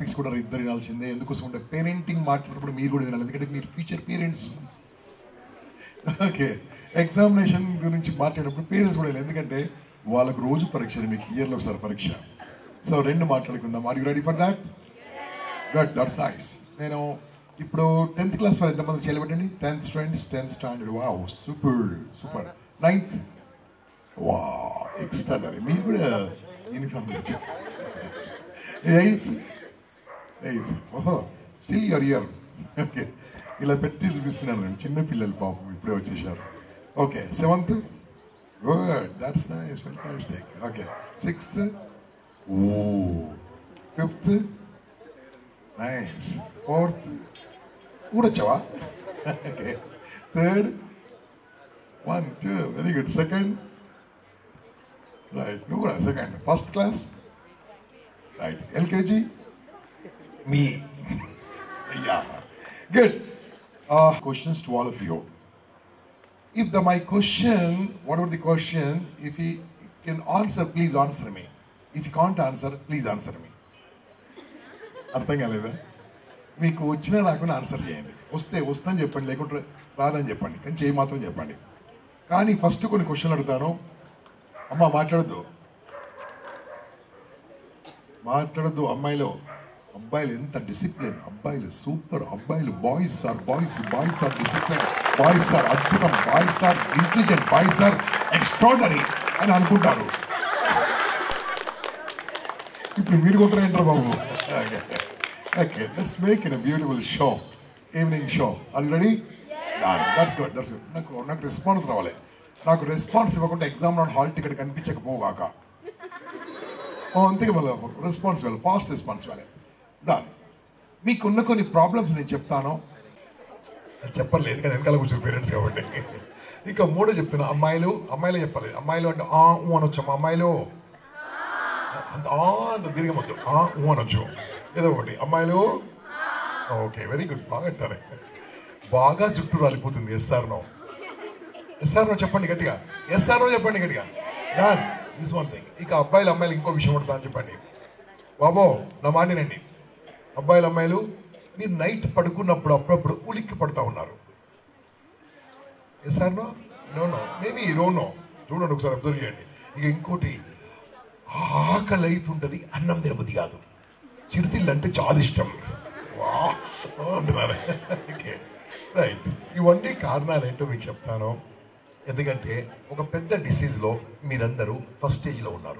Topics కూడా ఇద్దరు వినాల్సిందే. ఎందుకోసం అంటే పేరెంటింగ్ మాట్లాడేటప్పుడు మీరు కూడా వినాలి, ఎందుకంటే మీరు ఫ్యూచర్ పేరెంట్స్. ఓకే, ఎగ్జామినేషన్ గురించి మాట్లాడేటప్పుడు పేరెంట్స్ కూడా వినాలి, ఎందుకంటే వాళ్ళకు రోజు పరీక్ష, మీకు ఇయర్లో ఒకసారి పరీక్ష. సో రెండు మాట్లాడుకుందాం. Are you ready for that? Good, that's nice. నేను ఇప్పుడు 10th క్లాస్ వాళ్ళు ఎంతమంది చేయలేబట్టండి? 10th students, 10th standard. Wow, super super. 9th, వా ఎక్స్ట్రాడనరీ, మీరు కూడా యూనిఫామ్ తెచ్చారు. 8th, ఓహో స్టిల్ యువర్ ఇయర్. ఓకే, ఇలా పెట్టి చూపిస్తున్నాను నేను, చిన్న పిల్లలు పాపం ఇప్పుడే వచ్చేసారు. Okay, 7th, good, that's nice, fantastic. Okay, 6th, ఓ 5th, నైస్. 4th కూడా వచ్చావా? Okay, 3rd, 1 2 very good. 2nd, right, నువ్వు కూడా 2nd. 1st క్లాస్, right. LKG, me. Yeah, good. Questions to all of you. If my question, whatever the question, if he can answer, please answer me. If you can't answer, please answer me. అర్థం కాలేదా? మీకు వచ్చినా రాకుండా answer చేయండి. వస్తే వస్తుందని చెప్పండి, లేకుంటే రాదని చెప్పండి, కానీ చేయి మాత్రం చెప్పండి. కానీ ఫస్ట్ కొన్ని క్వశ్చన్లు అడుగుతాను. అమ్మ మాట్లాడద్దు. అబ్బాయిలు ఎంత డిసిప్లిన్, అబ్బాయిలు సూపర్, అబ్బాయిలు boys are discipline, boys are అద్భుతం, boys are intelligent, boys are extraordinary అని అనుకుంటారు. ఇప్పుడు మీరు కొంటారేంటారు బాబు? Okay, let's make it a beautiful show, evening show. Are you ready? That's good. నాకు రెస్పాన్స్ రావాలి. నాకు రెస్పాన్స్ ఇవ్వకుండా ఎగ్జామ్ హాల్ టికెట్ కనిపించకపోగాక. అంతే మళ్ళీ రెస్పాన్స్ ఇవ్వాలి, ఫాస్ట్ రెస్పాన్స్ ఇవ్వాలి. డన్. మీకున్న కొన్ని ప్రాబ్లమ్స్ నేను చెప్తాను. చెప్పలేదు కానీ వెనకాల కూర్చొని పేరెంట్స్ కాబట్టి. ఇంకా మూడో చెప్తున్నా. అమ్మాయిలే చెప్పాలి. అమ్మాయిలు అంటే ఊ అనొచ్చు. అమ్మాయిలు అంత దీర్ఘమొచ్చు, ఊ అనొచ్చు, ఏదో ఒకటి. అమ్మాయిలు ఓకే, వెరీ గుడ్, బాగా అంటారు. బాగా జుట్టు రాలిపోతుంది. ఎస్ఆర్ నో చెప్పండి గట్టిగా. చెప్పండి గట్టిగా. Done, this one thing. ఇక అమ్మాయిలు ఇంకో విషయం పడతా అని చెప్పండి. బాబో నా మాటినండి. అమ్మాయిలు మీరు నైట్ పడుకున్నప్పుడు అప్పుడప్పుడు ఉలిక్కి పడుతూ ఉన్నారు. Yes or no? No, maybe don't know. చూడండి ఒకసారి అబ్జర్వ్ చేయండి. ఇక ఇంకోటి, ఆకలి అవుతుంటుంది, అన్నం తినబుద్ధి కాదు. చిరుతిళ్ళు అంటే చాలా ఇష్టం అంటున్నారు. Okay, right. ఇవన్నీ కారణాలు ఏంటో మీకు చెప్తాను. ఎందుకంటే ఒక పెద్ద డిసీజ్లో మీరందరూ ఫస్ట్ స్టేజ్లో ఉన్నారు.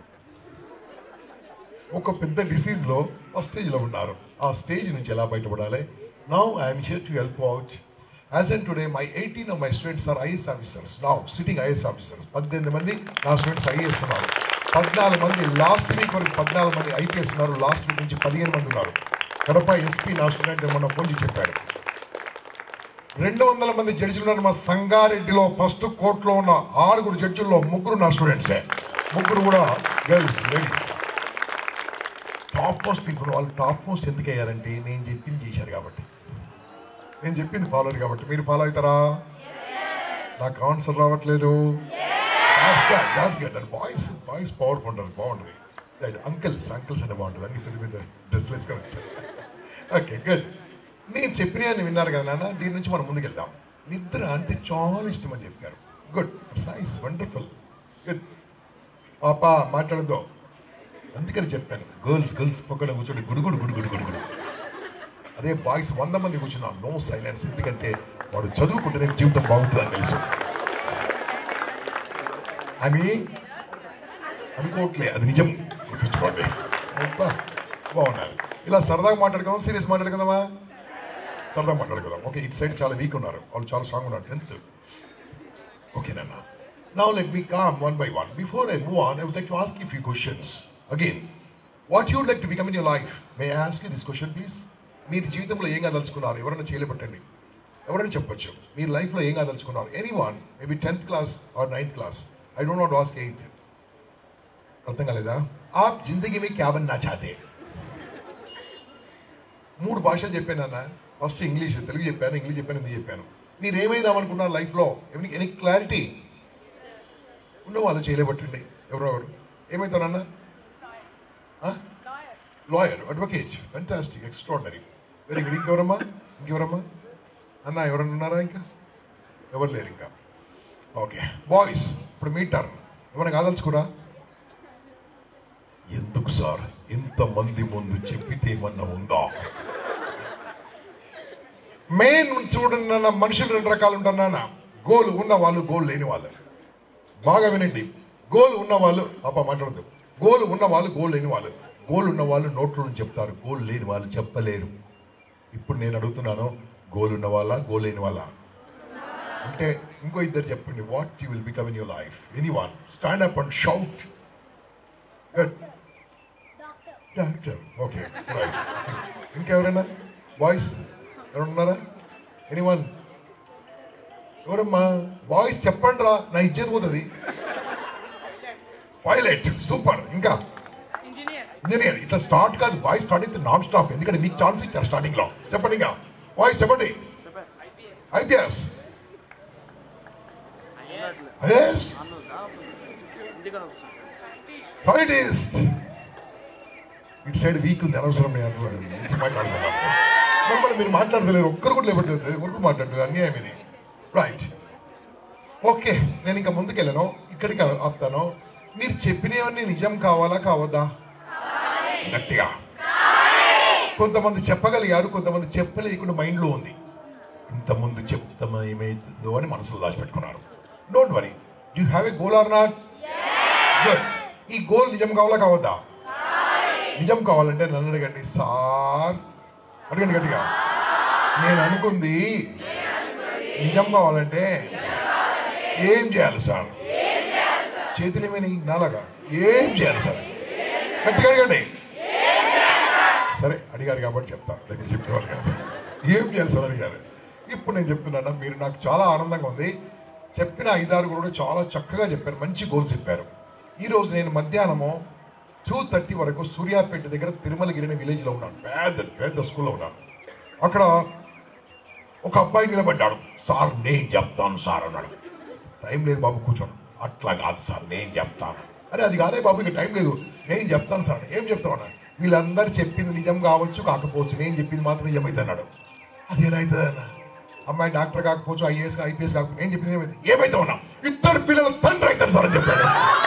ఆ స్టేజ్ నుంచి ఎలా బయటపడాలి? Now I'm here to help out. As and today my 18 of my students are IAS officers. Now sitting IAS officers. 18 మంది నా స్టూడెంట్స్ IAS ఉన్నారు. 14 మంది లాస్ట్ వీక్ వరకు 14 మంది IPS ఉన్నారు. లాస్ట్ వీక్ నుంచి 15 మంది ఉన్నారు. కడప SP నా స్టూడెంట్ మొన్న ఫోన్ చేసి చెప్పాడు. 200 మంది జడ్జిలు ఉన్నారు. మా సంగారెడ్డిలో ఫస్ట్ కోర్టులో ఉన్న 6 జడ్జిల్లో 3 నా స్టూడెంట్సే. 3 కూడా girls, ladies. Top most people. వాళ్ళు టాప్ మోస్ట్ ఎందుకు అయ్యారంటే నేను చెప్పింది చేశారు కాబట్టి, నేను చెప్పింది ఫాలో అయ్యారు కాబట్టి. మీరు ఫాలో అవుతారా? నాకు ఆన్సర్ రావట్లేదు. బాయ్స్ పవర్ఫుల్ ఉంటారు, బాగుంటుంది. అంకిల్స్ అంటే బాగుంటుంది. అన్ని పెద్ద పెద్ద డ్రెస్లు వేసుకొని వచ్చారు. Okay, good. నేను చెప్పిన విన్నారు కదా నాన్న. దీని నుంచి మనం ముందుకెళ్దాం. నిద్ర అంటే చాలా ఇష్టం అని చెప్పారు. Good, nice, wonderful, good. పాప మాట్లాడద్దు అందుకని చెప్పాను. గర్ల్స్ పక్కన కూర్చోండి, గుడుగుడు. అదే బాయ్స్ 100 మంది కూర్చున్నా, నో సైలెన్స్. ఎందుకంటే వాడు చదువుకుంటేనే జీవితం బాగుంటుందని తెలుసు అని అనుకోవట్లే, అది నిజం, గుర్తుంచుకోండి. బాగున్నారు. ఇలా సరదాగా మాట్లాడుకుందాం, సీరియస్ మాట్లాడుకుందామా? సరదాగా మాట్లాడుకుందాం. ఓకే, ఇటు సైడ్ చాలా వీక్ ఉన్నారు, వాళ్ళు చాలా స్ట్రాంగ్ ఉన్నారు. 10th. ఓకేనన్నా. Now let me come one by one. Before I move on, I would like to ask you a few questions. Again, what you would like to become in your life? May I ask you this question, please? మీరు జీవితంలో ఏం కాదలుచుకున్నారు? ఎవరైనా చేయలేబట్టండి, ఎవరైనా చెప్పొచ్చు. మీరు లైఫ్లో ఏం కాదలుచుకున్నారు? Anyone, maybe 10th class or 9th class. I don't want to ask 8th. అర్థం కాలేదా? आप जिंदगी में क्या बनना चाहते? 3 భాషలు చెప్పాను అన్న. ఫస్ట్ ఇంగ్లీష్, తెలుగు చెప్పాను, ఇంగ్లీష్ చెప్పాను, హిందీ చెప్పాను. మీరు ఏమైదామనుకున్నారు లైఫ్లో? ఎనీ క్లారిటీ ఉన్న వాళ్ళు చేయలేబట్టండి. ఎవరెవరు ఏమవుతారన్నా? Lawyer, advocate, fantastic, extraordinary, very good. ఇంకెవరమ్మా అన్న ఎవరన్నా ఉన్నారా? ఇంకా ఎవరు లేరు ఇంకా. ఓకే బాయ్స్, ఇప్పుడు మీ టర్న్. ఎవరైనా కాదలుచుకురా? ఎందుకు సార్ ఇంతమంది ముందు చెప్పితే ఏమన్నా ఉందా? మెయిన్ చూడండి నాన్న, మనుషులు 2 రకాలు ఉంటారు నాన్న. గోల్ ఉన్న వాళ్ళు, గోల్ లేని వాళ్ళు. బాగా వినండి. గోల్ ఉన్న వాళ్ళు మాట్లాడద్దు. గోల్ ఉన్న వాళ్ళు, గోల్ లేని వాళ్ళు. గోల్ ఉన్న వాళ్ళు నోట్లో చెప్తారు, గోల్ లేని వాళ్ళు చెప్పలేరు. ఇప్పుడు నేను అడుగుతున్నాను, గోల్ ఉన్న వాళ్ళ, గోల్ లేని వాళ్ళ? అంటే ఇంకో ఇద్దరు చెప్పండి. What you will become in your life? Anyone stand up and shout. Doctor. Okay right. ఇంకెవరైనా బాయ్స్ ఎవరున్నారా? ఎనీవన్? ఎవరమ్మా? బాయ్స్ చెప్పండి రా, నా ఇచ్చేది పోతుంది. Pilot, super. ఇంకా ఇంజనీర్. ఇట్లా స్టార్ట్ కాదు, బాయ్స్ స్టార్ట్ అయితే నాన్ స్టాప్. ఎందుకంటే మీకు ఛాన్స్ ఇచ్చారు స్టార్టింగ్ లో. చెప్పండి ఇంకా బాయ్స్ చెప్పండి. IPS, scientist. ఇటు సైడ్ వీక్ ఉంది, అనవసరం మాట్లాడుతున్నాను. మమ్మల్ని మీరు మాట్లాడతలేరు, ఒక్కరు కూడా లేబట్టలేదు, ఎవరు మాట్లాడలేదు. అన్యాయం ఇది. Right, okay. నేను ఇంకా ముందుకెళ్ళను, ఇక్కడికి ఆపుతాను. మీరు చెప్పినవన్నీ నిజం కావాలా కావద్దా? గట్టిగా. కొంతమంది చెప్పగలిగారు, కొంతమంది చెప్పలేకుండా మైండ్లో ఉంది. ఇంతకుముందు చెప్తామా ఏమైతుందో అని మనసులో దాచిపెట్టుకున్నారు. Don't worry, you have a goal or not? Good. ఈ గోల్ నిజం కావాలా కావద్దా? నిజం కావాలంటే నన్ను అడగండి సార్, అడగండి గట్టిగా. నేను అనుకుంది నిజం కావాలంటే ఏం చేయాలి సార్? చేతులు ఏమైనా నాలాగా ఏం చేయాలి సార్? గట్టిగా అడగండి. సరే అడిగారు కాబట్టి చెప్తాను, దగ్గర చెప్పేవాళ్ళు కాదు. ఏం చేయాలి సార్ అడిగారు. ఇప్పుడు నేను చెప్తున్నాను, మీరు నాకు చాలా ఆనందంగా ఉంది. చెప్పిన 5-6 కూడా చాలా చక్కగా చెప్పారు, మంచి గోల్స్ చెప్పారు. ఈరోజు నేను మధ్యాహ్నము 2:30 వరకు సూర్యాపేట దగ్గర తిరుమలగిరి అనే విలేజ్లో ఉన్నాను. పెద్ద స్కూల్లో ఉన్నాను. అక్కడ ఒక అబ్బాయి నిలబడ్డాడు. సార్ నేను చెప్తాను సార్ అన్నాడు. టైం లేదు బాబు, కూర్చోను. అట్లా కాదు సార్, నేను చెప్తాను. అరే అది కాదే బాబు, ఇక టైం లేదు, నేను చెప్తాను సార్. ఏం చెప్తావు అన్నాడు. వీళ్ళందరూ చెప్పింది నిజం కావచ్చు కాకపోవచ్చు, నేను చెప్పింది మాత్రం నిజమైతే అన్నాడు. అది ఎలా అవుతుంది అన్న? అమ్మాయి డాక్టర్ కాకపోవచ్చు, ఐఏఎస్ ఐపీఎస్ కాకపోవచ్చు, నేను చెప్పింది ఏమైతే ఉన్నా 2 పిల్లల తండ్రి అవుతారు సార్ అని చెప్పాడు.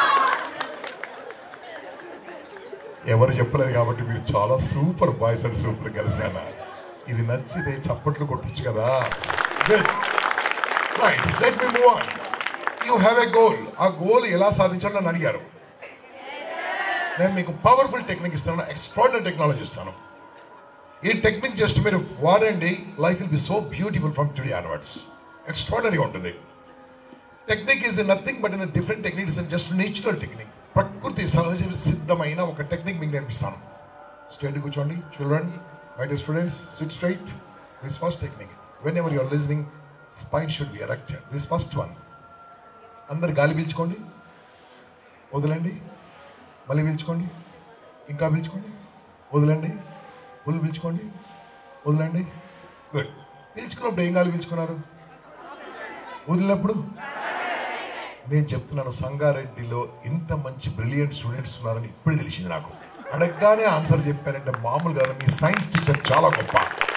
ఎవరు చెప్పలేదు కాబట్టి మీరు చాలా super boys and super girls అన్న. ఇది నచ్చితే చప్పట్లు కొట్టచ్చు కదా. Right, let me move on. You have a goal. ఆ గోల్ ఎలా సాధించాలని నన్ను అడిగారు. నేను మీకు పవర్ఫుల్ టెక్నిక్ ఇస్తాను, ఎక్స్ట్రాడినరీ టెక్నాలజీ ఇస్తాను. ఈ టెక్నిక్ జస్ట్ మీరు వాడండి, life will be so beautiful from today onwards. ఎక్స్ట్రాడినరీగా ఉంటుంది. Technique is nothing but in different technique, is just natural technique. ప్రకృతి సహజ సిద్ధమైన ఒక టెక్నిక్ మీకు నేర్పిస్తాను. స్ట్రైట్ కూర్చోండి. Children, my dear students, sit straight. This first technique, whenever you're listening, spine should be erected. This first one. అందరు గాలి పీల్చుకోండి, వదలండి, మళ్ళీ పీల్చుకోండి, ఇంకా పీల్చుకోండి, వదలండి, ఒళ్ళు పీల్చుకోండి, వదలండి. గుడ్. పీల్చుకున్నప్పుడు ఏం గాలి పీల్చుకున్నారు? వదిలినప్పుడు? నేను చెప్తున్నాను, సంగారెడ్డిలో ఇంత మంచి బ్రిలియంట్ స్టూడెంట్స్ ఉన్నారని ఇప్పుడే తెలిసింది నాకు. అడగగానే ఆన్సర్ చెప్పారంటే మామూలు కాదు. మీ సైన్స్ టీచర్ చాలా గొప్ప.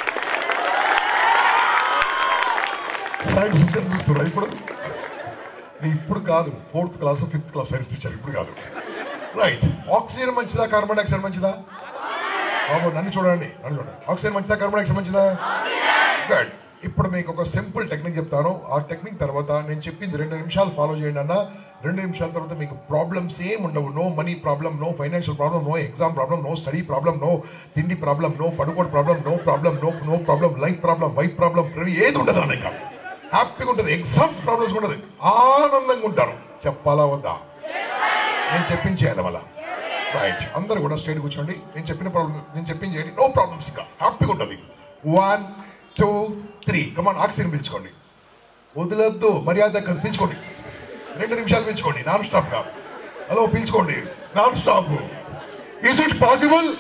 సైన్స్ టీచర్ చూస్తున్నా ఇప్పుడు. ఇప్పుడు కాదు, 4th class 5th class science teacher, ఇప్పుడు కాదు. రైట్. ఆక్సిజన్ మంచిదా, కార్బన్ డైఆక్సైడ్ మంచిదా? బాబు నన్ను చూడండి, ఆక్సిజన్ మంచిదా, కార్బన్ డైఆక్సైడ్ మంచిదా? గుడ్. ఇప్పుడు మీకు ఒక సింపుల్ టెక్నిక్ చెప్తాను. ఆ టెక్నిక్ తర్వాత నేను చెప్పింది 2 నిమిషాలు ఫాలో చేయండి అన్న. 2 నిమిషాల తర్వాత మీకు ప్రాబ్లమ్స్ ఏం ఉండవు. No money problem, no financial problem, no exam problem, no study problem, no తిండి ప్రాబ్లం, నో పడుకోవడం problem, no problem, no problem, life problem, wife problem, ఏది ఉండదు అన్న. ఇంకా హ్యాపీగా ఉంటుంది. ఎగ్జామ్స్ ప్రాబ్లమ్స్ ఉండదు, ఆనందంగా ఉంటారు. చెప్పాలా వద్దా? నేను చెప్పించేయాలి మళ్ళా. రైట్. అందరూ కూడా స్ట్రైట్ కూర్చోండి. నేను చెప్పించేయండి. నో ప్రాబ్లమ్స్, ఇంకా హ్యాపీగా ఉంటుంది. 1 2 3 కమాన్. ఆక్సిజన్ పీల్చుకోండి, వదిలొద్దు, మర్యాద పీల్చుకోండి. 2 నిమిషాలు పీల్చుకోండి నాన్ స్టాప్ గా. హలో, పీల్చుకోండి non stop. Is it possible?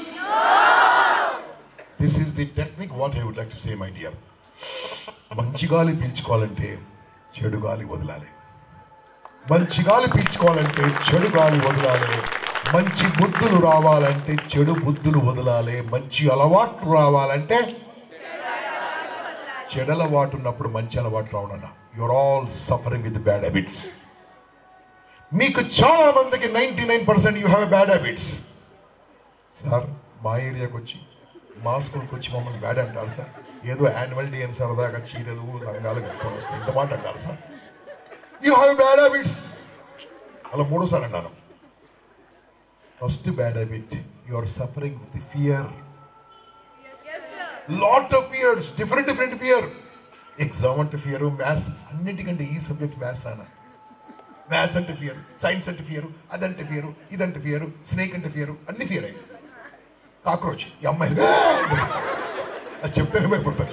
This is the technique what I would like to say my dear. మంచి గాలి పీల్చుకోవాలంటే చెడు గాలి వదలాలి. మంచి గాలి పీల్చుకోవాలంటే చెడు గాలి వదలాలి. మంచి బుద్ధులు రావాలంటే చెడు బుద్ధులు వదలాలి. మంచి అలవాట్లు రావాలంటే చెడు అలవాటు ఉన్నప్పుడు మంచి అలవాట్లు రావడన్నా. You're all suffering with bad habits. మీకు చాలా మందికి 99% you have bad habits. Sir మా ఏరియాకి వచ్చి మా స్కూల్కి వచ్చి మమ్మల్ని బ్యాడ్ అంటారు సార్. ఏదో యాన్యువల్ డే అని సరదాగా చీరలు రంగాలు కట్టుకొని వస్తే ఇంత మాట అంటారు sir. You have bad habits. అలా మూడోసారి అన్నాను. First bad habit, you are suffering with fear. Lot of fears, different fear. Exam అంటే ఫియర్, మ్యాథ్స్ అన్నిటికంటే ఈ సబ్జెక్ట్ మ్యాథ్స్ అన్న. మ్యాథ్స్ అంటే ఫియర్, సైన్స్ అంటే ఫియర్, అదంటే ఫియర్, ఇదంటే ఫియర్, స్నేక్ అంటే ఫియర్, అన్ని ఫియర్ అయ్యి. కాక్రోచ్ ఈ అమ్మాయి అది చెప్తేనే భయపడతాను.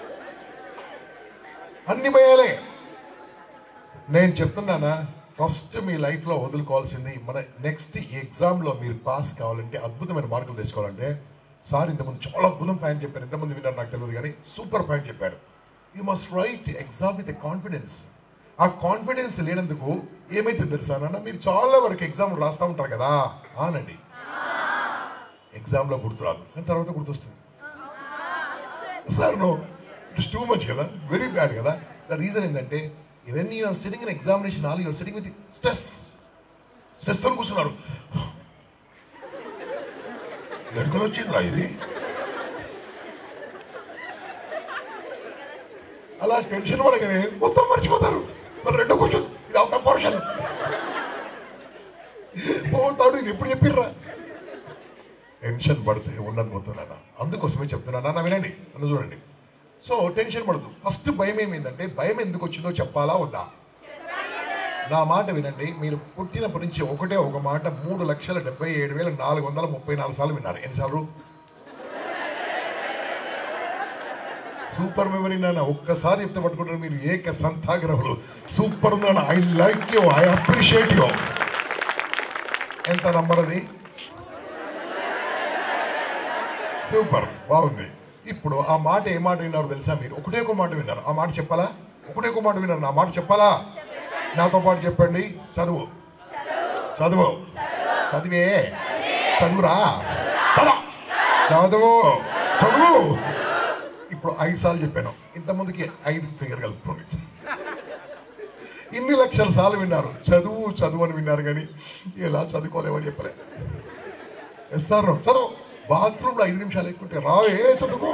అన్ని భయాలే. నేను చెప్తున్నానా, ఫస్ట్ మీ లైఫ్లో వదులుకోవాల్సింది మన నెక్స్ట్ ఎగ్జామ్లో మీరు పాస్ కావాలంటే, అద్భుతమైన మార్కులు తెచ్చుకోవాలంటే, సార్ ఇంతమంది చాలా అద్భుతం పాయింట్ చెప్పారు, ఎంతమంది విన్నారు నాకు తెలియదు కానీ సూపర్ పాయింట్ చెప్పాడు. You must write exam with a confidence. ఆ కాన్ఫిడెన్స్ లేనందుకు ఏమైతే తెలుసా నాన్న, మీరు చాలా వరకు ఎగ్జామ్ రాస్తూ ఉంటారు కదా, ఆనండి ఎగ్జామ్లో గుర్తురాదు కానీ తర్వాత గుర్తొస్తుంది. Sir no, it's too much కదా, వెరీ బ్యాడ్ కదా. ద రీజన్ ఏంటంటే, when you are sitting in examination hall, you are sitting with stress తో కూర్చున్నారు. ఎడుకలు వచ్చిందిరా ఇది, అలా టెన్షన్ పడగానే మొత్తం మర్చిపోతారు. మరి రెండో క్వశ్చన్, ఇది అవుట్ ఆఫ్ పోర్షన్ పోతాడు, ఇది ఎప్పుడు చెప్పిర్రా. టెన్షన్ పడితే ఉన్నది పోతున్నాను. అందుకోసమే చెప్తున్నాను నాన్న, వినండి నన్ను చూడండి. సో టెన్షన్ పడదు. ఫస్ట్ భయం ఏమైందంటే, భయం ఎందుకు వచ్చిందో చెప్పాలా వద్దా? నా మాట వినండి. మీరు పుట్టినప్పటి నుంచి ఒకటే ఒక మాట 3,77,434 సార్లు విన్నారు. ఎన్నిసార్లు? సూపర్ మెమరీ నాన్న. ఒక్కసారి చెప్తే పట్టుకుంటారు మీరు. ఏక సంతాగ్రహులు. సూపర్ ఉంది నాన్న. I like you, I appreciate you. ఎంత నంబర్ అది? సూపర్, బాగుంది. ఇప్పుడు ఆ మాట ఏ మాట విన్నారు తెలుసా? మీరు ఒకటే ఒక మాట విన్నారు. ఆ మాట చెప్పాలా? ఒకటే ఒక మాట విన్నారు. ఆ మాట చెప్పాలా? నాతో పాటు చెప్పండి. చదువు, చదువు, చదివే, చదువురా, చదువు, చదువు. ఇప్పుడు 5 సార్లు చెప్పాను. ఇంతమందికి 5 ఫిగర్ కలుపుకోండి. ఇన్ని లక్షల సార్లు విన్నారు. చదువు చదువు అని విన్నారు కానీ ఎలా చదువుకోలేవని చెప్పలే. ఎస్ సార్, చదువు. బాత్రూంలో 5 నిమిషాలు ఎక్కుంటే రావే చదువుకో.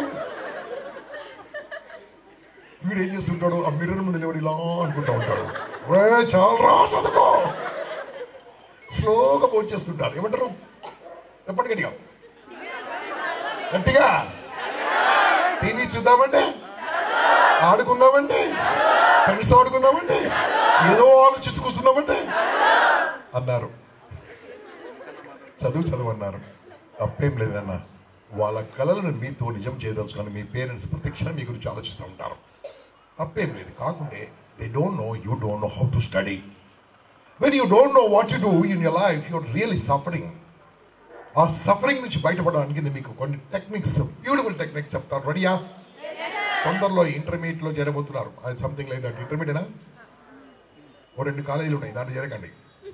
వీడు ఏం చేస్తుంటాడు? ఆ మిర్రర్ ముందు లేవడు ఇలా అనుకుంటా ఉంటాడు, రే చాలరా చదువుకో. స్లోగా ఫోన్ చేస్తుంటాడు. ఏమంటారు చెప్పండి గట్టిగా, గట్టిగా. టీవీ చూద్దామంటే, ఆడుకుందామంటే, ఫ్రెండ్స్ ఆడుకుందామంటే, ఏదో ఆలోచిస్తూ కూర్చుందామంటే అన్నారు. చదువు చదువు అన్నారు. తప్పేం లేదన్న. వాళ్ళ కళలను మీతో నిజం చేయదలుచుకొని మీ పేరెంట్స్ ప్రతిక్షణం మీ గురించి ఆలోచిస్తూ ఉంటారు. తప్పేం లేదు. కాకుంటే they don't know, you don't know how to study. When you don't know what you do in your life, you are really suffering. ఆ సఫరింగ్ నుంచి బయటపడడానికి నేను మీకు కొన్ని టెక్నిక్స్, బ్యూటిఫుల్ టెక్నిక్స్ చెప్తాను. రెడీయా? తొందరలో ఇంటర్మీడియట్లో చేరబోతున్నారు. అది సంథింగ్ లైక్ దట్. ఇంటర్మీడియటా? ఓ 2 కాలేజీలు ఉన్నాయి, దాంట్లో చేరకండి.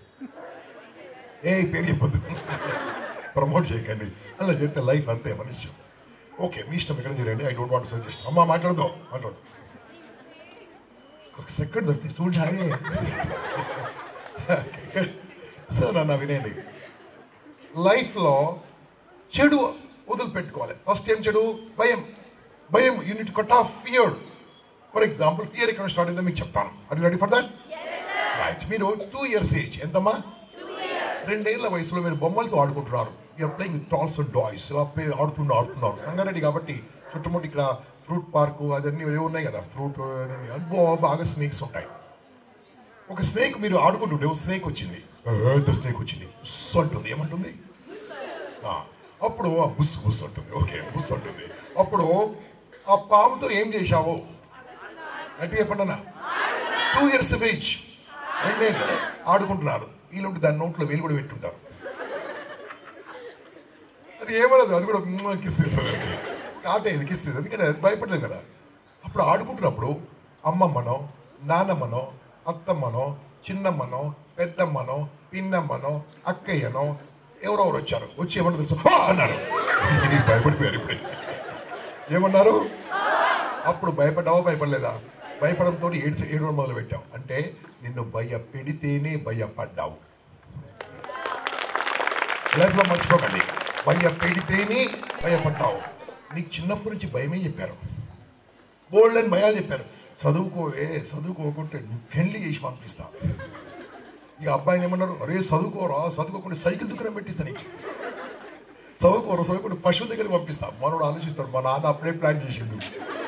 ఏ పేరు చెప్పొద్దు, ప్రమోట్ చేయకండి. అలా చేస్తే లైఫ్ అంతే మనిషి. ఓకే, మీ ఇష్టం, ఎక్కడ చేయండి. I don't want suggest. అమ్మ మాట్లాడదు, మాట్లాడదు. ఒక సెకండ్ దొరికి చూడండి. సార్ అన్న వినండి. లైఫ్లో చెడు వదిలిపెట్టుకోవాలి. ఫస్ట్ ఏం చెడు? భయం. భయం. Unit cut off fear. For example, fear ఎక్కడ స్టార్ట్ అయిందో మీకు చెప్తాను. Are you ready for that? Right. మీరు 2 years ఏజ్. ఎంతమ్మా? 2 ఏళ్ల వయసులో మీరు బొమ్మలతో ఆడుకుంటున్నారు. You're playing with dolls and toys. ఇలా ఆడుతున్నారు. సంగారెడ్డి కాబట్టి చుట్టుముట్టు ఇక్కడ ఫ్రూట్ పార్కు అదన్నీ ఏవో ఉన్నాయి కదా, ఫ్రూట్ బాగా స్నేక్స్ ఉంటాయి. ఒక స్నేక్ మీరు ఆడుకుంటుంటే ఒక స్నేక్ వచ్చింది, పెద్ద స్నేక్ వచ్చింది. బుస్ అంటుంది. ఏమంటుంది? అప్పుడు బుస్ బుస్ అంటుంది. ఓకే, బుస్ అంటుంది. అప్పుడు ఆ పాముతో ఏం చేశావు అంటే చెప్పండి అన్న. 2 years of age, 2 ఏళ్ళు ఆడుకుంటున్నారు. వీళ్ళుంటే దాని నోట్లో వేలు కూడా పెట్టుంటారు. అది ఏమనదు, అది కూడా కిస్ ఇస్తుంది. కాటే ఇది కిస్ ఇస్తుంది, ఎందుకంటే అది భయపడలేదు కదా. అప్పుడు ఆడుకుంటున్నప్పుడు అమ్మమ్మనో, నాన్నమ్మనో, అత్తమ్మనో, చిన్నమ్మనో, పెద్దమ్మనో, పిన్నమ్మనో, అక్కయ్యనో ఎవరెవరు వచ్చారు, వచ్చి ఏమన్నా తెలుసు అన్నారు. భయపడిపోయారు. ఇప్పుడు ఏమన్నారు? అప్పుడు భయపడ్డావా భయపడలేదా? భయపడంతో ఏడు మొదలు పెట్టావు. అంటే నిన్ను భయపెడితేనే భయపడ్డావు. లైఫ్లో మర్చిపోకండి, భయపెడితేనే భయపడ్డావు. నీకు చిన్నప్పటి నుంచి భయమే చెప్పారు, బోల్డ్ అని భయాలు చెప్పారు. చదువుకోకుంటే పెళ్లి చేసి పంపిస్తా. ఇక అబ్బాయిని ఏమన్నారు, అరే చదువుకోరా, చదువుకోకుండా సైకిల్ దుకాణం పెట్టిస్తా, నీకు చదువుకోకుండా పశువు దగ్గరికి పంపిస్తా. మనోడు ఆలోచిస్తాడు, మా నాన్న అప్పుడే ప్లాన్ చేసిండు.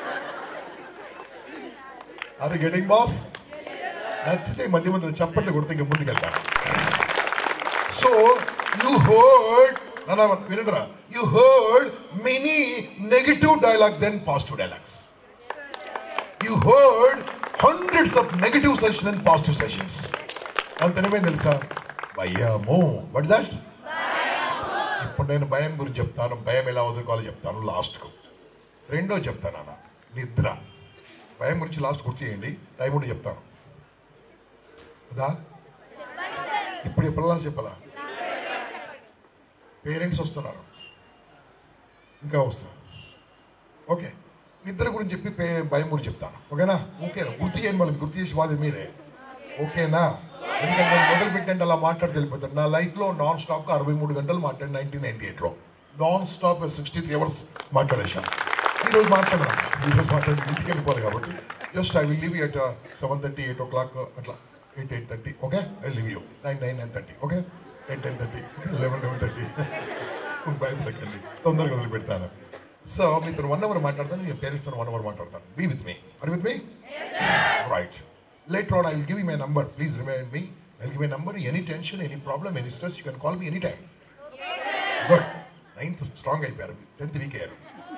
అది గెటింగ్ బాస్. నచ్చితే మధ్య మధ్యలో చప్పట్లు కొడితే ఇంకా ముందుకెళ్తాను. సో యూ హర్డ్, వినరా, you heard many negative dialogues and positive dialogues. You heard hundreds of negative sessions and positive sessions. అంతేమే తెలుసా? భయము. What is that? ఇప్పుడు నేను భయం గురించి చెప్తాను, భయం ఎలా వదులుకోవాలో చెప్తాను లాస్ట్కు. రెండో చెప్తాను అన్న, నిద్ర. భయం గురించి లాస్ట్ గుర్తు చేయండి, టైం కూడా చెప్తాను కదా. ఇప్పుడు చెప్పాలా? పేరెంట్స్ వస్తున్నారు, ఇంకా వస్తారు. ఓకే, నిద్ర గురించి చెప్పి భయం గురించి చెప్తాను. ఓకేనా? ఓకేనా? గుర్తు చేయండి, మళ్ళీ గుర్తు చేసి వాది మీదే. ఓకేనా? ఎందుకంటే నేను మొదలు పెట్టండి అలా మాట్లాడి వెళ్ళిపోతాను. నా లైఫ్లో నాన్ స్టాప్గా 63 గంటలు మాట్లాడి 1998లో నాన్ స్టాప్ 63 అవర్స్ మాట్లాడేశాను. ఈరోజు మాట్లాడాను, ఇంటికి వెళ్ళిపోవాలి కాబట్టి just I will leave you at 7:30, 8 o'clock అట్లా, 8:30. Okay, I leave you 9:30. Okay, 10:30, 11:30. భయపడకండి, తొందరగా వదిలి పెడతాను. సో మీతో 1 hour మాట్లాడతాను, మీ పేరెంట్స్తో 1 hour మాట్లాడతాను. Be with me. Are with me? Right. Later on I will give you my number. Please remind me. I will give you a number. Any tension, any problem, any stress, you can call me anytime. Good. 9th strong అయిపోయారు, 10th week అయ్యారు.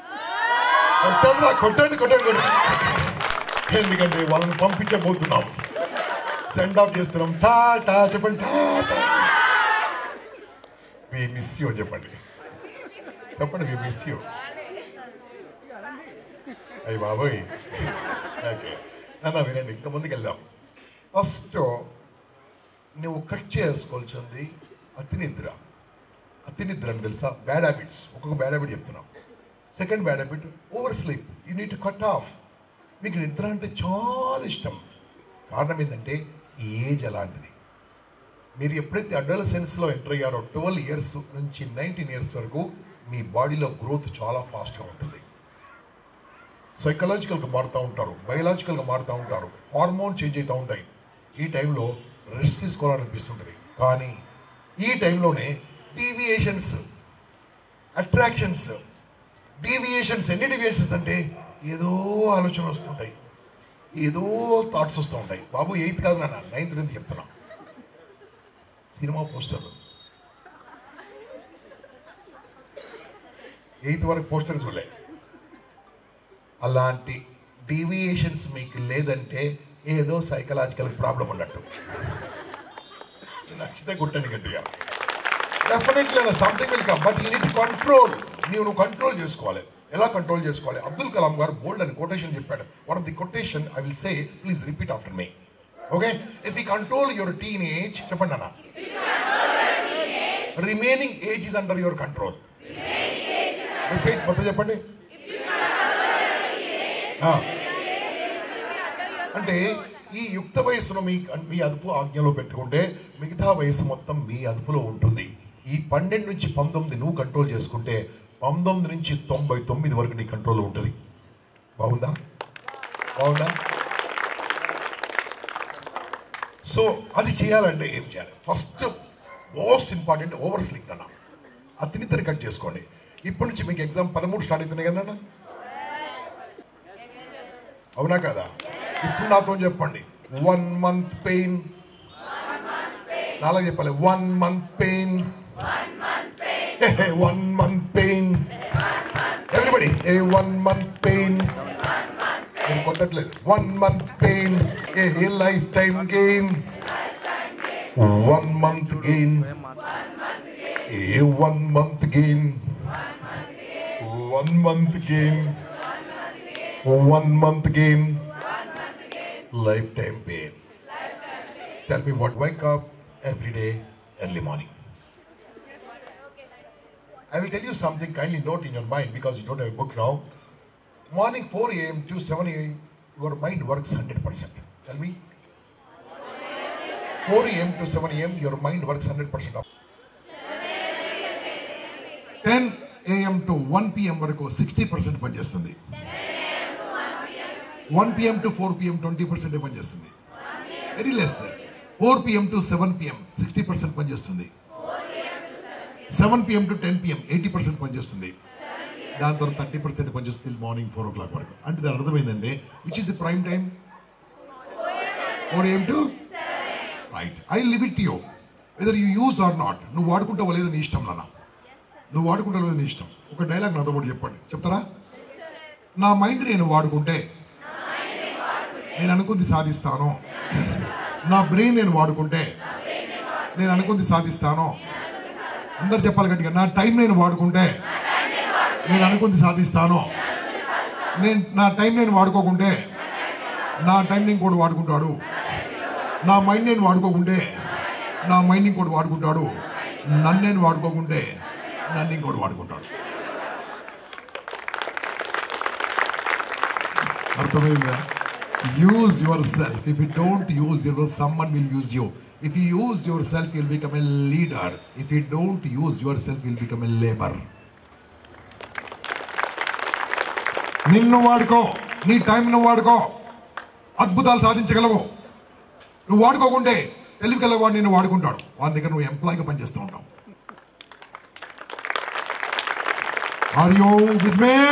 కొట్టండి. ఎందుకంటే వాళ్ళని పంపించబోతున్నాం, send off చేస్తున్నాం. టాటా చెప్పండి, Tata. We miss you అని చెప్పండి. We miss you. అయ్యి బాబోయ్. ఓకే అన్నా, వినండి, ఇంకా ముందుకు వెళ్దాం. ఫస్ట్ నువ్వు కట్ చేసుకోవాల్సింది అతి నిద్ర అని తెలుసా? Bad habits. ఒక్కొక్క బ్యాడ్ హ్యాబిట్ చెప్తున్నాం. Second bad habit over sleep. You need to cut off. మీకు నిద్ర అంటే చాలా ఇష్టం. కారణం ఏంటంటే ఏజ్ అలాంటిది. మీరు ఎప్పుడైతే అడోలసెన్స్లో ఎంటర్ అయ్యారో 12 years నుంచి 19 years వరకు మీ బాడీలో గ్రోత్ చాలా ఫాస్ట్గా ఉంటుంది. సైకలాజికల్గా మారుతూ ఉంటారు, బయలాజికల్గా మారుతూ ఉంటారు, హార్మోన్ చేంజ్ అవుతూ ఉంటాయి. ఈ టైంలో రెస్ట్ తీసుకోవాలనిపిస్తుంటుంది. కానీ ఈ టైంలోనే డీవియేషన్స్, అట్రాక్షన్స్, ఎన్ని డీవియేషన్స్ అంటే ఏదో ఆలోచన వస్తుంటాయి, ఏదో థాట్స్ వస్తూ ఉంటాయి. బాబు 8th కాదు నాన్న, 9th నుంచి చెప్తున్నా. సినిమా పోస్టర్లు 8th వరకు పోస్టర్ చూడలే. అలాంటి డీవియేషన్స్ మీకు లేదంటే ఏదో సైకలాజికల్ ప్రాబ్లం ఉన్నట్టు. నచ్చితే గుట్టండి గట్టిగా. Definitely something will come, but you need to control. నువ్వు కంట్రోల్ చేసుకోవాలి. ఎలా కంట్రోల్ చేసుకోవాలి? అబ్దుల్ కలాం గారు బోల్డ్ అని కొటేషన్ చెప్పాడు. One of the quotation I will say, please repeat after me. Okay, if you control your teenage, చెప్పండి అన్న, remaining age is under your control. Repeat, మొత్తం చెప్పండి. అంటే ఈ యుక్త వయస్సును మీ అదుపు ఆజ్ఞలో పెట్టుకుంటే మిగతా వయసు మొత్తం మీ అదుపులో ఉంటుంది. ఈ 12 నుంచి 19 నువ్వు కంట్రోల్ చేసుకుంటే 19 నుంచి 99 వరకు నీ కంట్రోల్లో ఉంటుంది. బాగుందా? సో అది చేయాలంటే ఏం చేయాలి? First most important over sleep అన్న. అతి నిద్ర కట్ చేసుకోండి. ఇప్పటి నుంచి మీకు ఎగ్జామ్ 13 స్టార్ట్ అవుతున్నాయి కదన్నా, అవునా కదా? ఇప్పుడు నాతో చెప్పండి, 1 month పెయిన్. నాలుగు చెప్పాలి, 1 month pain, 1 month pain. Everybody 1 month pain. నేను కొట్టట్లేదు. 1 month pain, a life time gain. 1 month gain, a 1 month gain. 1 month gain, 1 month gain, lifetime pain. Tell me what, wake up every day early morning. I will tell you something, kindly note in your mind because you don't have a book now. Morning 4 a.m. to 7 a.m. your mind works 100%. Tell me. 4 a.m. to 7 a.m. your mind works 100%. 10 a.m. to 1 p.m. వరకు 60% పనిచేస్తుంది. 1 p.m. to 4 p.m. 20% పనిచేస్తుంది. Very less. 4 p.m. to 7 p.m. 60% పనిచేస్తుంది. 7 p.m. to 10 p.m. 80% పనిచేస్తుంది. దాని తర్వాత 30% పనిచేస్తుంది morning 4 o'clock వరకు. అంటే దాని అర్థమైందండి, which is the prime time? 4 a.m. to 7. Right. I leave it you whether you use or not. నువ్వు వాడుకుంటావో లేదో నీ ఇష్టం నాన్న. నువ్వు వాడుకుంటావో లేదో నీ ఇష్టం. ఒక డైలాగ్ నాతో పాటు చెప్పండి. చెప్తారా? నా మైండ్ నేను వాడుకుంటే నేను అనుకుంది సాధిస్తాను. నా బ్రెయిన్ నేను వాడుకుంటే నేను అనుకుంది సాధిస్తాను. అందరు చెప్పాలి గట్టిగా. నా టైం నేను వాడుకుంటే నేను అనుకుంది సాధిస్తాను. నా టైం నేను వాడుకోకుంటే నా టైం నేను కూడా వాడుకుంటాడు. నా మైండ్ నేను వాడుకోకుంటే నా మైండ్ ఇంకోటి వాడుకుంటాడు. నన్ను నేను వాడుకోకుంటే నన్ను ఇంకోటి వాడుకుంటాడు. అర్థమైందా? Use yourself. If you don't use your, someone will use you. If you use yourself, you will become a leader. If you don't use yourself, you will become a labor. నిన్ను వాడుకో, నీ time నువ్వు వాడుకో, అద్భుతాలు సాధించగలవు. నువ్వు వాడుకోకుంటే తెలివిగలవాడు నిన్ను వాడుకుంటాడు. వాడి దగ్గర నువ్వు ఎంప్లాయ్గా పనిచేస్తూ ఉంటావు. Are you with me?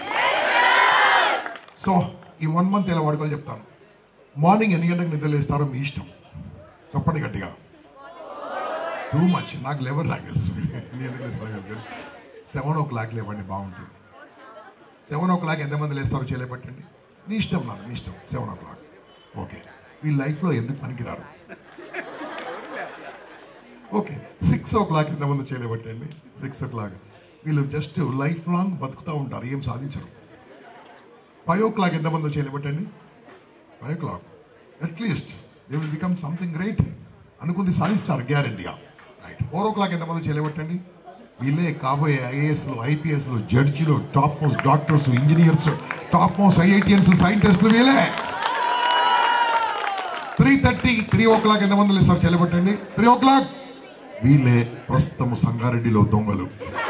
So ఈ 1 month ఎలా వాడుకోవాలి చెప్తాను. మార్నింగ్ ఎన్ని గంటలకు నిద్ర లేస్తారో మీ ఇష్టం. చెప్పండి గట్టిగా. టూ మచ్ నాకు లెవెల్ లాగేసి 7 o'clock లేవండి, బాగుంటుంది. 7 o'clock ఎంతమంది లేస్తారో చేయలేపట్టండి. నీ ఇష్టం నాకు, నీ ఇష్టం. 7 o'clock ఓకే. మీ లైఫ్లో ఎందుకు పనికిరారు? ఓకే. 6 o'clock ఎంతమంది చేయలేపట్టండి. 6 o'clock వీళ్ళు జస్ట్ లైఫ్ లాంగ్ బతుకుతూ ఉంటారు, ఏం సాధించరు. 5 o'clock ఎంతమంది చేయలేపట్టండి. 5 o'clock at least they will become something great. అనుకుంది సాధిస్తారు గ్యారెంటీగా. రైట్. 4 o'clock ఎంతమంది చేయలేబట్టండి. వీళ్ళే కాబోయే ఐఏఎస్లు, ఐపీఎస్లు, జడ్జిలు, top most doctors, engineers, top most IITians, సైంటిస్టులు వీళ్ళే. 3 o'clock ఎంతమంది లేస్తారు చేయలేబట్టండి. 3 o'clock వీళ్ళే ప్రస్తుతం సంగారెడ్డిలో దొంగలు.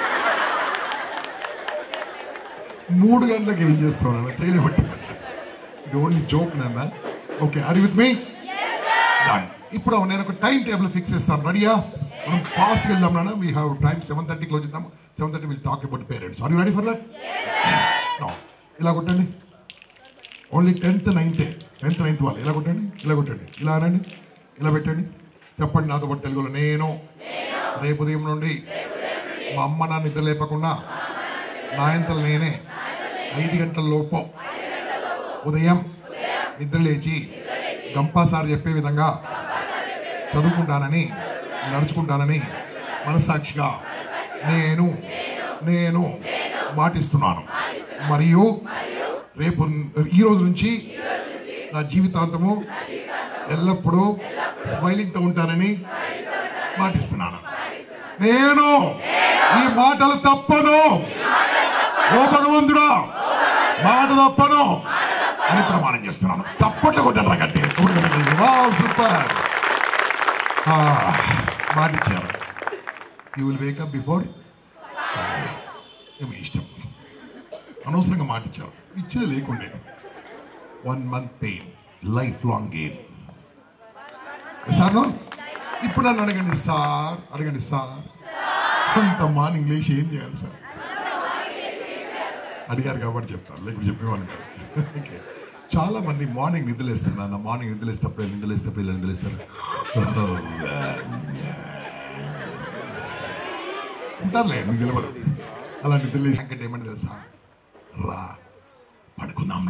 3 గంటలకు ఏం చేస్తావు చేయలేబట్టండి. ఇది ఓన్లీ జోక్ నాన్న. Okay, are you with me? ఇప్పుడు నేను ఒక టైం టేబుల్ ఫిక్స్ చేస్తాను. రెడీయా? మనం ఫాస్ట్గా వెళ్దాం నాన్న. We have time. 7:30 క్లోజ్ చేద్దాం. 7:30 will talk about parents. Are you ready for that? No. ఇలా కొట్టండి. ఓన్లీ 10th 9th వాళ్ళు ఇలా కొట్టండి, ఇలా కొట్టండి, ఇలా అనండి, ఇలా పెట్టండి. చెప్పండి నాతో పాటు తెలుగులో. నేను రేపు ఉదయం నుండి మా అమ్మ నాన్న నిద్ర లేపకుండా నా అంతలు నేనే 5 గంటల లోపు ఉదయం నిద్ర లేచి గంపా సార్ చెప్పే విధంగా చదువుకుంటానని, నడుచుకుంటానని మనస్సాక్షిగా నేను మాటిస్తున్నాను. మరియు రేపు ఈ రోజు నుంచి నా జీవితాంతము ఎల్లప్పుడూ స్మైలింగ్తో ఉంటానని మాటిస్తున్నాను. నేను ఈ మాటలు తప్పను, ఓ భగవంతుడా మాట తప్పను అని ప్రమాణం చేస్తున్నాను. చప్పట్లు కొట్టారా గట్టి. సూపర్. మాటిచ్చారు. You will wake up before. మీ ఇష్టం. అనవసరంగా మాటిచ్చారు. ఇచ్చేది లేకుండే. 1 month pain, life long game. Sir ఇప్పుడు నన్ను అడగండి సార్, అంత మార్నింగ్ లేచి ఏం చేయాలి సార్? అడిగారు కాబట్టి చెప్తారు, లేకపోతే చెప్పేవాళ్ళు కాదు. ఓకే. చాలా మంది మార్నింగ్ నిద్రలేస్తారు నాన్న. మార్నింగ్ నిద్రలేస్తప్పుడు ఇలా నిద్రలేస్తారు ఉంటారులే, మీకు తెలియదు. అలా నిద్రలేసి ఏమని తెలుసా? రా పడుకుందాం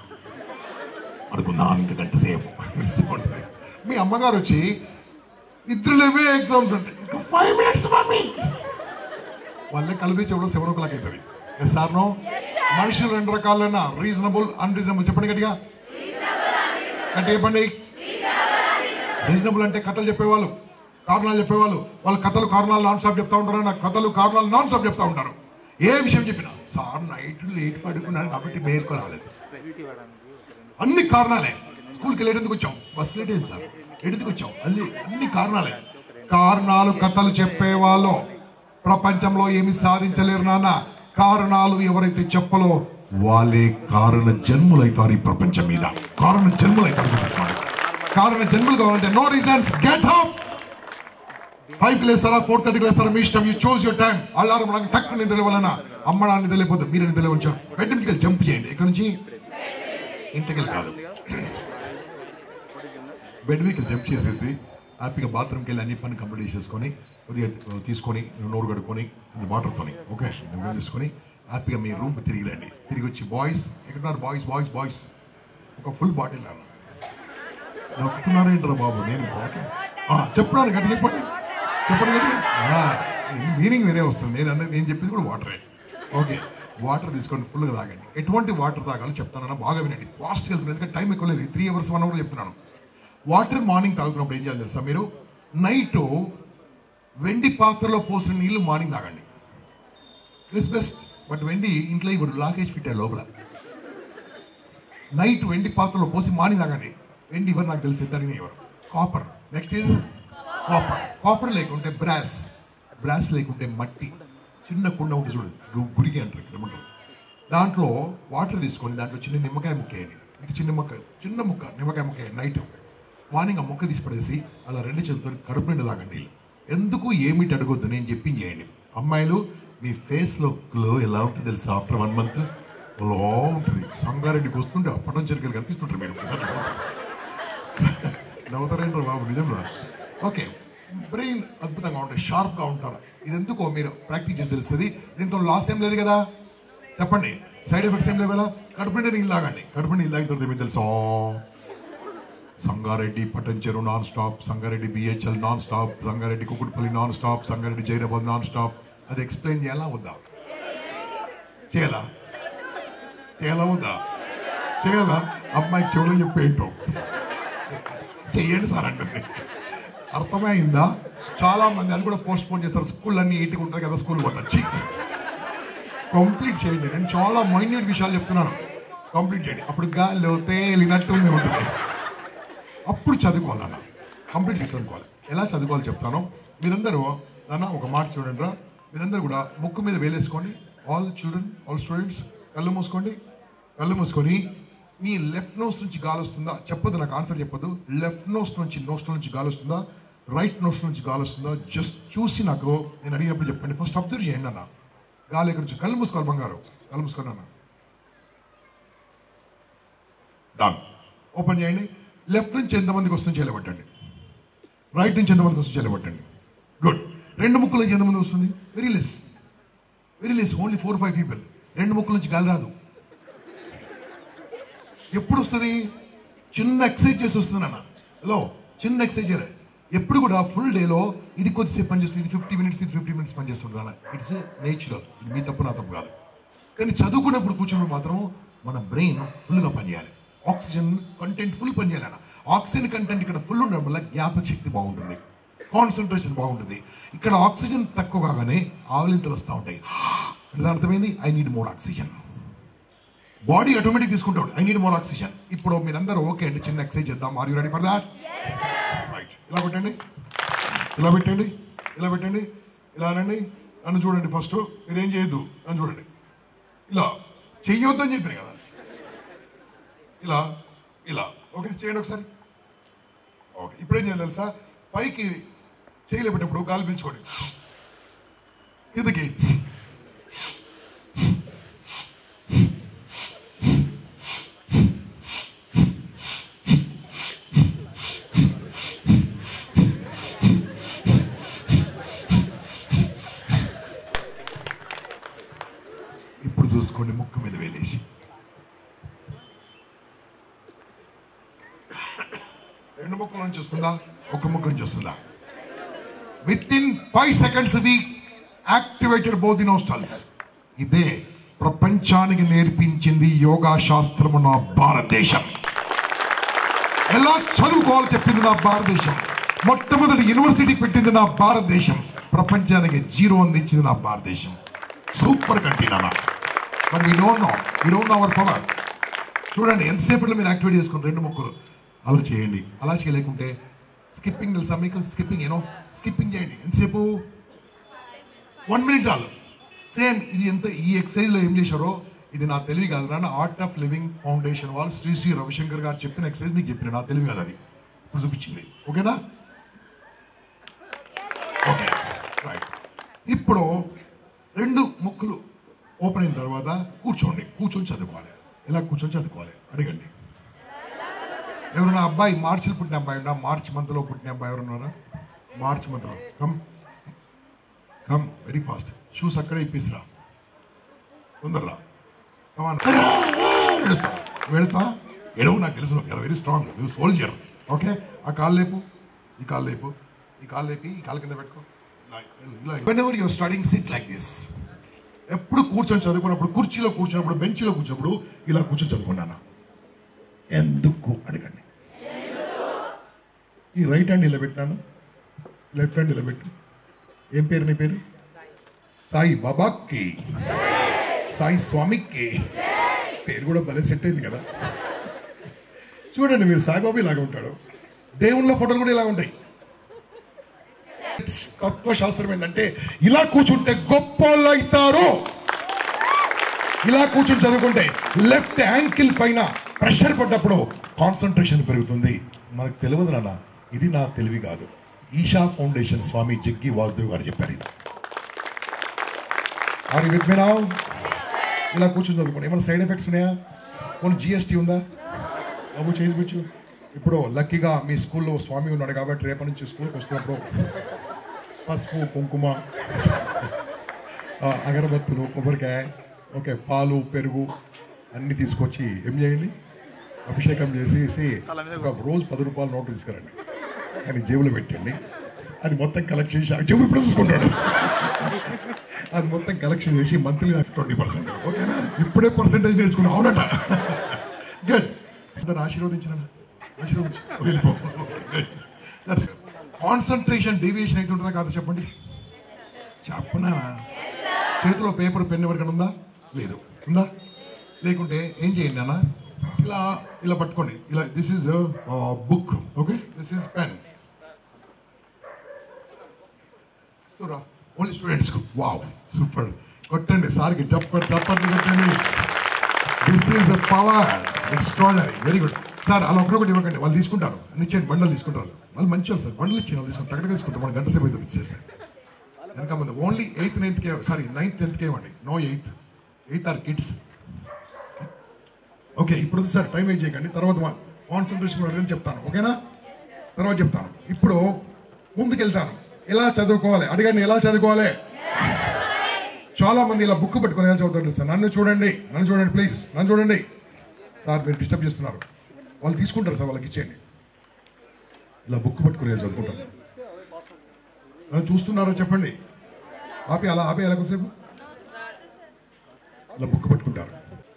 ఇంకా గంట సేపు ఉంటుంది. మీ అమ్మగారు వచ్చి నిద్రలేవే ఎగ్జామ్స్ ఉంటాయి, ఇంకా 5 minutes మమ్మీ వాళ్ళే కళ్ళు తెచ్చి 7 o'clock అవుతుంది. Yes sir no? మనుషులు 2 రకాలైనా, రీజనబుల్, అన్రీజనబుల్. చెప్పండి గట్టిగా. అంటే చెప్పండి. రీజనబుల్ అంటే కథలు చెప్పేవాళ్ళు, కారణాలు చెప్పేవాళ్ళు వాళ్ళ కథలు కారణాలు నాన్ స్టాప్ చెప్తా ఉంటారు. నాకు కథలు కారణాలు నాన్ స్టాప్ చెప్తా ఉంటారు. ఏ విషయం చెప్పినా సార్ నైట్ లేట్ పడుకున్నాను కాబట్టి మేలుకో రాలేదు, అన్ని కారణాలే. స్కూల్కి లేట్ ఎందుకు వచ్చాం, బస్ లేట్ అయింది సార్, ఎందుకు వచ్చాం, అన్ని కారణాలే. కారణాలు కథలు చెప్పేవాళ్ళు ప్రపంచంలో ఏమి సాధించలేరు నాన్న. కారణాలు ఎవరైతే చెప్పలో వాళ్ళే కారణ జన్ములు అవుతారు ఈ ప్రపంచం మీద. కారణ జన్ములు అవుతారు. కారణ జన్ములు కావాలంటే నో రీజన్స్, గెట్ అప్. 5కి లేస్తారా, 4:30కి లేస్తారా, మీ ఇష్టం. You choose your time. Alarm నాకు తక్కువ నిద్ర వలన అమ్మ నాన్న నిద్ర లేకపోతే మీరు నిద్ర ఉంచారు. బెడ్ మీదకి వెళ్ళి జంప్ చేయండి. ఇక్కడ నుంచి ఇంటికి వెళ్ళి కాదు, బెడ్ మీదకి జంప్ చేసేసి హ్యాపీగా బాత్రూమ్కి వెళ్ళి అన్ని పని కంప్లీట్ చేసుకొని కొద్దిగా తీసుకొని నోరు కడుక్కొని వాటర్తోని ఓకే చేసుకొని హ్యాపీగా మీ రూమ్కి తిరిగి రండి. తిరిగి వచ్చి బాయ్స్ ఎక్కడున్నారు, బాయ్స్ బాయ్స్ బాయ్స్ ఒక ఫుల్ బాటిల్ నాన్న. నవ్వుతున్నారేంటారా బాబు, నేను బాటిల్ చెప్తున్నాను గట్టి చెప్పండి గట్టి. మీనింగ్ వేరే వస్తుంది. నేను చెప్పేది కూడా వాటరే. ఓకే, వాటర్ తీసుకోండి, ఫుల్గా తాగండి. ఎటువంటి వాటర్ తాగాలో చెప్తానన్నా బాగా వినండి. ఫాస్ట్గా వెళ్తున్నాను ఎందుకంటే టైం ఎక్కువ లేదు, 3 hours 1 hour చెప్తున్నాను. వాటర్ మార్నింగ్ తాగుతున్నప్పుడు ఏం చేయాలి తెలుసా, మీరు నైట్ వెండి పాత్రలో పోసిన నీళ్లు మార్నింగ్ తాగండి. It's best. బట్ వెండి ఇంట్లో ఇప్పుడు లాకేజ్ పెట్టారు లోపల. నైట్ వెండి పాత్రలో పోసి మార్నింగ్ తాగండి. వెండి ఎవరు నాకు తెలిసి తడిని ఎవరు, copper. Next is copper. Copper లేకుంటే బ్రాస్ లేకుంటే మట్టి. చిన్న కుండ ఉంటుంది చూడు, గురికి అంటారు ఇక్కడ ఏమంటారు. దాంట్లో వాటర్ తీసుకొని దాంట్లో చిన్న నిమ్మకాయ ముక్కేయండి. ఇది చిన్న ముక్క నిమ్మకాయ ముక్కేయండి. నైట్ మార్నింగ్ ఆ ముక్క తీసి పడేసి అలా 2 చేతులతో కడుపు నిండా తాగండి. ఎందుకు ఏమిటి అడగొద్దు, నేను చెప్పింది చేయండి. అమ్మాయిలు మీ ఫేస్లో గ్లో ఎలా ఉంటుంది తెలుసా, ఆఫ్టర్ 1 month అలా ఉంటుంది. సంగారెడ్డికి వస్తుంటే పట్టం చెరికలు కనిపిస్తుంటారు మీరు. నవ్వుతారేంటారు బాబు, నిజంగా. ఓకే, బ్రెయిన్ అద్భుతంగా ఉంటాయి, షార్ప్గా ఉంటారు. ఇది ఎందుకో మీరు ప్రాక్టీస్ చేసి తెలుస్తుంది. దీంతో లాస్ ఏం లేదు కదా, చెప్పండి. సైడ్ ఎఫెక్ట్స్ ఏం లేవు కదా. కడుపు నిండా నీళ్ళు తాగండి. కడుపు నిండా నీళ్ళు తాగిన తర్వాత మీకు తెలుసా, Sangareddy Patancheru non stop, Sangareddy BHEL non stop, Sangareddy Kukatpally non stop, Sangareddy Zaheerabad non stop. అది ఎక్స్ప్లెయిన్ చేయాలా వద్దా, చేయాలా వద్దా, చేయాలా? అమ్మాయికి చెవులో చెప్పేంటో చెయ్యండి సార్ అంటే అర్థమైందా? చాలా మంది అది కూడా పోస్ట్ పోన్ చేస్తారు. స్కూల్ అన్ని ఇంటికి ఉంటుంది కదా, స్కూల్ పోతొచ్చి కంప్లీట్ చేయండి. నేను చాలా మైన్యూట్ విషయాలు చెప్తున్నాను, కంప్లీట్ చేయండి. అప్పుడు గాల్లో తేలినట్టు ఉంటుంది. అప్పుడు చదువుకోవాలన్న, కంప్లీట్ చేసి చదువుకోవాలి. ఎలా చదువుకోవాలి చెప్తాను. మీరందరూ నాన్న ఒక మాట చూడండి రా, మీరందరూ కూడా ముక్కు మీద వేలేసుకోండి. ఆల్ చిల్డ్రన్, ఆల్ స్టూడెంట్స్ కళ్ళు మూసుకొని మీ లెఫ్ట్ నోస్ నుంచి గాలి వస్తుందా చెప్పొద్దు, నాకు ఆన్సర్ చెప్పొద్దు. లెఫ్ట్ నోస్ నుంచి గాలి వస్తుందా, రైట్ నోస్ నుంచి గాలి వస్తుందా, జస్ట్ చూసి నాకు నేను అడిగినప్పుడు చెప్పండి. ఫస్ట్ అబ్జర్వ్ చేయండి అన్న, గాలి ఎక్కడి నుంచి. కళ్ళు మూసుకోవాలి బంగారు, కళ్ళు మూసుకోండి అన్న. డన్. ఓపెన్ చేయండి. లెఫ్ట్ నుంచి ఎంతమందికి వస్తుంది చేయలేబట్టండి, రైట్ నుంచి ఎంతమందికి వస్తుంది చేయలేబట్టండి. గుడ్. 2 ముక్కుల నుంచి ఎంతమంది వస్తుంది? Very less, only 4-5 people. 2 ముక్కుల నుంచి గాలి రాదు. ఎప్పుడు వస్తుంది? చిన్న ఎక్సర్సైజ్ చేసి వస్తుంది అన్న. హలో, చిన్న ఎక్సర్సైజ్. ఎప్పుడు కూడా ఫుల్ డేలో ఇది కొద్దిసేపు పనిచేస్తుంది, ఇది 50 minutes, ఇది 50 minutes పనిచేస్తుంది అన్న. It's natural. ఇది మీ తప్పు నా తప్పు కాదు. కానీ చదువుకున్నప్పుడు కూర్చున్నప్పుడు మాత్రం మన బ్రెయిన్ ఫుల్గా పనిచేయాలి. ఆక్సిజన్ కంటెంట్ ఫుల్ పనిచేయాలి అన్న. ఆక్సిజన్ కంటెంట్ ఇక్కడ ఫుల్ ఉండడం వల్ల జ్ఞాపక శక్తి బాగుంటుంది, కాన్సన్ట్రేషన్ బాగుంటుంది. ఇక్కడ ఆక్సిజన్ తక్కువ కాగానే ఆవలింతలు వస్తూ ఉంటాయి. దాని అర్థమైంది, I need more oxygen. Body automatic తీసుకుంటాడు, ఐ నీడ్ మోర్ ఆక్సిజన్. ఇప్పుడు మీరందరూ ఓకే అండి, చిన్న ఎక్సర్సైజ్ చేద్దాం. Are you ready for that? Right. ఇలా పెట్టండి, ఇలా అనండి. నన్ను చూడండి. ఫస్ట్ మీరేం చేయొద్దు, నన్ను చూడండి. ఇలా చెయ్యొద్దు అని చెప్పాను కదా, ఇలా ఓకే చేయండి ఒకసారి. ఓకే, ఇప్పుడు ఏం చేయాలి తెలుసా, పైకి చేయలేబెట్టినప్పుడు గాలి పీల్చుకోండి, కిందకి ఇప్పుడు చూసుకోండి. ముక్కు మీద వేలేసి 2 ముక్కల నుంచి వస్తుందా, 1 ముక్క నుంచి వస్తుందా? Within 5 seconds we activated both the nostrils. ఇదే ప్రపంచానికి నేర్పించింది యోగా శాస్త్రము నా భారతదేశం. ఎలా చదువుకోవాలో చెప్పింది నా భారతదేశం. మొట్టమొదటి యూనివర్సిటీ పెట్టింది నా భారతదేశం, ప్రపంచానికి జీరో అందించింది నా భారతదేశం. సూపర్ కంట్రీ నాన్న. But we don't know our power. చూడండి ఎంతసేపట్లో మీరు యాక్టివేట్ చేసుకుని 2 ముక్కలు అలా చేయండి. అలా చేయలేకుంటే స్కిప్పింగ్ తెలుసా మీకు? స్కిప్పింగ్ చేయండి. ఎంతసేపు? 1 minute చాలు. సేమ్ ఇది ఈ ఎక్సర్సైజ్లో ఏం చేశారో ఇది నా తెలివి కాదు నాన్న. ఆర్ట్ ఆఫ్ లివింగ్ ఫౌండేషన్ వాళ్ళు శ్రీ రవిశంకర్ గారు చెప్పిన ఎక్సర్సైజ్ మీకు చెప్పిన, నా తెలివి కాదు, అది ఇప్పుడు చూపించింది. ఓకేనా? Okay right. ఇప్పుడు 2 ముక్కలు ఓపెన్ అయిన తర్వాత కూర్చొని చదువుకోవాలి. ఎలా కూర్చొని చదువుకోవాలి అడగండి. ఎవరైనా అబ్బాయి మార్చిలో పుట్టిన అబ్బాయి ఉన్నా? మార్చి మంత్లో పుట్టిన అబ్బాయి ఎవరున్నారా? మార్చి మంత్లో కమ్ వెరీ ఫాస్ట్. షూస్ అక్కడే ఇప్పిస్తా, తొందరరా. ఏడుస్తా ఎడవు, నాకు తెలుసు, వెరీ స్ట్రాంగ్, నువ్వు సోల్జర్. ఓకే, ఆ కాళ్ళు లేపు, ఈ కాళ్ళు లేపు, ఈ కాళ్ళు లేపి ఈ కాళ్ళ కింద పెట్టుకో. whenever you are studying sit like this. ఎప్పుడు కూర్చొని చదువుకున్నప్పుడు, కుర్చీలో కూర్చున్నప్పుడు, బెంచ్లో కూర్చున్నప్పుడు ఇలా కూర్చొని చదువుకున్నాను. ఎందుకు అడగండి. ఈ రైట్ హ్యాండ్ ఇలా పెట్టినాను, లెఫ్ట్ హ్యాండ్ ఇలా పెట్టు. ఏం పేరు నీ పేరు? సాయి బాబాకి, సాయి స్వామికి. పేరు కూడా భలే సెట్ అయింది కదా. చూడండి మీరు, సాయిబాబా ఇలాగ ఉంటాడు, దేవుళ్ళ ఫోటోలు కూడా ఇలా ఉంటాయి. తత్వశాస్త్రం ఏంటంటే ఇలా కూర్చుంటే గొప్ప వాళ్ళు అవుతారు. ఇలా కూర్చుని చదువుకుంటే లెఫ్ట్ యాంకిల్ పైన ప్రెషర్ పడ్డప్పుడు కాన్సన్ట్రేషన్ పెరుగుతుంది. మనకు తెలియదు నాన్న, ఇది నా తెలివి కాదు. ఈషా ఫౌండేషన్ స్వామి జగ్గి వాసుదేవ్ గారు చెప్పారు ఇది. Are you with me now? ఇలా కూర్చొని చదువుకోండి. ఏమైనా సైడ్ ఎఫెక్ట్స్ ఉన్నాయా? కొన్ని జిఎస్టీ ఉందా? బాబు చేయించు. ఇప్పుడు లక్కీగా మీ స్కూల్లో స్వామి ఉన్నాడు కాబట్టి రేపటి నుంచి స్కూల్కి వస్తున్నప్పుడు పసుపు, కుంకుమ, అగరబత్తులు, కొబ్బరికాయ, ఓకే, పాలు, పెరుగు అన్నీ తీసుకొచ్చి ఏం చేయండి, అభిషేకం చేసేసి ఒక రోజు 10 రూపాయల నోటు తీసుకురండి, కానీ జేబులో పెట్టండి. అది మొత్తం కలెక్ట్ చేసి జేబు ఇప్పుడు చూసుకుంటాడు. అది మొత్తం కలెక్షన్ చేసి మంత్లీ 20%. ఓకేనా? ఇప్పుడే పర్సెంటేజ్ నేర్చుకున్నాం. అవునట. గుడ్. ఆశీర్వదించిన కాన్సన్ట్రేషన్ డీవియేషన్ అయితే ఉంటుందా కాదు చెప్పండి. చెప్పనా? చేతిలో పేపర్ పెన్ ఎవరికైనా ఉందా? లేదు. ఉందా? లేకుంటే ఏం చేయండి అన్న, ఇలా ఇలా పట్టుకోండి. ఇలా this is book, okay, this is pen. Only students. Wow, super. కొట్టండి సార్కి, చప్పట్లు కొట్టండి. This is the power, extraordinary, very good. Sir అలా ఒకటి ఇవ్వకండి, వాళ్ళు తీసుకుంటారు. ఇచ్చేయండి, బండలు తీసుకుంటారు వాళ్ళు. మంచి వాళ్ళు సార్, బండలు ఇచ్చేయండి, వాళ్ళు తీసుకుంటారు. టక్కగా తీసుకుంటారు, మన గంట సేపు అయితే ఇచ్చేస్తారు. వెనక ముందు only 8th 9th sorry 9th 10th ఇవ్వండి. No 8th are kids. Okay, ఇప్పుడు సార్ టైం వేస్ట్ చేయకండి, తర్వాత కాన్సన్ట్రేషన్ చెప్తాను. ఓకేనా? తర్వాత చెప్తాను. ఇప్పుడు ముందుకెళ్తాను. ఎలా చదువుకోవాలి అడగండి. ఎలా చదువుకోవాలి? చాలా మంది ఇలా బుక్ పెట్టుకుని ఎలా చదువుతారు సార్? నన్ను చూడండి ప్లీజ్, నన్ను చూడండి. సార్ మీరు డిస్టర్బ్ చేస్తున్నారు. వాళ్ళు తీసుకుంటారు సార్, వాళ్ళకి ఇచ్చేయండి. ఇలా బుక్ పట్టుకుని ఎలా చదువుకుంటారు? నన్ను చూస్తున్నారో చెప్పండి. ఆపి అలా కొద్దిసేపు ఇలా బుక్ పట్టుకుంటారు.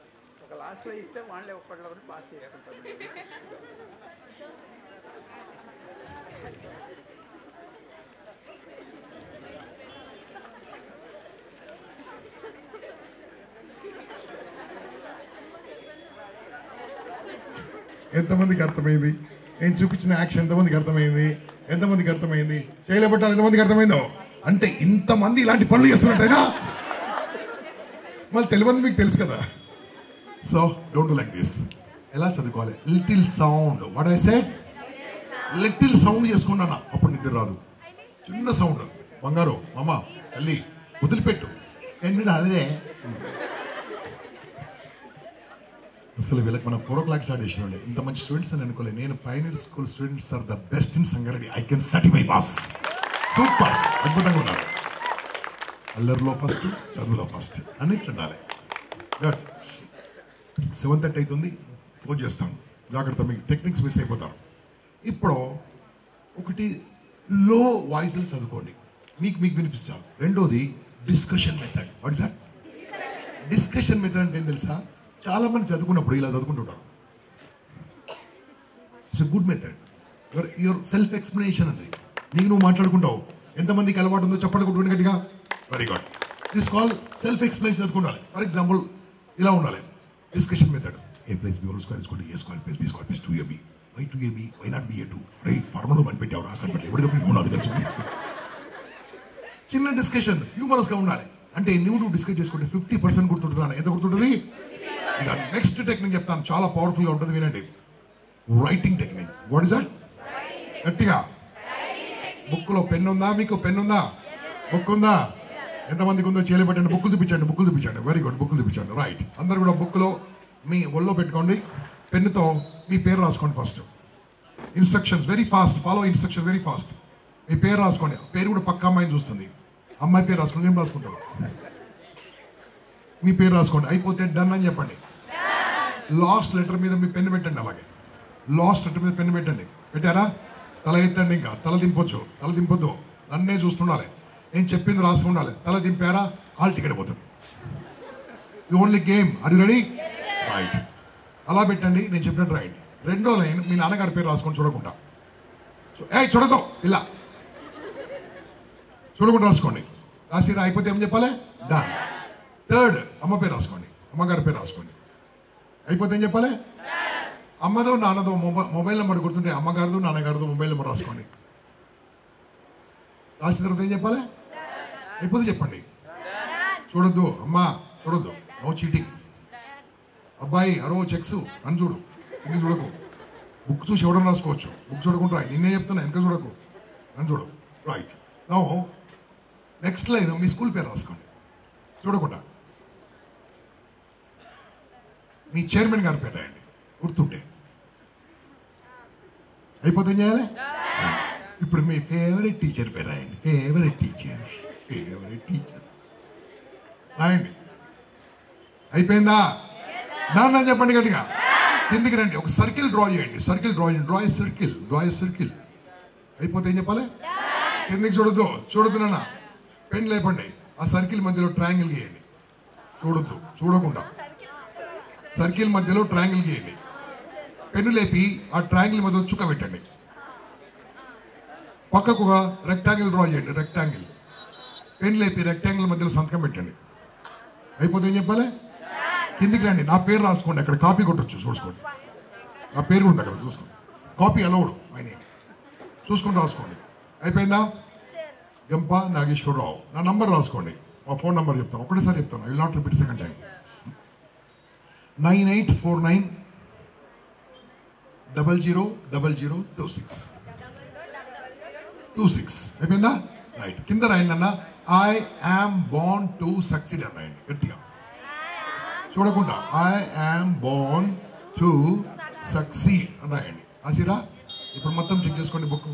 ఎంతమందికి అర్థమైంది? నేను చూపించిన యాక్షన్ ఎంతమందికి అర్థమైంది? చేయలేబట్టాలి ఎంతమందికి అర్థమైందో? అంటే ఇంతమంది ఇలాంటి పనులు చేస్తున్నట్టేనా? మళ్ళీ తెలియదు, మీకు తెలుసు కదా. So don't do like this. ఎలా చదువుకోవాలి? Little sound. What I said, little sound చేసుకున్నానా, అప్పుడు నిద్ర రాదు. చిన్న సౌండ్. బంగారు మామ తల్లి వదిలిపెట్టు, అదే అసలు వీళ్ళకి మనం 4 o'clock స్టార్ట్ చేసినండి. ఇంత మంచి స్టూడెంట్స్ అని అనుకోలేదు నేను. Pioneer school students are the best in Sangareddy. I can certify boss. Super, అద్భుతంగా ఉన్నారు. అల్లరిలో ఫస్ట్, చదువులో ఫస్ట్, అన్నిట్లు ఉండాలి. గుడ్. 7:30 అవుతుంది, క్లోజ్ చేస్తాం. జాగ్రత్త, మీకు టెక్నిక్స్ మిస్ అయిపోతారు. ఇప్పుడు ఒకటి లో వాయిస్లో చదువుకోండి, మీకు వినిపిస్తారు. రెండోది discussion method. What is that? Discussion method అంటే ఏం తెలుసా? చాలా మంది చదువుకున్నప్పుడు ఇలా చదువుకుంటుంటారు. It's a good method. Yourself explanation అండి. నీకు నువ్వు మాట్లాడుకుంటావు. ఎంతమందికి అలవాటు ఉందో చెప్పండి కొట్టుకుని గట్టిగా. Very good. This call self explanation చదువుకుండాలి. ఫర్ ఎగ్జాంపుల్ ఇలా ఉండాలి. Discussion method. A plus B whole square is equal to A square plus B square plus 2AB. Why 2AB? Why not BA2? Right formula మనం పెట్టావురా కనపట్లేదు. ఎవరికప్పుడు human తెలుసు. చిన్న discussion హ్యూమరస్గా ఉండాలి. అంటే నువ్వు డిస్కస్ చేసుకుంటే 50% గుర్తుంటుందా? ఎంత గుర్తుంటుంది? ఇక నెక్స్ట్ టెక్నిక్ చెప్తాను, చాలా పవర్ఫుల్గా ఉంటుంది, వినండి. Writing technique. What is that? గట్టిగా. బుక్లో పెన్ ఉందా? మీకు పెన్ ఉందా? బుక్ ఉందా? ఎంతమందికి ఉందో చేయలే పెట్టండి. బుక్కులు చూపించండి, బుక్కులు చూపించండి. వెరీ గుడ్, బుక్కులు చూపించండి. రైట్. అందరు కూడా బుక్లో మీ ఒళ్ళో పెట్టుకోండి. పెన్నుతో మీ పేరు రాసుకోండి. First instructions very fast, follow instruction very fast. మీ పేరు రాసుకోండి. పేరు కూడా పక్క అమ్మాయిని చూస్తుంది. అమ్మాయి పేరు రాసుకోండి. ఏం రాసుకుంటారు? మీ పేరు రాసుకోండి. అయిపోతే డన్ అని చెప్పండి. లాస్ట్ లెటర్ మీద మీ పెన్ను పెట్టండి. అలాగే లాస్ట్ లెటర్ మీద పెన్ను పెట్టండి. పెట్టారా? తల ఎత్తండి. ఇంకా తల దింపొచ్చు, తల దింపొద్దు. నన్నే చూస్తుండాలి. నేను చెప్పింది రాసి ఉండాలి. తల దింపారా హాల్ టికెట్ పోతుంది. ఇది ఓన్లీ గేమ్. అది రెడీ? రైట్. అలా పెట్టండి. నేను చెప్పినట్టు రాయండి. రెండో లైన్ మీ నాన్నగారి పేరు రాసుకొని చూడకుండా. చూడదు ఇలా చూడకుండా రాసుకోండి. రాసిరా అయిపోతే ఏం చెప్పాలి? డన్. థర్డ్ అమ్మ పేరు రాసుకోండి. అమ్మగారి పేరు రాసుకోండి. అయిపోతే ఏం చెప్పాలి? అమ్మదో నాన్నదో మొబైల్ నెంబర్ గుర్తుంటే అమ్మగారిదో నాన్నగారిదో మొబైల్ నెంబర్ రాసుకోండి. రాసిన తర్వాత ఏం చెప్పాలి? అయిపోతే చెప్పండి. చూడొద్దు అమ్మ, చూడొద్దు. No cheating. అబ్బాయి అరో చెక్స్ అని చూడు, ఇంక చూడకు. బుక్ చూసి ఎవడని రాసుకోవచ్చు. బుక్ చూడకుండా నిన్నే చెప్తున్నా, వెనక చూడకు అని చూడు. రైట్. నో నెక్స్ట్ లైన్ మీ స్కూల్ పేరు రాసుకోండి చూడకుండా. మీ చైర్మన్ గారి పేరు రాయండి గుర్తుంటే. అయిపోతే ఏం చేయాలి? ఇప్పుడు మీ ఫేవరెట్ టీచర్ పేరు రాయండి. ఫేవరెట్ టీచర్ రాయండి. అయిపోయిందా? నాన్న చెప్పండి గట్టిగా. కిందికి రండి. ఒక సర్కిల్ డ్రా చేయండి. సర్కిల్ డ్రా చేయండి. Draw a circle. అయిపోతే ఏం చెప్పాలి? కిందికి చూడొద్దు నాన్న. పెన్ లేపండి. ఆ సర్కిల్ మధ్యలో ట్రయాంగిల్ గీయండి. చూడకుండా సర్కిల్ మధ్యలో ట్రయాంగిల్ గీయండి. పెన్ను లేపి ఆ ట్రయాంగిల్ మధ్యలో చుక్క పెట్టండి. పక్కకు ఒక రెక్టాంగిల్ డ్రా చేయండి. రెక్టాంగిల్. పెన్ లేపి రెక్టాంగిల్ మధ్యలో సంతకం పెట్టండి. అయిపోతే ఏం చెప్పాలి? కిందికి రండి. నా పేరు రాసుకోండి. అక్కడ కాపీ కొట్టచ్చు చూసుకోండి. నా పేరు ఉంది అక్కడ చూసుకోండి. Copy allowed. ఆయన చూసుకుంటూ రాసుకోండి. అయిపోయిందా? గంప నాగేశ్వరరావు. నా నంబర్ రాసుకోండి. మా ఫోన్ నెంబర్ చెప్తాను. ఒకటేసారి చెప్తాను. I will not repeat second time. 9849000026. అయిపోయిందా? రైట్. కింద రాయండి అన్న. I am born to succeed అని రాయండి గట్టిగా చూడకుండా. I am born to succeed అని రాయండి. రాసిరా? ఇప్పుడు మొత్తం చెక్ చేసుకోండి బుక్.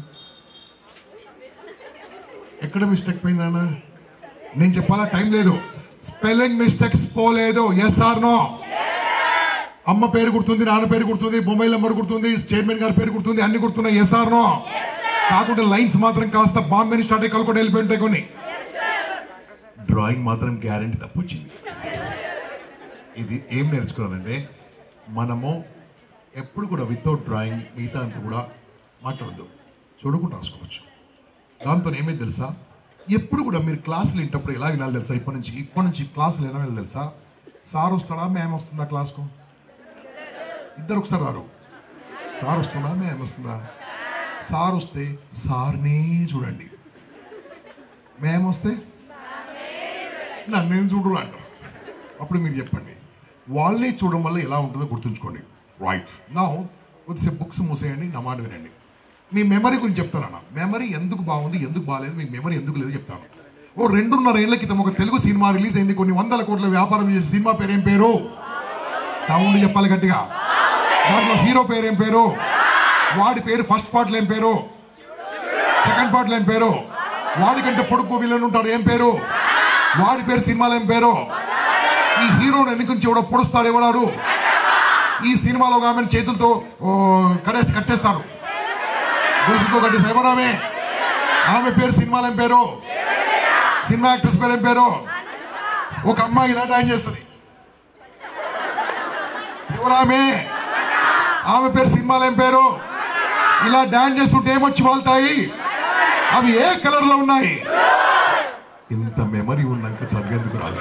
ఎక్కడ మిస్టేక్ పోయిందన్న? నేను చెప్పాలా? టైం లేదు. స్పెల్లింగ్ మిస్టేక్స్ పోలేదు. Yes or no? అమ్మ పేరు గుర్తుంది, నాన్న పేరు గుర్తుంది, మొబైల్ నెంబర్ గుర్తుంది, చైర్మన్ గారి పేరు గుర్తుంది, అన్ని గుర్తున్నాయి. Yes or no? కాకుండా లైన్స్ మాత్రం కాస్త బాంబే స్టార్ట్ అయ్యి కలుకొని వెళ్ళిపోయింటాయి కొన్ని. డ్రాయింగ్ మాత్రం గ్యారెంటీ తప్పొచ్చింది. ఇది ఏం నేర్చుకున్నానంటే మనము ఎప్పుడు కూడా వితౌట్ డ్రాయింగ్ మిగతా అంతా కూడా మాట్లాడద్దు. చూడకుండా రాసుకోవచ్చు. దాంతో ఏమైంది తెలుసా? ఎప్పుడు కూడా మీరు క్లాసులు వింటప్పుడు ఎలా వినాలి తెలుసా? ఇప్పటి నుంచి క్లాసులు ఎలా వెళ్ళాలి తెలుసా? సార్ వస్తాడా మ్యామ్ వస్తుందా క్లాస్కు? ఇద్దరు ఒకసారి రారు. సార్ వస్తుందా మ్యామ్ వస్తుందా? సార్ వస్తే సార్నే చూడండి. మ్యామ్ వస్తే నన్నేం చూడరు అంటారు. అప్పుడు మీరు చెప్పండి. వాళ్ళే చూడడం వల్ల ఎలా ఉంటుందో గుర్తుంచుకోండి. రైట్. నా కొద్దిసేపు బుక్స్ మూసేయండి. నా మాట వినండి. మీ మెమరీ గురించి చెప్తానన్నా. మెమరీ ఎందుకు బాగుంది, ఎందుకు బాగాలేదు, మీ మెమరీ ఎందుకు లేదు చెప్తాను. 2.5 ఏళ్ల క్రితం ఒక తెలుగు సినిమా రిలీజ్ అయింది. కొన్ని 100 కోట్ల వ్యాపారం చేసే సినిమా పేరు ఏం పేరు? సౌండ్ చెప్పాలి గట్టిగా. దాంట్లో హీరో పేరు ఏం పేరు? వాడి పేరు ఫస్ట్ పార్ట్లో ఏం పేరు? సెకండ్ పార్ట్లో ఏం పేరు? వాడికంటే పొడుపు విలన్ ఉంటాడు ఏం పేరు? వాడి పేరు సినిమాలో ఏం పేరు? ఈ హీరోని ఎన్నికరించి ఎవడో పొడుస్తాడు ఎవడాడు? ఈ సినిమాలో ఆమె చేతులతో కట్టేస్తాడు. గొలుసుతో కట్టేస్తాడు. ఎవరామె? ఆమె పేరు సినిమాలో ఏం పేరు? సినిమా యాక్ట్రెస్ పేరు ఏం పేరు? ఒక అమ్మాయి ఇలా డాన్స్ చేస్తుంది. ఎవరామె? ఆమె పేరు సినిమాలో ఏం పేరు? ఇలా డాన్స్ చేస్తుంటే ఏమొచ్చి వాళ్తాయి? అవి ఏ కలర్ లో ఉన్నాయి? ఇంత మెమరీ ఉన్నాక చదివేందుకు రాదు.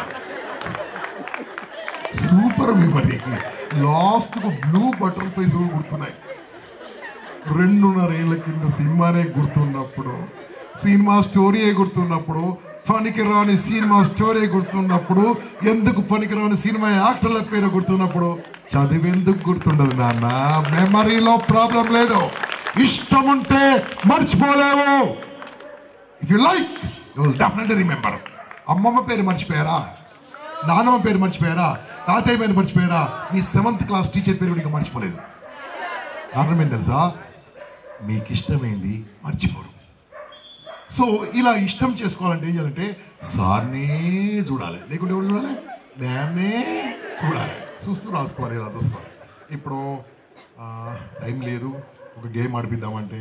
Super memory. లాస్ట్ కు బ్లూ బటర్ఫ్లైస్ గుర్తున్నాయి. 2.5 ఏళ్ల కింద సినిమానే గుర్తున్నప్పుడు, సినిమా స్టోరీయే గుర్తున్నప్పుడు, పనికిరాని సినిమా స్టోరీ గుర్తున్నప్పుడు, ఎందుకు పనికిరాని సినిమా యాక్టర్ల పేరు గుర్తున్నప్పుడు చదివేందుకు గుర్తుండదు నాన్న. మెమరీలో ప్రాబ్లం లేదు. ఇష్టం ఉంటే మర్చిపోలేవు. If you like you will definitely remember. అమ్మమ్మ పేరు మర్చిపోయారా? నాన్నమ్మ పేరు మర్చిపోయారా? తాతయ్య పేరు మర్చిపోయారా? మీ 7th క్లాస్ టీచర్ పేరు కూడా మర్చిపోలేదు. కారణం ఏం తెలుసా? మీకు ఇష్టమైంది మర్చిపోరు. సో ఇలా ఇష్టం చేసుకోవాలంటే ఏం చేయాలంటే సార్నే చూడాలి, లేకుంటే ఎవరు చూడాలి? మ్యామ్నే చూడాలి. చూస్తూ రాసుకోవాలి, ఇలా చూసుకోవాలి. ఇప్పుడు టైం లేదు, ఒక గేమ్ ఆడిపిద్దామంటే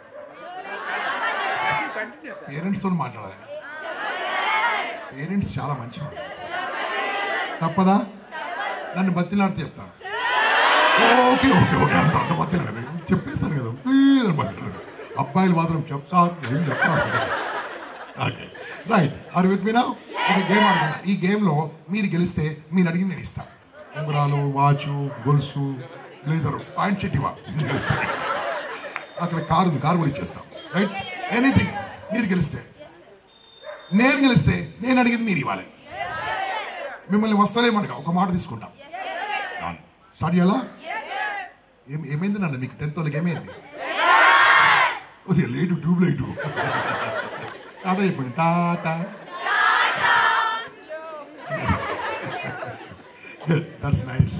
పేరెంట్స్తో మాట్లాడాలి. పేరెంట్స్ చాలా మంచివారు. తప్పదా? నన్ను బతిలాడితే చెప్తాను. ఓకే ఓకే ఓకే అంత అంత బతిలాడు చెప్పేస్తాను కదా, ప్లీజ్ అని బతిలాడు. అబ్బాయిలు మాత్రం చెప్తారు, ఏం చెప్తారు. Okay right, are with me now? ఒక గేమ్ ఆడుతున్నా. ఈ గేమ్లో మీరు గెలిస్తే మీరు అడిగింది నేను ఇస్తాను. ఉంగరాలు, వాచు, గొలుసు, బ్లేజరు, పాయింట్ చెట్టివా, అక్కడ కారు ఉంది, కారు కూడా ఇచ్చేస్తాం. Right, anything. మీరు గెలిస్తే, నేను గెలిస్తే నేను అడిగింది మీరు ఇవ్వాలి. మిమ్మల్ని వస్తలేమనగా ఒక మాట తీసుకుంటాం. స్టార్ట్ చేయాలా? ఏమైంది నాన్న మీకు 10th వాళ్ళకి ఏమైంది? Late tube light. టాటా చెప్పండి. Tata. That's nice.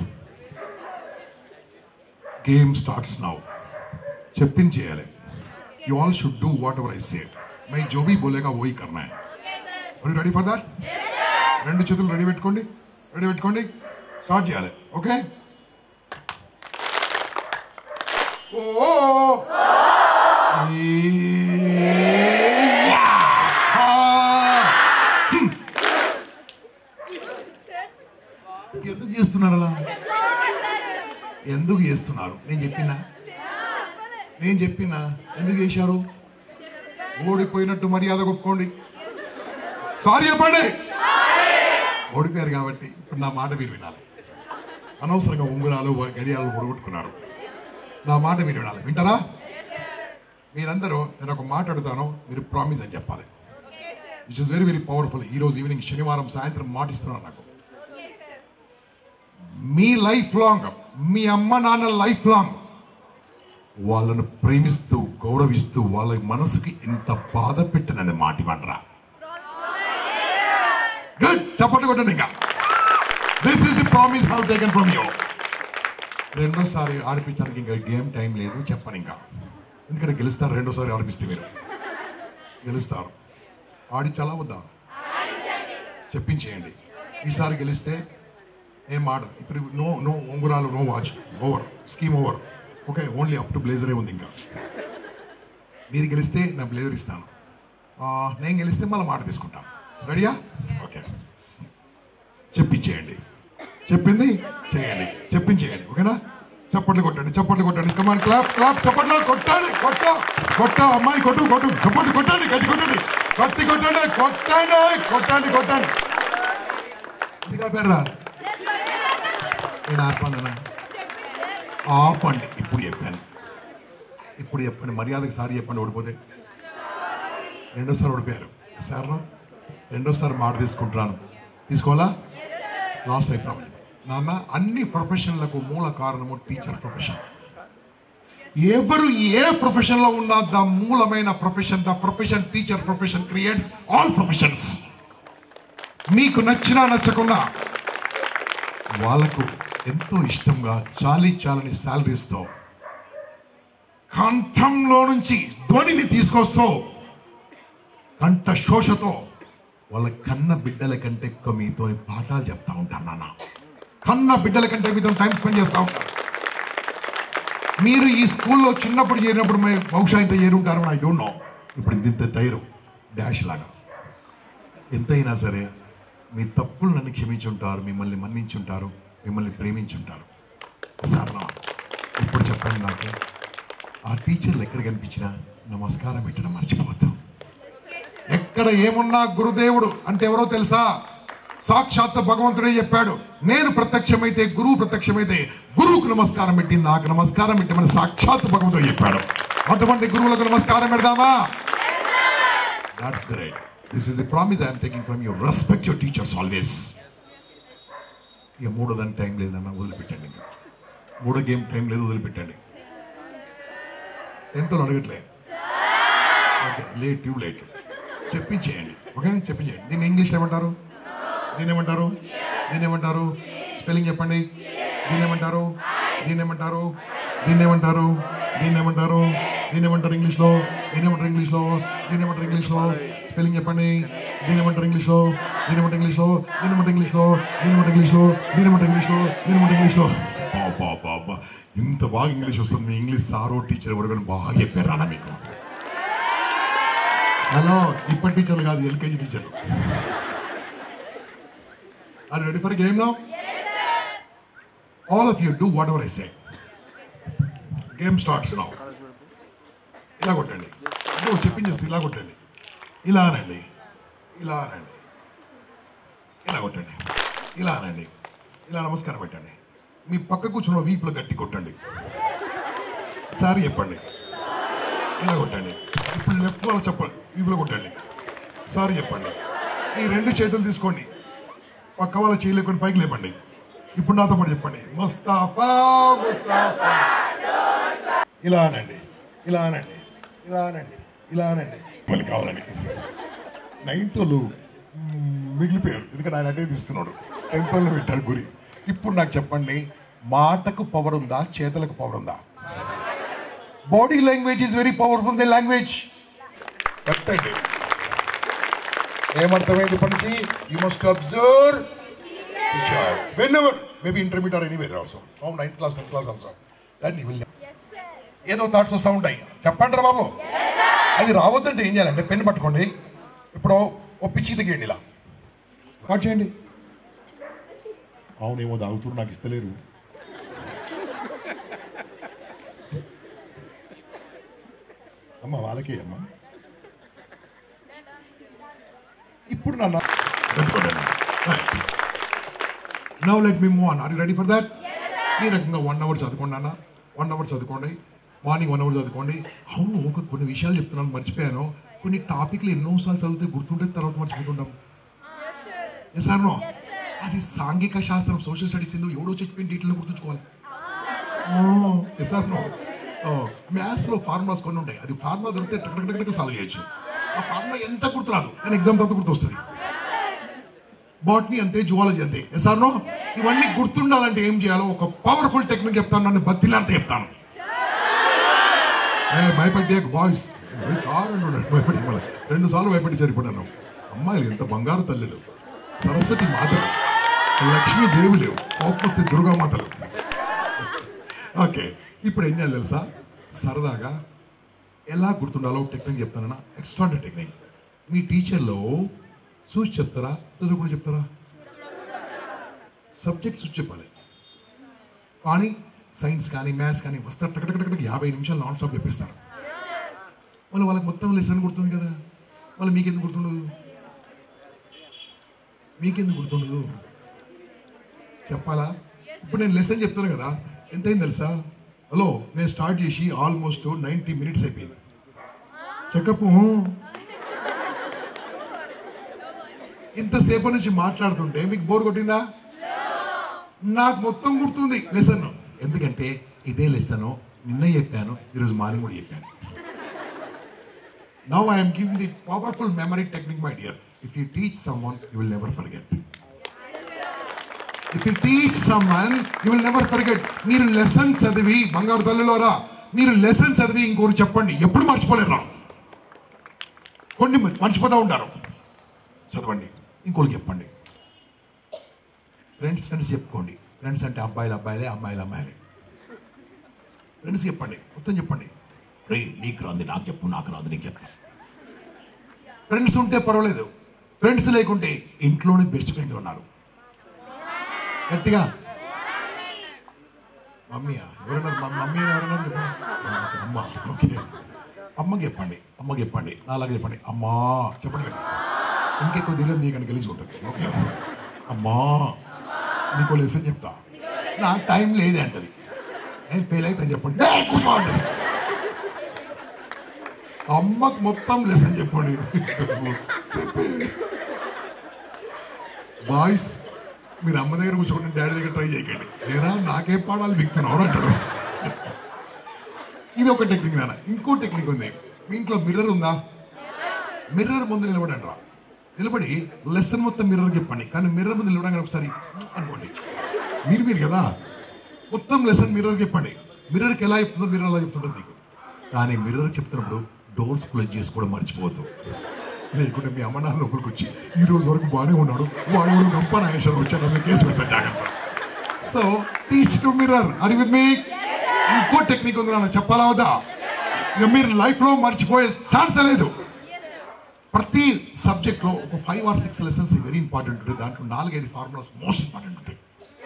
Game starts now. చెప్పింది చేయాలి. You all should do whatever I say. మై జో భీ బోలేగా వోయి కర్నా హై. Are you ready for that? 2 చేతులు రెడీ పెట్టుకోండి, రెడీ పెట్టుకోండి. స్టార్ట్ చేయాలి. ఓకే? ఎందుకు చేస్తున్నారు అలా? ఎందుకు చేస్తున్నారు? నేను చెప్పినా ఎందుకు చేశారు? ఓడిపోయినట్టు మర్యాద ఒప్పుకోండి. సారీ చెప్పండి. ఓడిపోయారు కాబట్టి ఇప్పుడు నా మాట మీరు వినాలి. అనవసరంగా ఉంగరాలు, గడియాలు పొడగొట్టుకున్నారు. నా మాట మీరు వినాలి. వింటారా? మీరందరూ నేను ఒక మాట అడుగుతాను, మీరు ప్రామిస్ అని చెప్పాలి. Which is very very powerful. ఈరోజు ఈవినింగ్, శనివారం సాయంత్రం మాట ఇస్తున్నాను. నాకు మీ లైఫ్ లాంగ్, మీ అమ్మ నాన్న లైఫ్ లాంగ్ వాళ్ళను ప్రేమిస్తూ, గౌరవిస్తూ, వాళ్ళ మనసుకి ఎంత బాధ పెట్టనని మాట ఇవ్వండిరా. గుడ్, చప్పట్లు కొట్టండి. ఇంకా this is the promise how taken from you. రెండోసారి ఆడిపించడానికి ఇంకా గేమ్ టైం లేదు, చెప్పను ఇంకా. ఎందుకంటే గెలుస్తారు. రెండోసారి ఆడిపిస్తే మీరు గెలుస్తారు. ఆడించాలా వద్దా? చెప్పించేయండి. ఈసారి గెలిస్తే ఏం మాట. ఇప్పుడు నో నో ఉంగురాలు, no watch, over, scheme over. Okay, only up to బ్లేజరే ఉంది. ఇంకా మీరు గెలిస్తే నా బ్లేజర్ ఇస్తాను. నేను గెలిస్తే మళ్ళీ మాట తీసుకుంటాను. రెడీయా? ఓకే, చెప్పించేయండి. చెప్పింది చేయండి, చెప్పించేయండి. ఓకేనా? చప్పట్లు కొట్టండి, చప్పట్లు కొట్టండి. Come on, clap clap. చప్పట్లు కొట్టండి, కొట్ట అమ్మాయి, కొట్టు కొట్టు. చప్పట్లు కొట్టండి, గట్టి కొట్టండి, గట్టి కొట్టండి, కొట్టండి, కొట్టండి, కొట్టండి. ఇంకా పేర్రా నేను ఆపండి. ఆపండి. ఇప్పుడు చెప్పాను, ఇప్పుడు చెప్పండి. మర్యాదకి సారి చెప్పండి. ఓడిపోతే రెండోసారి ఓడిపోయారు సార్. రెండోసారి మాట తీసుకుంటున్నాను. తీసుకోవాలా? లాస్ట్ అయిపోయింది నాన్న. అన్ని ప్రొఫెషన్లకు మూల కారణము టీచర్ ప్రొఫెషన్. ఎవరు ఏ ప్రొఫెషన్ లో ఉన్నా ద మూలమైన profession, the profession teacher profession creates all professions. మీకు నచ్చినా నచ్చకుండా వాళ్ళకు ఎంతో ఇష్టంగా చాలని శాలరీస్తో కంఠంలో నుంచి ధ్వనిని తీసుకొస్తూ, కంఠ శోషతో వాళ్ళ కన్న బిడ్డల కంటే ఎక్కువ మీతో పాఠాలు చెప్తా ఉంటారు నాన్న. కన్న బిడ్డల కంటే మీతో టైం స్పెండ్ చేస్తూ ఉంటారు. మీరు ఈ స్కూల్లో చిన్నప్పుడు చేరినప్పుడు బహుశా ఇంత చేరుంటారు, ఐ డోంట్ నో. ఇప్పుడు ఇంత ధైర్యం డాష్ లాగా. ఎంతైనా సరే మీ తప్పులు నన్ను క్షమించుంటారు, మిమ్మల్ని మన్నించుంటారు, మిమ్మల్ని ప్రేమించుంటారు. సార్ ఇప్పుడు చెప్పండి నాకు, ఆ టీచర్లు ఎక్కడ కనిపించినా నమస్కారం పెట్టడం మర్చిపోతాం. ఇక్కడ ఏమున్నా గురుదేవుడు అంటే ఎవరో తెలుసా? సాక్షాత్ భగవంతుడే చెప్పాడు, నేను ప్రత్యక్షమైతే గురువు ప్రత్యక్షమైతే గురువుకు నమస్కారం పెట్టి నాకు నమస్కారం పెట్టమని సాక్షాత్ భగవంతుడు చెప్పాడు. అటువంటి గురువులకు నమస్కారం పెడదామా? That's great. This is the promise I am taking from you. Respect your teachers always. ఇక మూడో దానికి టైం లేదన్నా వదిలిపెట్టండి. మూడో గేమ్ టైం లేదు, వదిలిపెట్టండి. ఎంతో అడగట్లే, ఓకే, లేట్ ట్యూ లేట్ చెప్పించేయండి. ఓకే, చెప్పించేయండి. దీన్ని ఇంగ్లీష్ ఏమంటారు? దీని ఏమంటారు? దీని ఏమంటారు? స్పెల్లింగ్ చెప్పండి. దీని ఏమంటారు? దీని ఏమంటారు? దీన్ని ఏమంటారు? దీన్ని ఏమంటారు? దీని ఏమంటారు ఇంగ్లీష్లో? దీని ఏమంటారు ఇంగ్లీష్లో? దీని ఏమంటారు ఇంగ్లీష్లో? స్పెల్లింగ్ చెప్పండి. దీని ఏమంటారు ఇంగ్లీష్లో? దీని ఏమంటారు ఇంగ్లీష్లో? దీని ఏమంటారు ఇంగ్లీష్లో? దీని ఏమంటారు ఇంగ్లీష్లో? దీని ఏమంటారు ఇంగ్లీష్లో? దీని ఏమంటారు ఇంగ్లీష్లో? బాబా, ఇంత బాగా ఇంగ్లీష్ వస్తుంది. మీ ఇంగ్లీష్ సారో టీచర్ ఎవరు బాగా చెప్పారా మీకు? హలో, ఇప్పటి టీచర్లు కాదు, ఎల్కేజీ టీచర్లు. Are you ready for a game now? Yes, sir. All of you do whatever I say. Game starts now. ఇలా కొట్టండి. నువ్వు చెప్పించేసి ఇలా కొట్టండి. ఇలా అనండి. ఇలా అనండి. ఇలా కొట్టండి. ఇలా అనండి. ఇలా నమస్కారం పెట్టండి. మీ పక్క కూర్చున్న వీపులో గట్టి కొట్టండి. సారీ చెప్పండి. ఇలా కొట్టండి. ఇప్పుడు లెఫ్ట్ వాళ్ళ చెప్పండి, వీపులో కొట్టండి. సారీ చెప్పండి. ఈ రెండు చేతులు తీసుకోండి, పక్క వాళ్ళ చేయి లేకుండా పైకి లేపండి. ఇప్పుడు నాతో పాటు చెప్పండి, ముస్తాఫా ముస్తాఫా. ఇలా అనండి. ఇలా అనండి. ఇలా అనండి. ఇలా అనండి. మళ్ళీ కావాలని 9th వాళ్ళు మిగిలిపోయారు, ఎందుకంటే ఆయన అటే తీస్తున్నాడు. 10th వాళ్ళు పెట్టాడు గురి. ఇప్పుడు నాకు చెప్పండి, మాటకు పవర్ ఉందా, చేతలకు పవర్ ఉందా? Body language is very powerful the language. పెట్టండి. ఏమర్థమైంది ఇప్పటి నుంచి? You must observe teacher whenever, maybe intermediate or anywhere also, 9th class 10th class also. That you will ఏదో థాట్స్ వస్తూ ఉంటాయి. చెప్పండి రా బాబు. అది రావద్దంటే ఏం చేయాలంటే పెన్ పట్టుకోండి. ఇప్పుడు ఓ పిచ్చి దిగేయండి, ఇలా స్టార్ట్ చేయండి. అవునేమో తాగుతున్నారు, నాకు ఇస్తలేరు. అమ్మ వాళ్ళకే అమ్మా. ఇప్పుడు నన్ను now let me move on. Are you ready for that? ఈ రకంగా 1 hour చదువుకోండి అన్న. 1 hour చదువుకోండి. మార్నింగ్ 1 hour చదువుకోండి. అవును, కొన్ని విషయాలు చెప్తున్నాను, మర్చిపోయాను. కొన్ని టాపిక్లు ఎన్నోసార్లు చదివితే గుర్తుంటే తర్వాత మర్చిపోతుంటాం. Yes or no? అది సాంఘిక శాస్త్రం, సోషల్ స్టడీస్ ఏందో ఎవడో చెప్పిన డీటెయిల్ గుర్తుంచుకోవాలి. Yes or no? మ్యాథ్స్లో ఫార్ములాస్ కొన్ని ఉంటాయి, అది ఫార్ములా దొరికితే టక్ సాల్వ్ చేయొచ్చు. ఆ ఫార్ములా ఎంత గుర్తురాదు, కానీ ఎగ్జామ్ తర్వాత గుర్తు వస్తుంది. బాటనీ అంతే, జువాలజీ అంతే. Yes or no? ఇవన్నీ గుర్తుండాలంటే ఏం చేయాలో ఒక పవర్ఫుల్ టెక్నిక్ చెప్తాను, నన్ను బతిలాంటే చెప్తాను. భయపడ్డే బాయ్స్ భయపడి 2 సార్లు భయపడి సరిపడ్డాను. అమ్మాయిలు ఎంత బంగారు తల్లులు, సరస్వతి మాతలు, లక్ష్మీ దేవులు, కోపస్తే దుర్గామాతలు. ఓకే, ఇప్పుడు ఏం చేయాలి తెలుసా? సరదాగా ఎలా గుర్తుండాలో టెక్నిక్ చెప్తానన్నా, ఎక్స్ట్రాడనరీ టెక్నిక్. మీ టీచర్లో చూసి చెప్తారా, చదువుకుని చెప్తారా? సబ్జెక్ట్ చూసి చెప్పాలి. కానీ సైన్స్ కానీ మ్యాథ్స్ కానీ వస్తారు, టక్ 50 నిమిషాలు నాన్ స్టాప్ చెప్పిస్తారు. మళ్ళీ వాళ్ళకి మొత్తం లెసన్ గుర్తుంది కదా, మళ్ళీ మీకెందుకు గుర్తుండదు? మీకెందుకు గుర్తుండదు చెప్పాలా? ఇప్పుడు నేను లెసన్ చెప్తాను కదా, ఎంతైంది తెలుసా? హలో, నేను స్టార్ట్ చేసి ఆల్మోస్ట్ 90 minutes అయిపోయింది. చెకప్ ఇంతసేపు నుంచి మాట్లాడుతుంటే మీకు బోర్ కొట్టిందా? నాకు మొత్తం గుర్తుంది లెసన్. ఎందుకంటే ఇదే లెసన్ నిన్న చెప్పాను, ఈరోజు మార్నింగ్ కూడా చెప్పాను. Now I am giving the powerful memory technique, my dear. If you teach someone, you will never forget. If you teach someone, you will never forget. మీరు లెసన్ చదివి, బంగారు తల్లిలోరా, మీరు లెసన్ చదివి ఇంకోరు చెప్పండి, ఎప్పుడు మర్చిపోలేరా? కొన్ని మర్చిపోతూ ఉంటారు. చదవండి, ఇంకోరికి చెప్పండి. ఫ్రెండ్స్ చెప్పుకోండి. ఫ్రెండ్స్ అంటే అబ్బాయిలు అబ్బాయిలే, అమ్మాయిలు అమ్మాయిలే. ఫ్రెండ్స్ చెప్పండి, మొత్తం చెప్పండి. రే, నీకు రాంది నాకు చెప్పు, నాకు రాంది నీకు చెప్పు. ఫ్రెండ్స్ ఉంటే పర్వాలేదు, ఫ్రెండ్స్ లేకుంటే ఇంట్లోనే బెస్ట్ ఫ్రెండ్ ఉన్నారు. గట్టిగా మమ్మీయా ఎవరన్నారు? మమ్మీ ఎవరన్నారు? అమ్మ. ఓకే, అమ్మకి చెప్పండి నాలాగా చెప్పండి అమ్మా చెప్పండి కదా ఇంకెక్కువ తెలియదు నీకని కలిసి ఉంటుంది ఓకే అమ్మా నీకు లెసన్ చెప్తా నాకు టైం లేదే అంటది నేను ఫెయిల్ అయితే చెప్పండి కూర్చో అంటది అమ్మకు మొత్తం లెసన్ చెప్పండి బాయ్స్ మీరు అమ్మ దగ్గర కూర్చోండి డాడీ దగ్గర ట్రై చేయకండి ఏరా నాకేం పాడాలి విక్తున్నావు అంటాడు ఇది ఒక టెక్నిక్ నాన్న ఇంకో టెక్నిక్ ఉంది మీ ఇంట్లో మిర్రర్ ఉందా మిర్రర్ ముందు నిలబడండి రా నిలబడి లెసన్ మొత్తం మిర్రర్ చెప్పండి కానీ మిర్రర్ ముందు నిలబడంగా ఒకసారి అనుకోండి మీరు కదా మొత్తం లెసన్ మిర్రర్ చెప్పండి మిర్రర్కి ఎలా చెప్తుందో మిర్రర్ అలా చెప్తుంటుంది నీకు కానీ మిర్రర్ చెప్తున్నప్పుడు డోర్స్ క్లోజ్ చేసుకోవడం మర్చిపోవద్దు లేకుంటే మీ అమ్మ నాన్న లోపలికి వచ్చి ఈ రోజు వరకు బాగానే ఉన్నాడు వాడు కూడా గొప్ప నాగేశ్వరం వచ్చాడు మీ కేసు పెట్టారు జాగ్రత్త సో టీచ్ టు మిర్రర్ అది విత్ మీ ఇంకో టెక్నిక్ ఉంది నాన్న చెప్పాలా వద్దా ఇక మీరు లైఫ్లో మర్చిపోయే ఛాన్స్ లేదు ప్రతి సబ్జెక్ట్లో ఒక 5 or 6 లెసన్స్ వెరీ ఇంపార్టెంట్ ఉంటుంది దాంట్లో 4-5 ఫార్ములాస్ మోస్ట్ ఇంపార్టెంట్ ఉంటాయి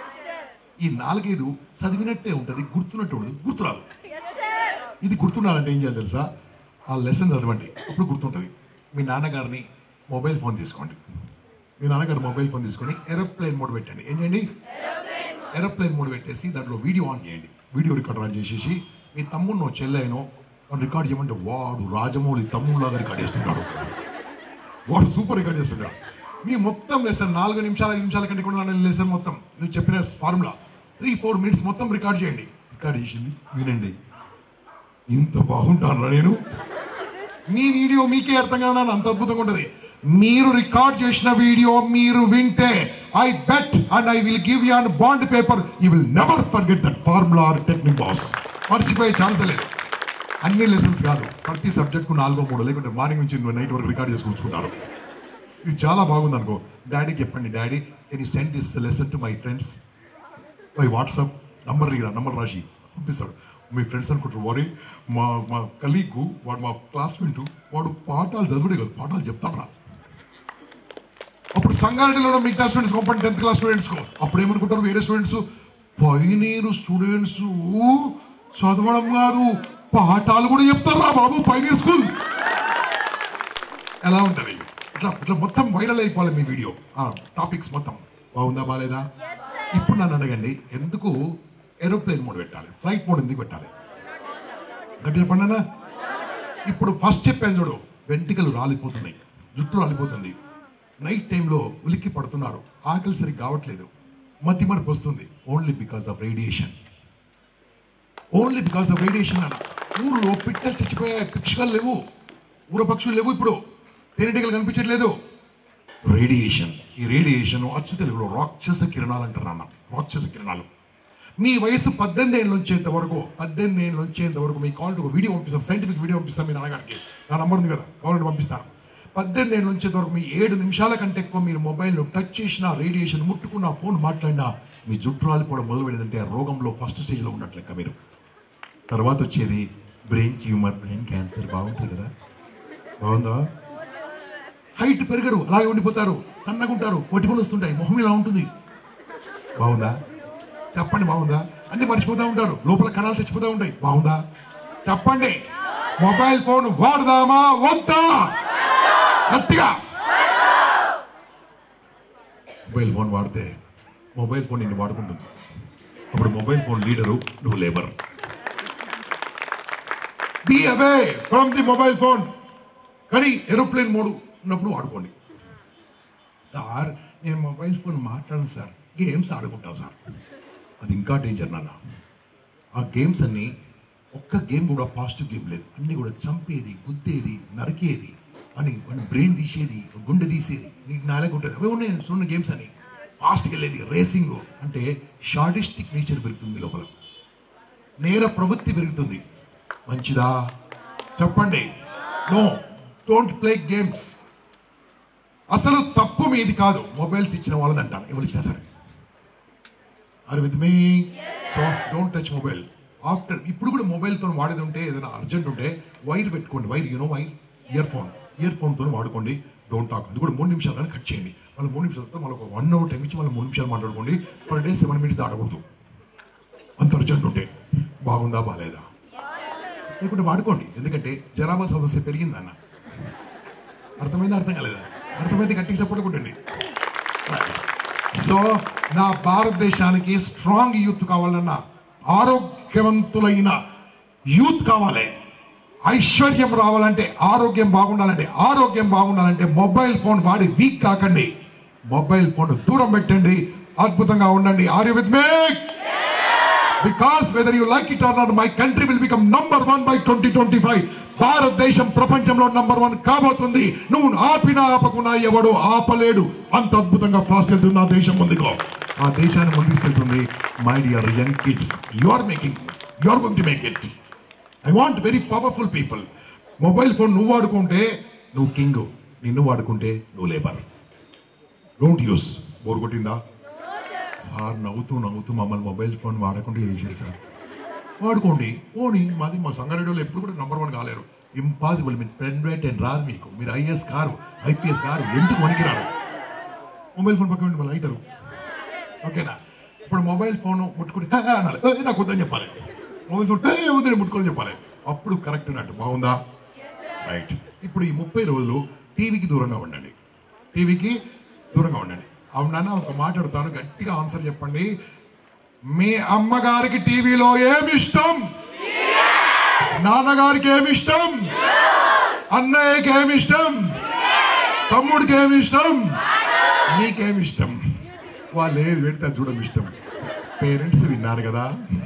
ఈ 4-5 చదివినట్టే ఉంటుంది గుర్తున్నట్టు ఉంటుంది గుర్తురాదు ఇది గుర్తుండాలంటే ఏం చేయాలి తెలుసా ఆ లెసన్ చదవండి అప్పుడు గుర్తుంటుంది మీ నాన్నగారిని మొబైల్ ఫోన్ తీసుకోండి మీ నాన్నగారు మొబైల్ ఫోన్ తీసుకొని ఏరోప్లేన్ మోడ్ పెట్టండి ఏం చేయండి ఏరోప్లేన్ మోడ్ పెట్టేసి దాంట్లో వీడియో ఆన్ చేయండి వీడియో రికార్డర్ ఆన్ చేసేసి మీ తమ్ముడినో చెల్లెనో రికార్డ్ చేయమంటే వాడు రాజమౌళి తమ్ముళ్ళలాగా రికార్డ్ చేస్తుంటాడు వాడు సూపర్ రికార్డ్ చేస్తుంటాడు మీ మొత్తం లెసన్ 4 నిమిషాల 5 నిమిషాల కంటే కూడా లెసన్ మొత్తం నువ్వు చెప్పిన ఫార్ములా 3-4 minutes మొత్తం రికార్డ్ చేయండి రికార్డ్ చేసింది వినండి ఇంత బాగుంటాను నేను మీ వీడియో మీకే అర్థం కాదు అంత అద్భుతంగా ఉంటుంది మీరు రికార్డ్ చేసిన వీడియో మీరు వింటే I bet and I will give you on bond paper you will never forget that formula or technique boss మర్చిపోయే ఛాన్స్ లేదు అన్ని లెసన్స్ కాదు ప్రతి సబ్జెక్ట్కు 4-3 లేకుంటే మార్నింగ్ నుంచి నైట్ వరకు రికార్డ్ చేసి కూర్చుంటారు ఇది చాలా బాగుంది అనుకో డాడీకి చెప్పండి daddy can you send this lesson to my friends by WhatsApp number రాసి పంపిస్తాడు మీ ఫ్రెండ్స్ అనుకుంటారు వారి మా కలీగ్ వాడు మా క్లాస్మేట్ వాడు పాఠాలు చదువుడే కాదు పాఠాలు చెప్తాడు రా అప్పుడు సంగారెడ్డిలో మిగతా స్టూడెంట్స్ పంపండి 10th class స్టూడెంట్స్కో అప్పుడు ఏమనుకుంటారు వేరే స్టూడెంట్స్ పైనీరు స్టూడెంట్స్ చదవడం కాదు పాఠాలు కూడా చెప్తారు రా బాబు పైనీర్ స్కూల్ ఎలా ఉంటుంది ఇట్లా మొత్తం వైరల్ అయిపోవాలి మీ వీడియో ఆ టాపిక్స్ మొత్తం బాగుందా బాగాలేదా ఇప్పుడు నన్ను అడగండి ఎందుకు ఏరోప్లేన్ మోడ్ పెట్టాలి ఫ్లైట్ మోడ్ ఎందుకు పెట్టాలి గట్టి చెప్పండి ఇప్పుడు ఫస్ట్ చెప్పాను చూడు వెంట్రుకలు రాలిపోతున్నాయి జుట్టు రాలిపోతుంది నైట్ టైంలో ఉలిక్కి పడుతున్నారు ఆకలి సరిగ్గా కావట్లేదు మతి మరపు వస్తుంది ఓన్లీ బికాస్ ఆఫ్ రేడియేషన్ అన్న ఊళ్ళో పిట్టలు చచ్చిపోయే పక్షులు లేవు ఊర పక్షులు లేవు ఇప్పుడు తేనెటీగలు కనిపించట్లేదు రేడియేషన్ ఈ రేడియేషన్ అచ్చు తెలుగులో రాక్షస కిరణాలు అంటారు అన్న రాక్షస కిరణాలు మీ వయసు 18 ఏళ్ళ వచ్చేంత వరకు మీ కాల్ ఒక వీడియో పంపిస్తాను సైంటిఫిక్ వీడియో పంపిస్తాను మీ నాన్నగారికి నా నంబర్ ఉంది కదా కావాలంటే పంపిస్తాను 18 ఏళ్ళ వచ్చేంత వరకు మీ 7 నిమిషాల కంటే ఎక్కువ మీరు మొబైల్లో టచ్ చేసిన రేడియేషన్ ముట్టుకున్న ఫోన్ మాట్లాడినా మీ జుట్టు రాలిపోవడం మొదలు పెడేదంటే ఆ రోగంలో ఫస్ట్ స్టేజ్లో ఉన్నట్లెక్క మీరు తర్వాత వచ్చేది బ్రెయిన్ ట్యూమర్ బ్రెయిన్ క్యాన్సర్ బాగుంటుంది కదా బాగుందా హైట్ పెరగరు అలాగే ఉండిపోతారు సన్నగా ఉంటారు పొట్టిపలు వస్తుంటాయి మొహం ఇలా ఉంటుంది బాగుందా చెప్పండి బాగుందా అన్ని మర్చిపోతూ ఉంటారు లోపల కణాలు చచ్చిపోతూ ఉంటాయి బాగుందా చెప్పండి మొబైల్ ఫోన్ వాడదామా వద్దా గట్టిగా మొబైల్ ఫోన్ వాడితే మొబైల్ ఫోన్ నిన్ను వాడుకుంటుంది అప్పుడు మొబైల్ ఫోన్ లీడరు నువ్వు labour be away from the mobile phone కానీ ఏరోప్లేన్ మోడ్ ఉన్నప్పుడు వాడుకోండి సార్ నేను మొబైల్ ఫోన్ మాట్లాడను సార్ గేమ్స్ ఆడుకుంటాను సార్ అది ఇంకా డేంజర్ నాన్న ఆ గేమ్స్ అన్నీ ఒక్క గేమ్ కూడా పాజిటివ్ గేమ్ లేదు అన్నీ కూడా చంపేది గుద్దేది నరికేది అని బ్రెయిన్ తీసేది గుండె తీసేది నీకు నాలుగు ఉంటుంది అవే ఉన్నాయి చూడండి గేమ్స్ అని ఫాస్ట్కి వెళ్ళేది రేసింగ్ అంటే షార్టిస్టిక్ నేచర్ పెరుగుతుంది లోపల నేర ప్రవృత్తి పెరుగుతుంది మంచిదా చెప్పండి నో డోంట్ ప్లే గేమ్స్ అసలు తప్పు మీది కాదు మొబైల్స్ ఇచ్చిన వాళ్ళని అంటాను ఎవరు ఇచ్చినా సరే are with me so don't touch mobile after ఇప్పుడు కూడా మొబైల్తో వాడేది ఉంటే ఏదైనా అర్జెంట్ ఉంటే వైర్ పెట్టుకోండి వైర్ వైర్ ఇయర్ ఫోన్తో వాడుకోండి డోంట్ టాక్ అది కూడా 3 నిమిషాలు కానీ కట్ చేయండి మళ్ళీ 3 నిమిషాల తర్వాత మళ్ళీ ఒక 1 hour టైం ఇచ్చి మళ్ళీ 3 నిమిషాలు మాట్లాడుకోండి పర్ డే 7 minutes దాటకూడదు అంత అర్జెంట్ ఉంటే బాగుందా బాగాలేదా లేకుంటే వాడుకోండి. ఎందుకంటే జనాభా సమస్య పెరిగిందన్న. అర్థమైందా? అర్థం కాలేదా? అర్థమైతే గట్టిగా సపోర్ట్ కొట్టండి. సో నా భారతదేశానికి స్ట్రాంగ్ యూత్ కావాలన్నా, ఆరోగ్యవంతులైన యూత్ కావాలి. ఐశ్వర్యం రావాలంటే, ఆరోగ్యం బాగుండాలంటే మొబైల్ ఫోన్ వాడి వీక్ కాకండి. మొబైల్ ఫోన్ దూరం పెట్టండి, అద్భుతంగా ఉండండి. Are you with me? Because whether you like it or not, my country will become number 1 by 2025. భారతదేశం ప్రపంచంలో నంబర్ 1 కాబోతుంది. నువ్వు ఆపినా ఆపకున్నా ఎవడు ఆపలేడు. అంత అద్భుతంగా ఫాస్ట్ వెళ్తున్న దేశం ముందుకో. ఆ దేశాన్ని ముందుకు తీసుకెళ్తుంది. My dear young kids, you are going to make it. I want very powerful people. Mobile phone నువ్వు వాడుకుంటే నువ్వు కింగ్, నిన్ను వాడుకుంటే నువ్వు లేబర్. Don't use. బోర్ కొట్టిందా? సార్ నవ్వుతూ మమ్మల్ని మొబైల్ ఫోన్ వాడకుండా చేసేది సార్. వాడుకోండి పోనీ. మా సంగారెడ్డిలో ఎప్పుడు కూడా నంబర్ 1 కాలేరు. ఇంపాసిబుల్. మీరు పెన్ రైట్ అండ్ రాదు మీకు. మీరు ఐఏఎస్ కారు, ఐపీఎస్ కారు, ఎందుకు వనికి రారు? మొబైల్ ఫోన్ పక్కన వాళ్ళు అవుతారు. ఓకేనా? ఇప్పుడు మొబైల్ ఫోన్ ముట్టుకుంటే అనాలి, నాకు వద్దని చెప్పాలి. మొబైల్ ఫోన్ వద్దని ముట్టుకొని చెప్పాలి. అప్పుడు కరెక్ట్ అన్నట్టు. బాగుందా? రైట్. ఇప్పుడు ఈ 30 రోజులు టీవీకి దూరంగా ఉండండి. అవునా? ఒక మాట్లాడుతాను, గట్టిగా ఆన్సర్ చెప్పండి. మీ అమ్మగారికి టీవీలో ఏమి ఇష్టం? నాన్నగారికి ఏమి ఇష్టం? అన్నయ్యకి ఏమి ఇష్టం? తమ్ముడికి ఏమి ఇష్టం? నీకేమి ఇష్టం? వాళ్ళు ఏది పెడితే చూడడం ఇష్టం. పేరెంట్స్ విన్నారు కదా.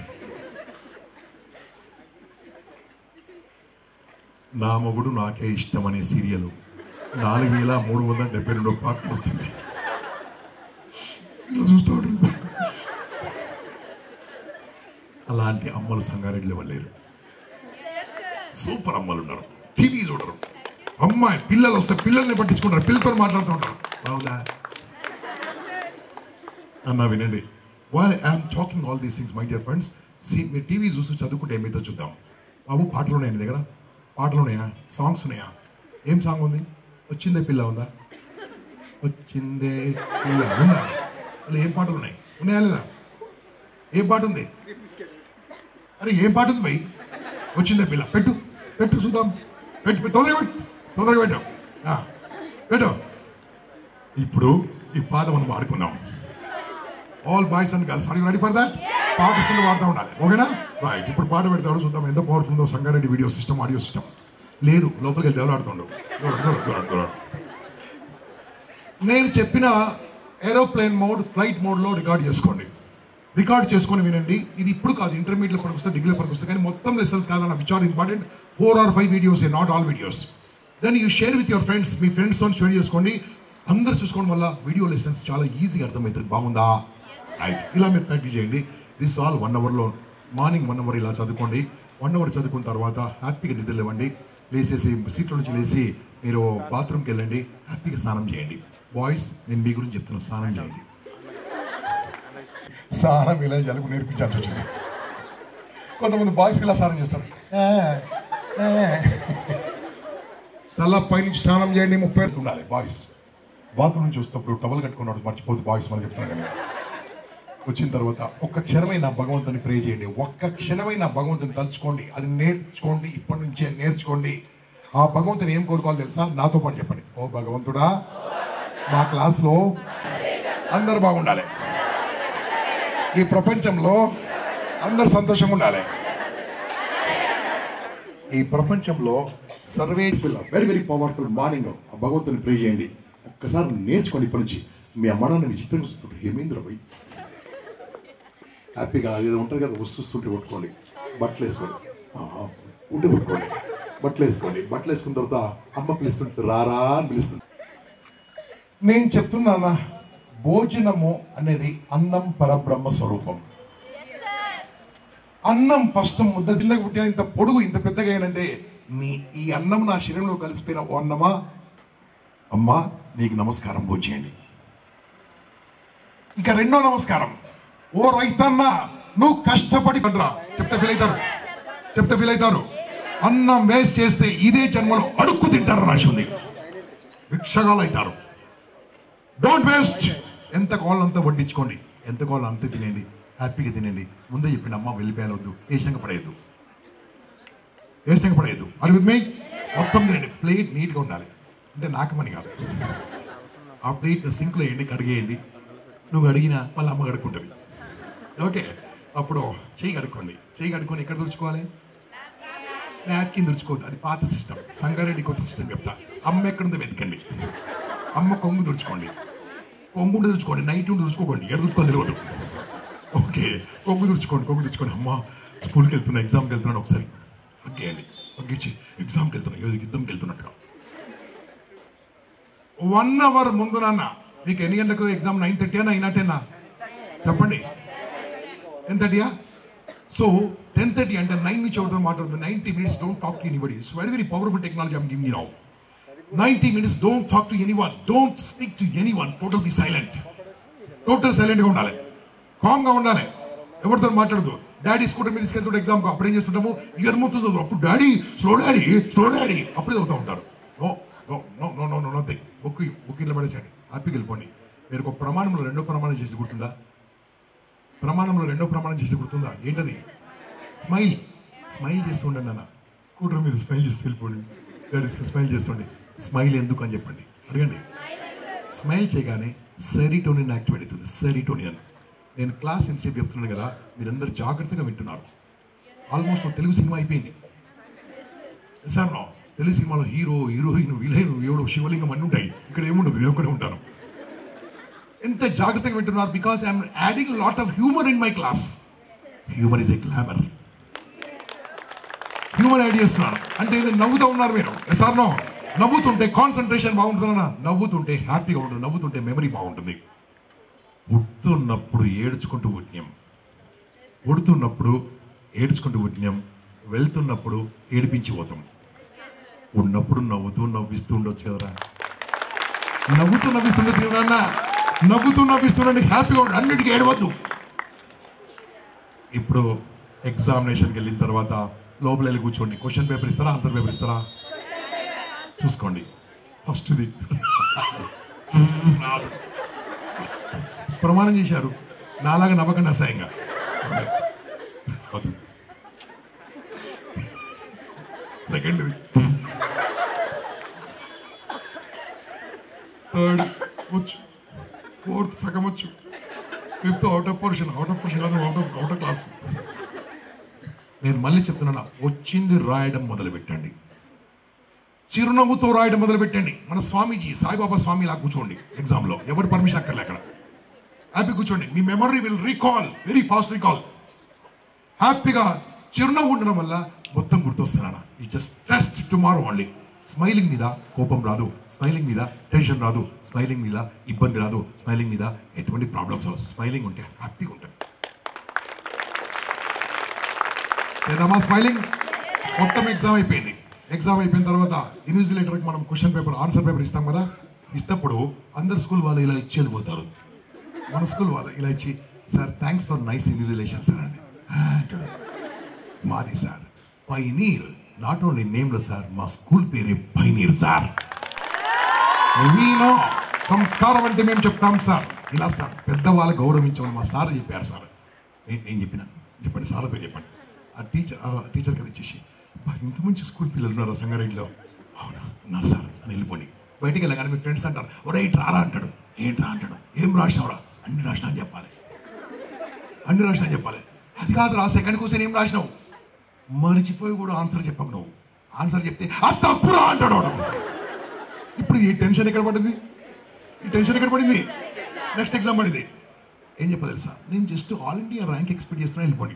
నా మొగుడు నాకే ఇష్టం అనే సీరియల్ 4372 పాటలు వస్తుంది. చూస్తాడు. అలాంటి అమ్మలు సంగారెడ్డిలో లేరు. సూపర్ అమ్మలు ఉన్నారు. టీవీ చూడరు. అమ్మాయి పిల్లలు వస్తే పిల్లల్ని పట్టించుకుంటారు, పిల్లలతో మాట్లాడుతూ ఉంటారు. బాగుందా అన్న? వినండి. Why I'm talking all these things my dear friends. మీరు టీవీ చూసి చదువుకుంటే ఏమైతే చూద్దాం. బాబు పాటలు ఉన్నాయా నీ దగ్గర? పాటలు ఉన్నాయా? సాంగ్స్ ఉన్నాయా? ఏం సాంగ్ ఉంది? వచ్చిందే పిల్ల ఉందా? వచ్చిందే పిల్ల ఉందా? అలా ఏం పాటలు ఉన్నాయా లేదా? ఏం పాట ఉంది? అరే ఏం పాట ఉంది భయ్? వచ్చిందే పిల్ల. పెట్టు చూద్దాం. తొందరగా పెట్టు. ఇప్పుడు ఈ పాట మనం వాడుకున్నాం. All boys and girls, are you ready for that? పాట వాడుతూ ఉండాలి. ఓకేనా? రైట్. ఇప్పుడు పాట పెడతాడు, చూద్దాం ఎంత పవర్ఫుల్ ఉందో Sangareddy video system, audio system. లేదు, లోపలికి వెళ్ళి దేవులాడుతుండు. నేను చెప్పిన ఏరోప్లేన్ మోడ్, ఫ్లైట్ మోడ్లో రికార్డ్ చేసుకొని వినండి. ఇది ఇప్పుడు కాదు, ఇంటర్మీడియట్ పనికి వస్తే, డిగ్రీలో పనికి వస్తే, కానీ మొత్తం లెసన్స్ కాదన్న, which are important. 4 or 5 videos, not all videos. Then you share with your friends. మీ ఫ్రెండ్స్తో షేర్ చేసుకోండి. అందరు చూసుకోవడం వల్ల వీడియో లెసన్స్ చాలా ఈజీగా అర్థమవుతుంది. బాగుందా? రైట్. ఇలా మీరు ప్రాక్టీస్ చేయండి. దిస్ ఆల్ 1 అవర్లో. మార్నింగ్ 1 అవర్ ఇలా చదువుకోండి. 1 అవర్ చదువుకున్న తర్వాత హ్యాపీగా నిద్ర లేవండి. లేసేసి సీట్లో నుంచి లేచి మీరు బాత్రూమ్కి వెళ్ళండి. హ్యాపీగా స్నానం చేయండి. బాయ్స్, నేను మీ గురించి చెప్తున్నాను, స్నానం చేయండి. స్నానం ఇలా జలుబు నేర్పించాల్సి వచ్చింది. కొంతమంది బాయ్స్కి ఇలా స్నానం చేస్తారు. తల పైనుంచి స్నానం చేయండి. 30 ఉండాలి. బాయ్స్ బాత్రూమ్ నుంచి వస్తున్నప్పుడు టవల్ కట్టుకున్నాడు మర్చిపోదు. బాయ్స్ మనం చెప్తున్నాను కానీ వచ్చిన తర్వాత ఒక్క క్షణమైన భగవంతుని ప్రే చేయండి. ఒక్క క్షణమైన భగవంతుని తలుచుకోండి. అది నేర్చుకోండి. ఇప్పటి నుంచే నేర్చుకోండి. ఆ భగవంతుని ఏం కోరుకోవాలి తెలుసా? నాతో పాటు చెప్పండి. ఓ భగవంతుడా, మా క్లాస్లో అందరు బాగుండాలి. ఈ ప్రపంచంలో అందరు సంతోషంగా ఉండాలి. ఈ ప్రపంచంలో surveys will very very powerful. Morning ఆ భగవంతుని ప్రే చేయండి. ఒక్కసారి నేర్చుకోండి. ఇప్పటి నుంచి మీ అమ్మానాన్ని విచిత్రంగా చూస్తుంటారు. ఏమైందిరా పోయి హ్యాపీగా ఏదో ఉంటుంది కదా, వస్తుంటే కొట్టుకోండి. బట్టలు వేసుకోండి. ఉండి కొట్టుకోండి. బట్టలు వేసుకోండి. బట్టలు వేసుకున్న తర్వాత అమ్మ పిలుస్తుంది, రారా అని పిలుస్తుంది. నేను చెప్తున్నానా, భోజనము అనేది అన్నం పరబ్రహ్మ స్వరూపం. అన్నం ఫస్ట్ ముద్ద తిన్నగా పుట్టిన ఇంత పొడుగు ఇంత పెద్దగా అయినంటే ఈ అన్నం నా శరీరంలో కలిసిపోయిన ఓ అన్నమా, అమ్మా నీకు నమస్కారం, భోజేయండి. ఇక రెండో నమస్కారం, ఓ రైతన్న నువ్వు కష్టపడి పడరా. చెప్తే ఫీల్ అవుతారు. అన్నం వేస్ట్ చేస్తే ఇదే జన్మలో అడుక్కు తింటారు రాసి ఉంది. భిక్షగాలు అవుతారు. Don't waste. ఎంత కావాలో అంతా వడ్డించుకోండి. ఎంత కావాలో అంతే తినండి. హ్యాపీగా తినండి. ముందే చెప్పిండి అమ్మ వెళ్ళిపోయాలొద్దు, ఏషంగా పడేయద్దు. వేస్ట్ పడేయద్దు. అది విత్ మీ మొత్తం తినండి. ప్లేట్ నీట్గా ఉండాలి. అంటే నాకు పని కాదు. ఆ ప్లేట్ సింక్లో వేయండి, కడిగేయండి. నువ్వు అడిగినా మళ్ళీ అమ్మ కడుక్కుంటుంది. ఓకే, అప్పుడు చెయ్యి కడుక్కోండి. చెయ్యి కడుక్కొని ఎక్కడ తుడుచుకోవాలి? నాప్కిన్ తుడుచుకోవద్దు, అది పాత సిస్టమ్. సంగారెడ్డి కొత్త సిస్టమ్ చెప్తా. అమ్మ ఎక్కడుందో వెతకండి. అమ్మ కొంగు తుడుచుకోండి. కొంగు తుడుచుకోండి, నైట్ ఉండి తుడుచుకోకండి, ఎక్కడ తుడుచుకోవాలి తెలియదు. ఓకే, కొంగు తుడుచుకోండి. అమ్మ స్కూల్కి వెళ్తున్నా, ఎగ్జామ్కి వెళ్తున్నాను, ఒకసారి అగ్గేయండి. అగ్గించి ఎగ్జామ్కి వెళ్తున్నా, యుద్ధంకి వెళ్తున్నట్టుగా 1 hour ముందు నాన్న. మీకు ఎన్ని గంటలకు ఎగ్జామ్? 9:30 9:10 చెప్పండి. 10:30. సో 10:30 అంటే 9 నుంచి ఎవరితో మాట్లాడుతుంది. 90 minutes don't talk to anybody. It's very very powerful technology I'm giving you now. 90 minutes don't talk to anyone, don't speak to anyone. Total be silent. Total సైలెంట్గా ఉండాలి, కామ్గా ఉండాలి. ఎవరితో మాట్లాడదు. డాడీ స్కూటర్ మీద తీసుకెళ్తుంటే ఎగ్జామ్కి అప్పుడు ఏం చేస్తుంటాము? ఇయర్ మూతుంది. అప్పుడు డాడీ స్లో డాడీ అప్పుడే చదువుతూ ఉంటారు. No no no no no no nothing. Book ఇట్లా పడేసేయండి, హ్యాపీకి వెళ్ళిపోండి. మీరు ఒక ప్రమాణంలో రెండో ప్రమాణం చేసి గుర్తుందా? ప్రమాణంలో రెండో ప్రమాణం చేసి గుర్తుందా? ఏంటది? స్మైల్ చేస్తూ ఉండండి నాన్న. స్కూటర్ మీద స్మైల్ చేస్తూ వెళ్ళిపోండి. డాడీ స్మైల్ చేస్తుండే. స్మైల్ ఎందుకు అని చెప్పండి, అడగండి. స్మైల్ చేయగానే సెరిటోనిన్ యాక్టివేట్ అవుతుంది. సెరిటోనిన్. నేను క్లాస్ ఎంతసేపు చెప్తున్నాను కదా, మీరందరూ జాగ్రత్తగా వింటున్నారు. ఆల్మోస్ట్ తెలుగు సినిమా అయిపోయింది సార్. నో, తెలుగు సినిమాలో హీరో, హీరోయిన్, విలన్, ఎవడో శివలింగం అన్నీ ఉంటాయి. ఇక్కడ ఏముండదు, నేను ఒక్కడే ఉంటాను. ఎంత జాగ్రత్తగా వింటున్నారు? Because I'm adding lot of humour in my class. Humour is a glamour. Humour add చేస్తున్నాను అంటే ఇది నవ్వుతూ ఉన్నారు మీరు. సార్ నో, నవ్వుతుంటే కాన్సన్ట్రేషన్ బాగుంటుందన్నా. నవ్వుతుంటే హ్యాపీగా ఉంటుంది, నవ్వుతుంటే మెమరీ బాగుంటుంది. పుడుతున్నప్పుడు ఏడ్చుకుంటూ పుట్టినాం, పుడుతున్నప్పుడు ఏడ్చుకుంటూ పుట్టినాం, వెళ్తున్నప్పుడు ఏడిపించి పోతాం. ఉన్నప్పుడు నవ్విస్తూ ఉండొచ్చు కదరా. నవ్విస్తుండొచ్చు కదా అన్న. నవ్విస్తుండండి, హ్యాపీగా ఉండండి, అన్నిటికీ ఏడవద్దు. ఇప్పుడు ఎగ్జామినేషన్కి వెళ్ళిన తర్వాత లోపల వెళ్ళి కూర్చోండి. క్వశ్చన్ పేపర్ ఇస్తారా, ఆన్సర్ పేపర్ ఇస్తారా? చూసుకోండి. ఫస్ట్ది రాదు. ప్రమాణం చేశారు, నాలాగా నవ్వకండి అసహ్యంగా. సెకండ్ది, థర్డ్ వచ్చు, ఫోర్త్ సగం వచ్చు, ఫిఫ్త్ అవుట్ ఆఫ్ పోర్షన్ కాదు, అవుట్ ఆఫ్ క్లాస్. నేను మళ్ళీ చెప్తున్నా, వచ్చింది రాయడం మొదలు పెట్టండి. చిరునవ్వుతో రాయడం మొదలు పెట్టండి. మన స్వామీజీ సాయిబాబా స్వామి ఇలా కూర్చోండి. ఎగ్జామ్లో ఎవరు పర్మిషన్ అక్కర్లే, అక్కడ హ్యాపీ కూర్చోండి. మీ memory will recall, very fast recall. హ్యాపీగా చిరునవ్వు ఉండడం వల్ల మొత్తం గుర్తొస్తానా. ఈ just test tomorrow only. Smiling మీద కోపం రాదు, స్మైలింగ్ మీద టెన్షన్ రాదు, స్మైలింగ్ మీద ఇబ్బంది రాదు, స్మైలింగ్ మీద ఎటువంటి ప్రాబ్లమ్స్ రావు. స్మైలింగ్ ఉంటే హ్యాపీగా ఉంటుంది. ఏదమ్మా స్మైలింగ్. మొత్తం ఎగ్జామ్ అయిపోయింది. ఎగ్జామ్ అయిపోయిన తర్వాత ఇన్విజిలేటర్కి మనం క్వశ్చన్ పేపర్, ఆన్సర్ పేపర్ ఇస్తాం కదా. ఇస్తప్పుడు అందరు స్కూల్ వాళ్ళు ఇలా ఇచ్చి వెళ్ళిపోతారు. మన స్కూల్ వాళ్ళు ఇలా ఇచ్చి, sir thanks for nice invigilation sir అండి అంటాడు. మాది సార్ పైనీర్, నాట్ ఓన్లీ నేమ్లో సార్, మా స్కూల్ పేరే పైనీర్ సార్. సంస్కారం అంటే మేము చెప్తాం సార్. ఇలా సార్ పెద్దవాళ్ళు గౌరవించమని మా సార్ చెప్పారు సార్. నేను చెప్పినాను, చెప్పండి సార్ పేరు చెప్పండి. ఆ టీచర్ కదా ఇచ్చేసి, ఇంత మంచి స్కూల్ పిల్లలు ఉన్నారా సంగారెడ్డిలో? అవునా, ఉన్నారు సార్ అని వెళ్ళిపోండి. బయటికి వెళ్ళగానే మీ ఫ్రెండ్స్ అంటారు, ఒరే ఇటు రారా అంటాడు. ఏంట్రా అంటాడు. ఏం రాసినావురా? అన్ని రాసినా అని చెప్పాలి. అది కాదురా, సెకండ్ క్వశ్చన్ ఏం రాసినావు? మర్చిపోయి కూడా ఆన్సర్ చెప్పకు. నువ్వు ఆన్సర్ చెప్తే అది తప్పురా అంటాడు. ఇప్పుడు ఈ టెన్షన్ ఎక్కడ పడింది? నెక్స్ట్ ఎగ్జామ్ పడింది. ఏం చెప్పదు తెలుసా? నేను just all India rank expect చేస్తున్నా, వెళ్ళిపోండి.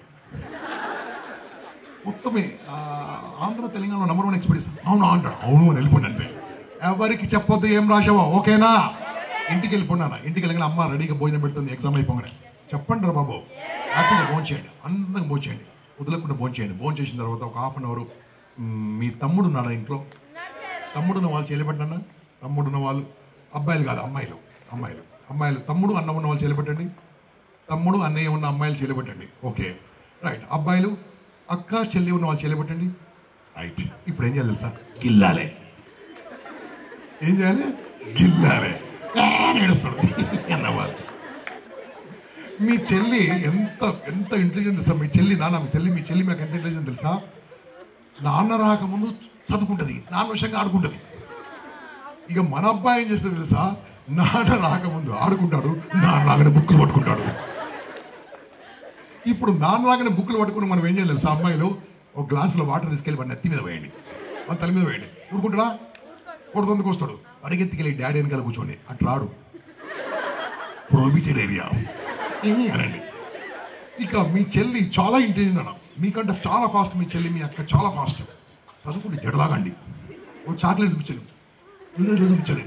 మొత్తమే ఆంధ్ర తెలంగాణలో నంబర్ 1 ఎక్స్పెక్ట్ చేస్తాను. అవును అంటాడు. అవును అని వెళ్ళిపోండి అంతే. ఎవరికి చెప్పొద్దు ఏం రాసావో, ఓకేనా? ఇంటికి వెళ్ళిపోయినా. ఇంటికి వెళ్ళిన అమ్మ రెడీగా భోజనం పెడుతుంది. ఎగ్జామ్ అయిపోగానే చెప్పండి రా బాబు, హ్యాపీగా భోజనం చేయండి, అందంగా భోజనం చేయండి, వదలకుండా భోజనం చేయండి. భోజనం చేసిన తర్వాత ఒక హాఫ్ అన్ అవర్ మీ తమ్ముడు ఉన్నాడా ఇంట్లో? తమ్ముడున్న వాళ్ళు చేయబడ్డా? తమ్ముడున్న వాళ్ళు అబ్బాయిలు కాదు, అమ్మాయిలు. తమ్ముడు అన్న ఉన్న వాళ్ళు చేయబట్టండి. తమ్ముడు అన్నయ్య ఉన్న అమ్మాయిలు చేయబట్టండి. Okay right. అబ్బాయిలు అక్క చెల్లి ఉన్న వాళ్ళు చేయబట్టండి. రైట్. ఇప్పుడు ఏం చేయాలి తెలుసా? గిల్లాలి. ఏం చేయాలి? గిల్లాలి. ఏడుస్తాడు అన్నవాళ్ళు. మీ చెల్లి ఎంత ఇంటెలిజెంట్ తెలుసా? మీ చెల్లి మీ చెల్లి మాకు ఎంత ఇంటెలిజెంట్ తెలుసా? నాన్న రాకముందు చదువుకుంటుంది, నాన్న విషయంగా ఆడుకుంటుంది. ఇక మన అబ్బాయి ఏం చేస్తుంది తెలుసా, నాన్న రాకముందు ఆడుకుంటాడు, నాన్న రాగానే బుక్కులు పట్టుకుంటాడు. ఇప్పుడు నాన్న రాగానే బుక్కులు పట్టుకుని మనం ఏం చేయాలి తెలుసా, అమ్మాయిలు ఒక గ్లాసులో వాటర్ తీసుకెళ్ళి వాడిని నెత్తి మీద వేయండి, వాడి తల మీద వేయండి. ఊరుకుంటాడా? కొడుతుందుకు వస్తాడు, అడిగెత్తికెళ్ళి డాడీ వెనకాల కూర్చోండి. అట్లా ఆడు, ప్రొహిబిటెడ్ ఏరియా అనండి. ఇక మీ చెల్లి చాలా ఇంటెలిజెంట్ అన్న, మీకంటే చాలా ఫాస్ట్ మీ చెల్లి, మీ అక్క చాలా ఫాస్ట్. చదువుకుంటే జడలాగండి, ఓ చాక్లెట్ చూపించండి, చూపించండి,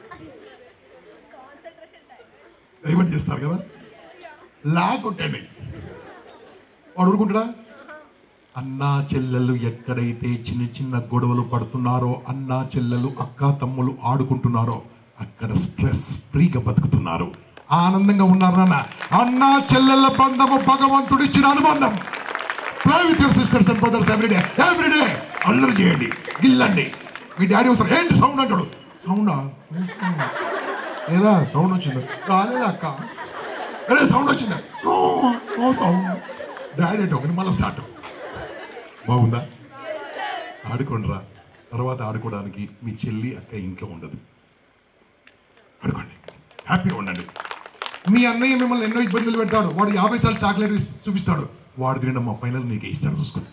డైవర్ట్ చేస్తారు కదా, లాగ్ కొట్టండి. వాడు ఊరుకుంటాడా? అన్నా చెల్లెలు ఎక్కడైతే చిన్న చిన్న గొడవలు పడుతున్నారో, అన్నా చెల్లెలు అక్క తమ్ములు ఆడుకుంటున్నారో, అక్కడ స్ట్రెస్ ఫ్రీగా బతుకుతున్నారు, ఆనందంగా ఉన్నారు. నాన్న అన్నా చెల్లెళ్ళ బంధము భగవంతుడు ఇచ్చిన అనుబంధం. Play with your sisters and brothers everyday. అల్లరి చేయండి, గిల్లండి. మీ డాడీ వస్తారు, ఏంటి సౌండ్ అంటాడు. సౌండా? లేదా సౌండ్ వచ్చింది? రాలేదా అక్క? అరే సౌండ్ వచ్చిందా? సౌండ్. డాడీ అంటే ఒకటి మళ్ళీ స్టార్ట్. బాగుందా? ఆడుకోండిరా. తర్వాత ఆడుకోవడానికి మీ చెల్లి అక్క ఇంట్లో ఉండదు. ఆడుకోండి, హ్యాపీగా ఉండండి. మీ అన్నయ్య మిమ్మల్ని ఎన్నో ఇబ్బందులు పెడతాడు, వాడు 50 సార్లు చాక్లెట్ చూపిస్తాడు, వాడు తినడం మా ఫైనల్ నీకే ఇస్తాడు, చూసుకోండి.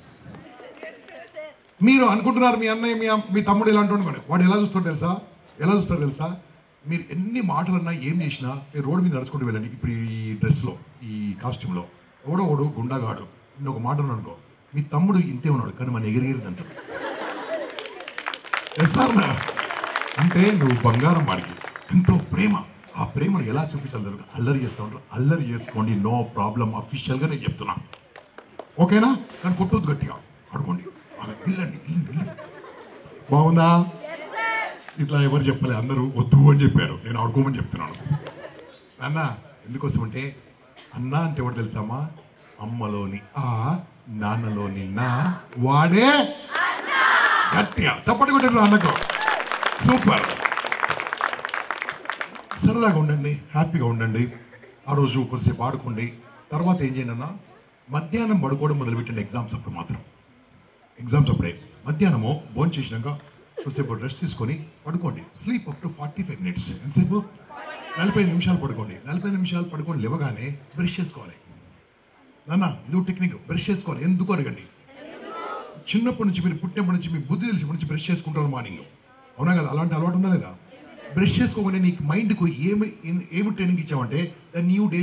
మీరు అనుకుంటున్నారు మీ అన్నయ్య మీ తమ్ముడు ఎలా అంటున్నాడు, వాడు ఎలా చూస్తాడు తెలుసా? మీరు ఎన్ని మాటలు అన్నా ఏం చేసినా మీరు రోడ్డు మీద నడుచుకుంటూ వెళ్ళండి. ఇప్పుడు ఈ డ్రెస్లో, ఈ కాస్ట్యూమ్లో ఓడోడు గుండాగాడు ఇంకొక మాట అనుకో, మీ తమ్ముడు ఇంతే ఉన్నాడు కానీ మన ఎగిరిదంటాడు. అంటే నువ్వు బంగారం వాడికి ఎంతో ప్రేమ. ఆ ప్రేమను ఎలా చూపించాలి? అల్లరి చేస్తూ ఉంటారు, అల్లరి చేసుకోండి, నో ప్రాబ్లం. అఫీషియల్గా నేను చెప్తున్నా, ఓకేనా? కానీ కొట్టొద్దు, గట్టిగా ఆడుకోండి, గిల్లండి. బాగుందా? ఇట్లా ఎవరు చెప్పలే, అందరూ వద్దు అని చెప్పారు, నేను ఆడుకోమని చెప్తున్నాను. అన్న ఎందుకోసం అంటే, అన్న అంటే ఎవరు తెలుసామా? అమ్మలోని ఆ, నాన్నలోని నా, వాడే గట్టిగా చప్పటి కొట్టారు అన్నకు. సూపర్. సరదాగా ఉండండి, హ్యాపీగా ఉండండి. ఆ రోజు కొద్దిసేపు ఆడుకోండి. తర్వాత ఏం చేయండి అన్న, మధ్యాహ్నం పడుకోవడం మొదలుపెట్టండి. ఎగ్జామ్స్ అప్పుడు మాత్రం, ఎగ్జామ్స్ అప్పుడే మధ్యాహ్నము భోజనం చేసినాక కొద్దిసేపు రెస్ట్ తీసుకొని పడుకోండి. Sleep up to 45 minutes. ఎంతసేపు? 45 నిమిషాలు పడుకోండి. 45 నిమిషాలు పడుకొని లేవగానే బ్రష్ చేసుకోవాలి. నాన్న ఇది టెక్నిక్, బ్రష్ చేసుకోవాలి. ఎందుకు అడగండి. చిన్నప్పటి నుంచి మీరు పుట్టినప్పటి నుంచి మీ బుద్ధి తెలిసినప్పటి నుంచి బ్రష్ చేసుకుంటారు మార్నింగ్, అవునా కదా? అలాంటి అలవాటు ఉందా లేదా? బ్రష్ చేసుకోగానే నీకు మైండ్కు ఏమి ట్రైనింగ్ ఇచ్చామంటే, ద న్యూ డే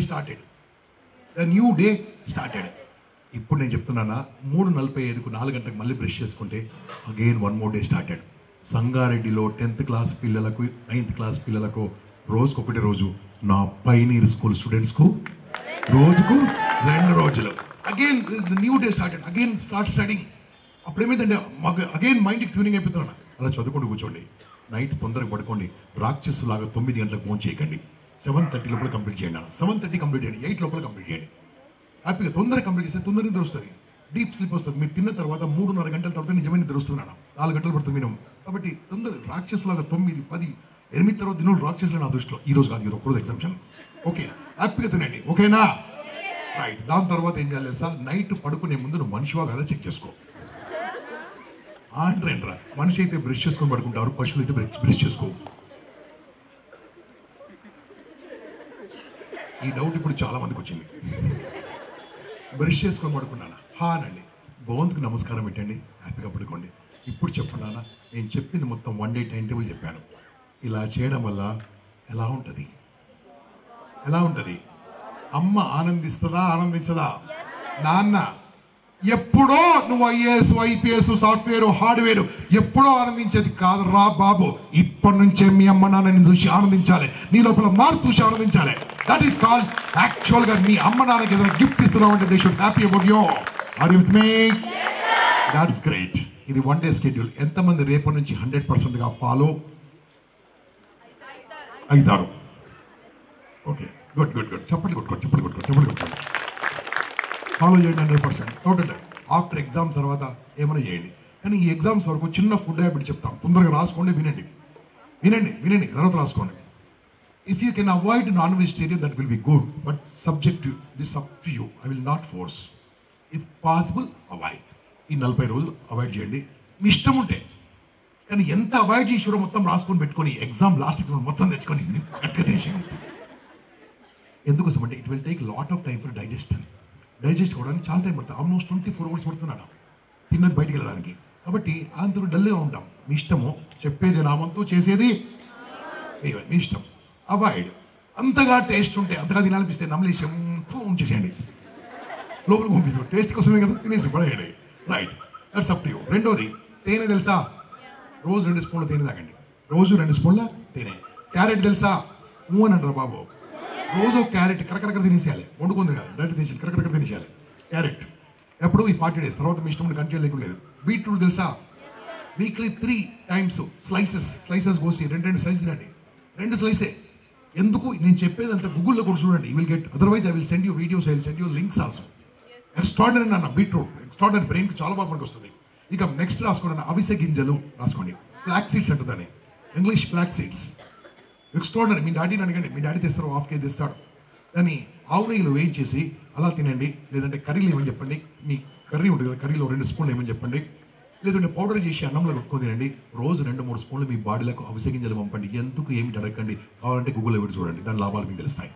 స్టార్టెడ్. ఇప్పుడు నేను చెప్తున్నానా, 3:45కు 4 గంటలకు మళ్ళీ బ్రష్ చేసుకుంటే అగైన్ 1 more day స్టార్టెడ్. సంగారెడ్డిలో 10th క్లాస్ పిల్లలకు, 9th క్లాస్ పిల్లలకు రోజుకొకటి రోజు, నా పైనీర్ స్కూల్ స్టూడెంట్స్కు రోజుకు 2 రోజులు. Again new day started, again start studying. అప్పుడు ఏమైందంటే అగైన్ మైండ్కి ట్యూనింగ్ అయిపోతున్నాను. అలా చదువుకుంటూ కూర్చోండి. నైట్ తొందరగా పడుకోండి. రాక్షసు లాగా 9 గంటలకు ఫోన్ చేయకండి. 7:30 లోపల కంప్లీట్ చేయండి. 7:30 కంప్లీట్ చేయండి, 8 లోపల కంప్లీట్ చేయండి. హ్యాపీగా తొందరగా కంప్లీట్ చేస్తే తొందరగా నిద్ర వస్తుంది, డీప్ స్లీప్ వస్తుంది. మీరు తిన్న తర్వాత 3.5 గంటల తర్వాత నిజమైన నిద్ర వస్తుంది అన్న. 4 గంటలు పడుతుంది మినిమం. కాబట్టి తొందరగా రాక్షసులాగా 9, 10, 8 తర్వాత దినాలు రాక్షసులు నా దృష్టిలో. ఈ రోజు కాదు, ఈ రోజు ఎగ్జామ్షన్. ఓకే, హ్యాపీగా తినండి, ఓకేనా? రైట్. దాని తర్వాత ఏం చేయాలి సార్, నైట్ పడుకునే ముందు నువ్వు మనిషివా కదా చెక్ చేసుకో. అంటారా, మనిషి అయితే బ్రష్ చేసుకొని పడుకుంటారు, పశువులు అయితే బ్రష్ చేసుకో. ఈ డౌట్ ఇప్పుడు చాలా మందికి వచ్చింది. బ్రష్ చేసుకొని పడుకున్నానా? అనండి, భగవంతుకి నమస్కారం పెట్టండి, హ్యాపీగా పడుకోండి. ఇప్పుడు చెప్పండి, నేను చెప్పింది మొత్తం 1 day టైం టేబుల్ చెప్పాను. ఇలా చేయడం వల్ల ఎలా ఉంటుంది? అమ్మ ఆనందిస్తుందా, ఆనందించదా? నాన్న ఎప్పుడో నువ్వు ఐఏఎస్, ఐపీఎస్, సాఫ్ట్వేర్, హార్డ్వేర్ ఎప్పుడో ఆనందించేది కాదురా బాబు. ఇప్పటి నుంచే మీ అమ్మ నాన్నని చూసి ఆనందించాలి, నీ లోపల మార్పు చూసి ఆనందించాలి. దట్ ఈస్ కాల్డ్ యాక్చువల్ గా మీ అమ్మ నాన్నకి ఏదైనా గిఫ్ట్ ఇస్తున్నావు అంటే they should happy about you. Are you with me? That's great. ఇది 1 day షెడ్యూల్. ఎంతమంది రేపటి నుంచి 100%గా ఫాలో అవుతారు? Okay, good. చెప్పండి ఫాలో చేయండి 100% టోటల్. ఆఫ్టర్ ఎగ్జామ్స్ తర్వాత ఏమైనా చేయండి, కానీ ఈ ఎగ్జామ్స్ వరకు చిన్న ఫుడ్ హ్యాబిట్ చెప్తాం. తొందరగా రాసుకోండి, వినండి, తర్వాత రాసుకోండి. If you can avoid non-vegetarian, that will be good, but subject to this, up to you. I will not force. If possible, avoid. ఈ 40 రోజులు అవాయిడ్ చేయండి మీ ఇష్టం ఉంటే. కానీ ఎంత అవాయిడ్ చేసి మొత్తం రాసుకొని పెట్టుకొని ఎగ్జామ్ లాస్ట్ ఎగ్జామ్ మొత్తం తెచ్చుకొని గట్టిగా చేసేయండి. ఎందుకోసం అంటే it will take lot of time for digest అవ్వడానికి చాలా టైం పడుతుంది. ఆల్మోస్ట్ 24 hours పడుతున్నాడు తిన్నది బయటికి వెళ్ళడానికి. కాబట్టి అంత డల్గా ఉంటాం. మీ ఇష్టము, చెప్పేది నామంతో, చేసేది మీ ఇష్టం. అవాయిడ్. అంతగా టేస్ట్ ఉంటే, అంతగా తినాలనిపిస్తే నమ్మలేసి ఉంచేసేయండి, లోపలికి పంపిస్తాం. టేస్ట్ కోసమే కదా, తినేసి పడేయండి. Right, that's up to you. రెండోది, తేనె తెలుసా? రోజు 2 స్పూన్ల తేనె తాగండి. రోజు 2 స్పూన్ల తేనె. క్యారెట్ తెలుసా? అని అంటారు బాబు. రోజు క్యారెట్ కరకరకర తినేసేయాలి. వండుకుంది కదా, డైరెక్ట్ తీసేయాలి, కరకరకర తినేసేయాలి క్యారెట్. ఎప్పుడు ఈ 40 days తర్వాత మీ ఇష్టం కంట్రోల్ లేకుండా లేదు. బీట్రూట్ తెలుసా? వీక్లీ 3 times స్లైసెస్ కోసి 2 స్లైస్ తినండి. 2 స్లైసే. ఎందుకు నేను చెప్పేది అంత గూగుల్లో కూడా చూడండి. You will get. Otherwise I will send you videos, I will send you links also. Extraordinary అన్న బీట్రూట్, ఎక్స్ట్రాడనరీ, బ్రెయిన్కి చాలా బాగా పనికి వస్తుంది. ఇక నెక్స్ట్ రాసుకోండి, అవిసె గింజలు రాసుకోండి. ఫ్లాక్ సీడ్స్ అంటుందని, ఇంగ్లీష్ ఫ్లాక్ సీడ్స్. ఎక్స్ట్రాడనరీ. మీ డాడీని అడగండి, మీ డాడీ తెస్తారు, 1/2 kg తెస్తాడు. దాన్ని ఆవు నెయ్యిలో వేయించేసి అలా తినండి. లేదంటే కర్రీలు ఏమని చెప్పండి, మీ కర్రీ ఉంటుంది కదా, కర్రీలో 2 స్పూన్లు ఏమని చెప్పండి. లేదంటే పౌడర్ చేసి అన్నంలో కొట్టుకొని తినండి. రోజు 2-3 స్పూన్లు మీ బాడీలకు అవిసె గింజలు పంపండి. ఎందుకు ఏమిటి అడగండి, కావాలంటే గూగుల్లో పెట్టి చూడండి, దాని లాభాలు మీకు తెలుస్తాయి.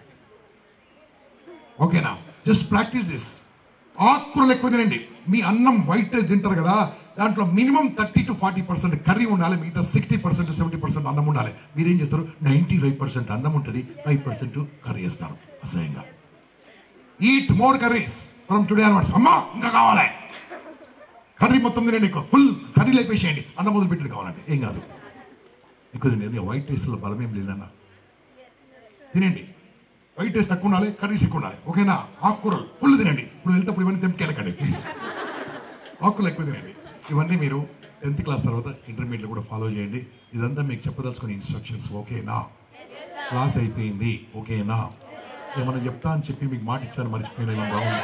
ఓకేనా? Just practice this. ఆకుకూరలు ఎక్కువ తినండి. మీ అన్నం వైట్ రైస్ తింటారు కదా, దాంట్లో మినిమం 30 to 40% కర్రీ ఉండాలి. మిగతా 60% 70% అన్నం ఉండాలి. మీరేం చేస్తారు? 95% అన్నం ఉంటుంది, 5% కర్రీ వేస్తారు అసహ్యంగా. Eat more curries from today onwards. అమ్మా ఇంకా కావాలి, కర్రీ మొత్తం తినండి, ఎక్కువ ఫుల్ కర్రీ లేపేసేయండి. అన్నం మొదలు పెట్టి కావాలంటే ఏం కాదు, ఎక్కువ తినండి. వైట్ రైస్లో బలం ఏం లేదన్న, తినండి. వైట్ రైస్ తక్కువ ఉండాలి, కర్రీస్ ఎక్కువ ఉండాలి. ఓకేనా? ఆకుకూరలు ఫుల్ తినండి. ఇప్పుడు వెళ్తే ఇవన్నీ తెంపుకెళ్ళకండి ప్లీజ్. ఆకుకూరలు ఎక్కువ తినండి. ఇవన్నీ మీరు 10th క్లాస్ తర్వాత ఇంటర్మీడియట్లో కూడా ఫాలో చేయండి. ఇదంతా మీకు చెప్పదలుచుకునే ఇన్స్ట్రక్షన్స్. ఓకేనా? క్లాస్ అయిపోయింది. ఓకేనా? ఏమన్నా చెప్తా అని చెప్పి మీకు మాట ఇచ్చాను, మర్చిపోయినా ఏమన్నా బాగుంది?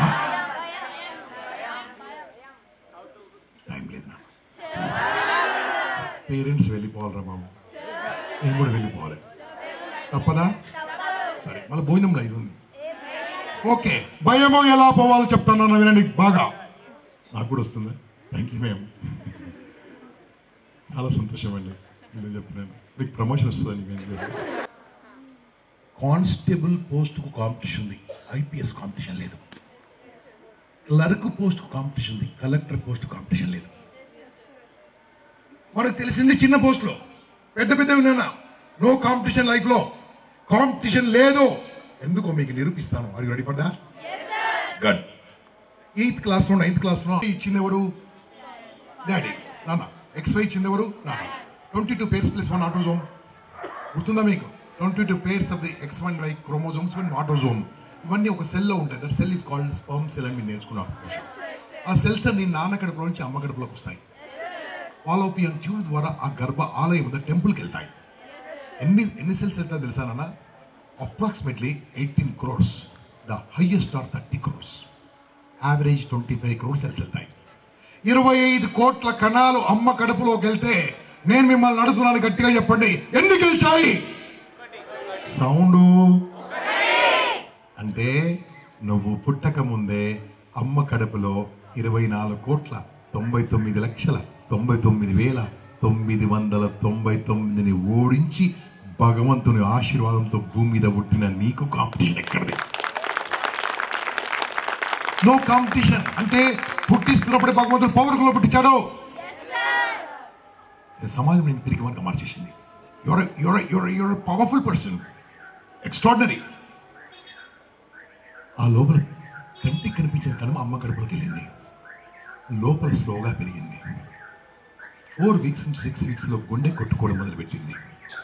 టైం లేదు నా. పేరెంట్స్ వెళ్ళిపోవాలరా బాబు, నేను కూడా వెళ్ళిపోవాలి. తప్పదా? సరే, మళ్ళీ భోజనంలో ఇది ఉంది. ఓకే, భయమో ఎలా పోవాలో చెప్తాను వినండి బాగా. నాకు కూడా వస్తుందా? థ్యాంక్ యూ మ్యామ్, చాలా సంతోషం అండి. నేను చెప్తున్నాను, మీకు ప్రమోషన్ వస్తుందండి. మేము కానిస్టేబుల్ పోస్ట్కు కాంపిటీషన్ ఉంది, IPS కాంపిటీషన్ లేదు. క్లర్క్ పోస్ట్కు కాంపిటీషన్ ఉంది, కలెక్టర్ పోస్ట్ కాంపిటీషన్ లేదు. మనకు తెలిసింది చిన్న పోస్టులో, పెద్ద విన్నా నో కాంపిటీషన్. లైఫ్లో కాంపిటీషన్ లేదు. ఎందుకో మీకు నిరూపిస్తాను. Are you ready for that? Good. 8th క్లాస్లో 9th క్లాస్లో ఇచ్చింది ఎవరు? డాడీ. నాన్న. XY ఇచ్చింది ఎవరు? నాన్న. 22 pairs plus 1 ఆటోజోమ్. గుర్తుందా మీకు? 22 pairs of the X1Y chromosomes and autosome. ఇవన్నీ ఒక సెల్లో ఉంటాయి. That cell is called sperm cell అని మీరు నేర్చుకున్నారు. ఆ సెల్స్ అన్ని నాన్న కడుపులో నుంచి అమ్మ కడుపులోకి వస్తాయి. ఫాలోపియన్ ట్యూబ్ ద్వారా ఆ గర్భ ఆలయం టెంపుల్కి వెళ్తాయి. ఎన్ని సెల్స్ వెళ్తాయో తెలుసా నాన్న? Approximately 18 crores. The highest are 30 crores. Average 25 crores cells వెళ్తాయి. 25 కోట్ల కణాలు అమ్మ కడుపులోకి వెళ్తే, నేను మిమ్మల్ని అడుగుతున్నాను, గట్టిగా చెప్పండి, ఎన్ని గెలిచాయి? సౌండు అంటే నువ్వు పుట్టక ముందే అమ్మ కడుపులో 24,99,99,999ని ఓడించి భగవంతుని ఆశీర్వాదంతో భూమి మీద పుట్టిన నీకు కాంపిటీషన్ ఎక్కడిది? No competition. అంటే పుట్టిస్తున్నప్పుడే భగవంతుడు పవర్కులో పుట్టించాడు. సమాజం నేను తిరిగి వరకు మార్చేసింది. Your powerful person, extraordinary. ఆ లోపల కంటికి కనిపించిన కనుమ అమ్మ కడుపులోకి వెళ్ళింది. లోపల స్లోగా పెరిగింది. 4 weeks నుంచి 6 weeksలో గుండె కొట్టుకోవడం మొదలుపెట్టింది.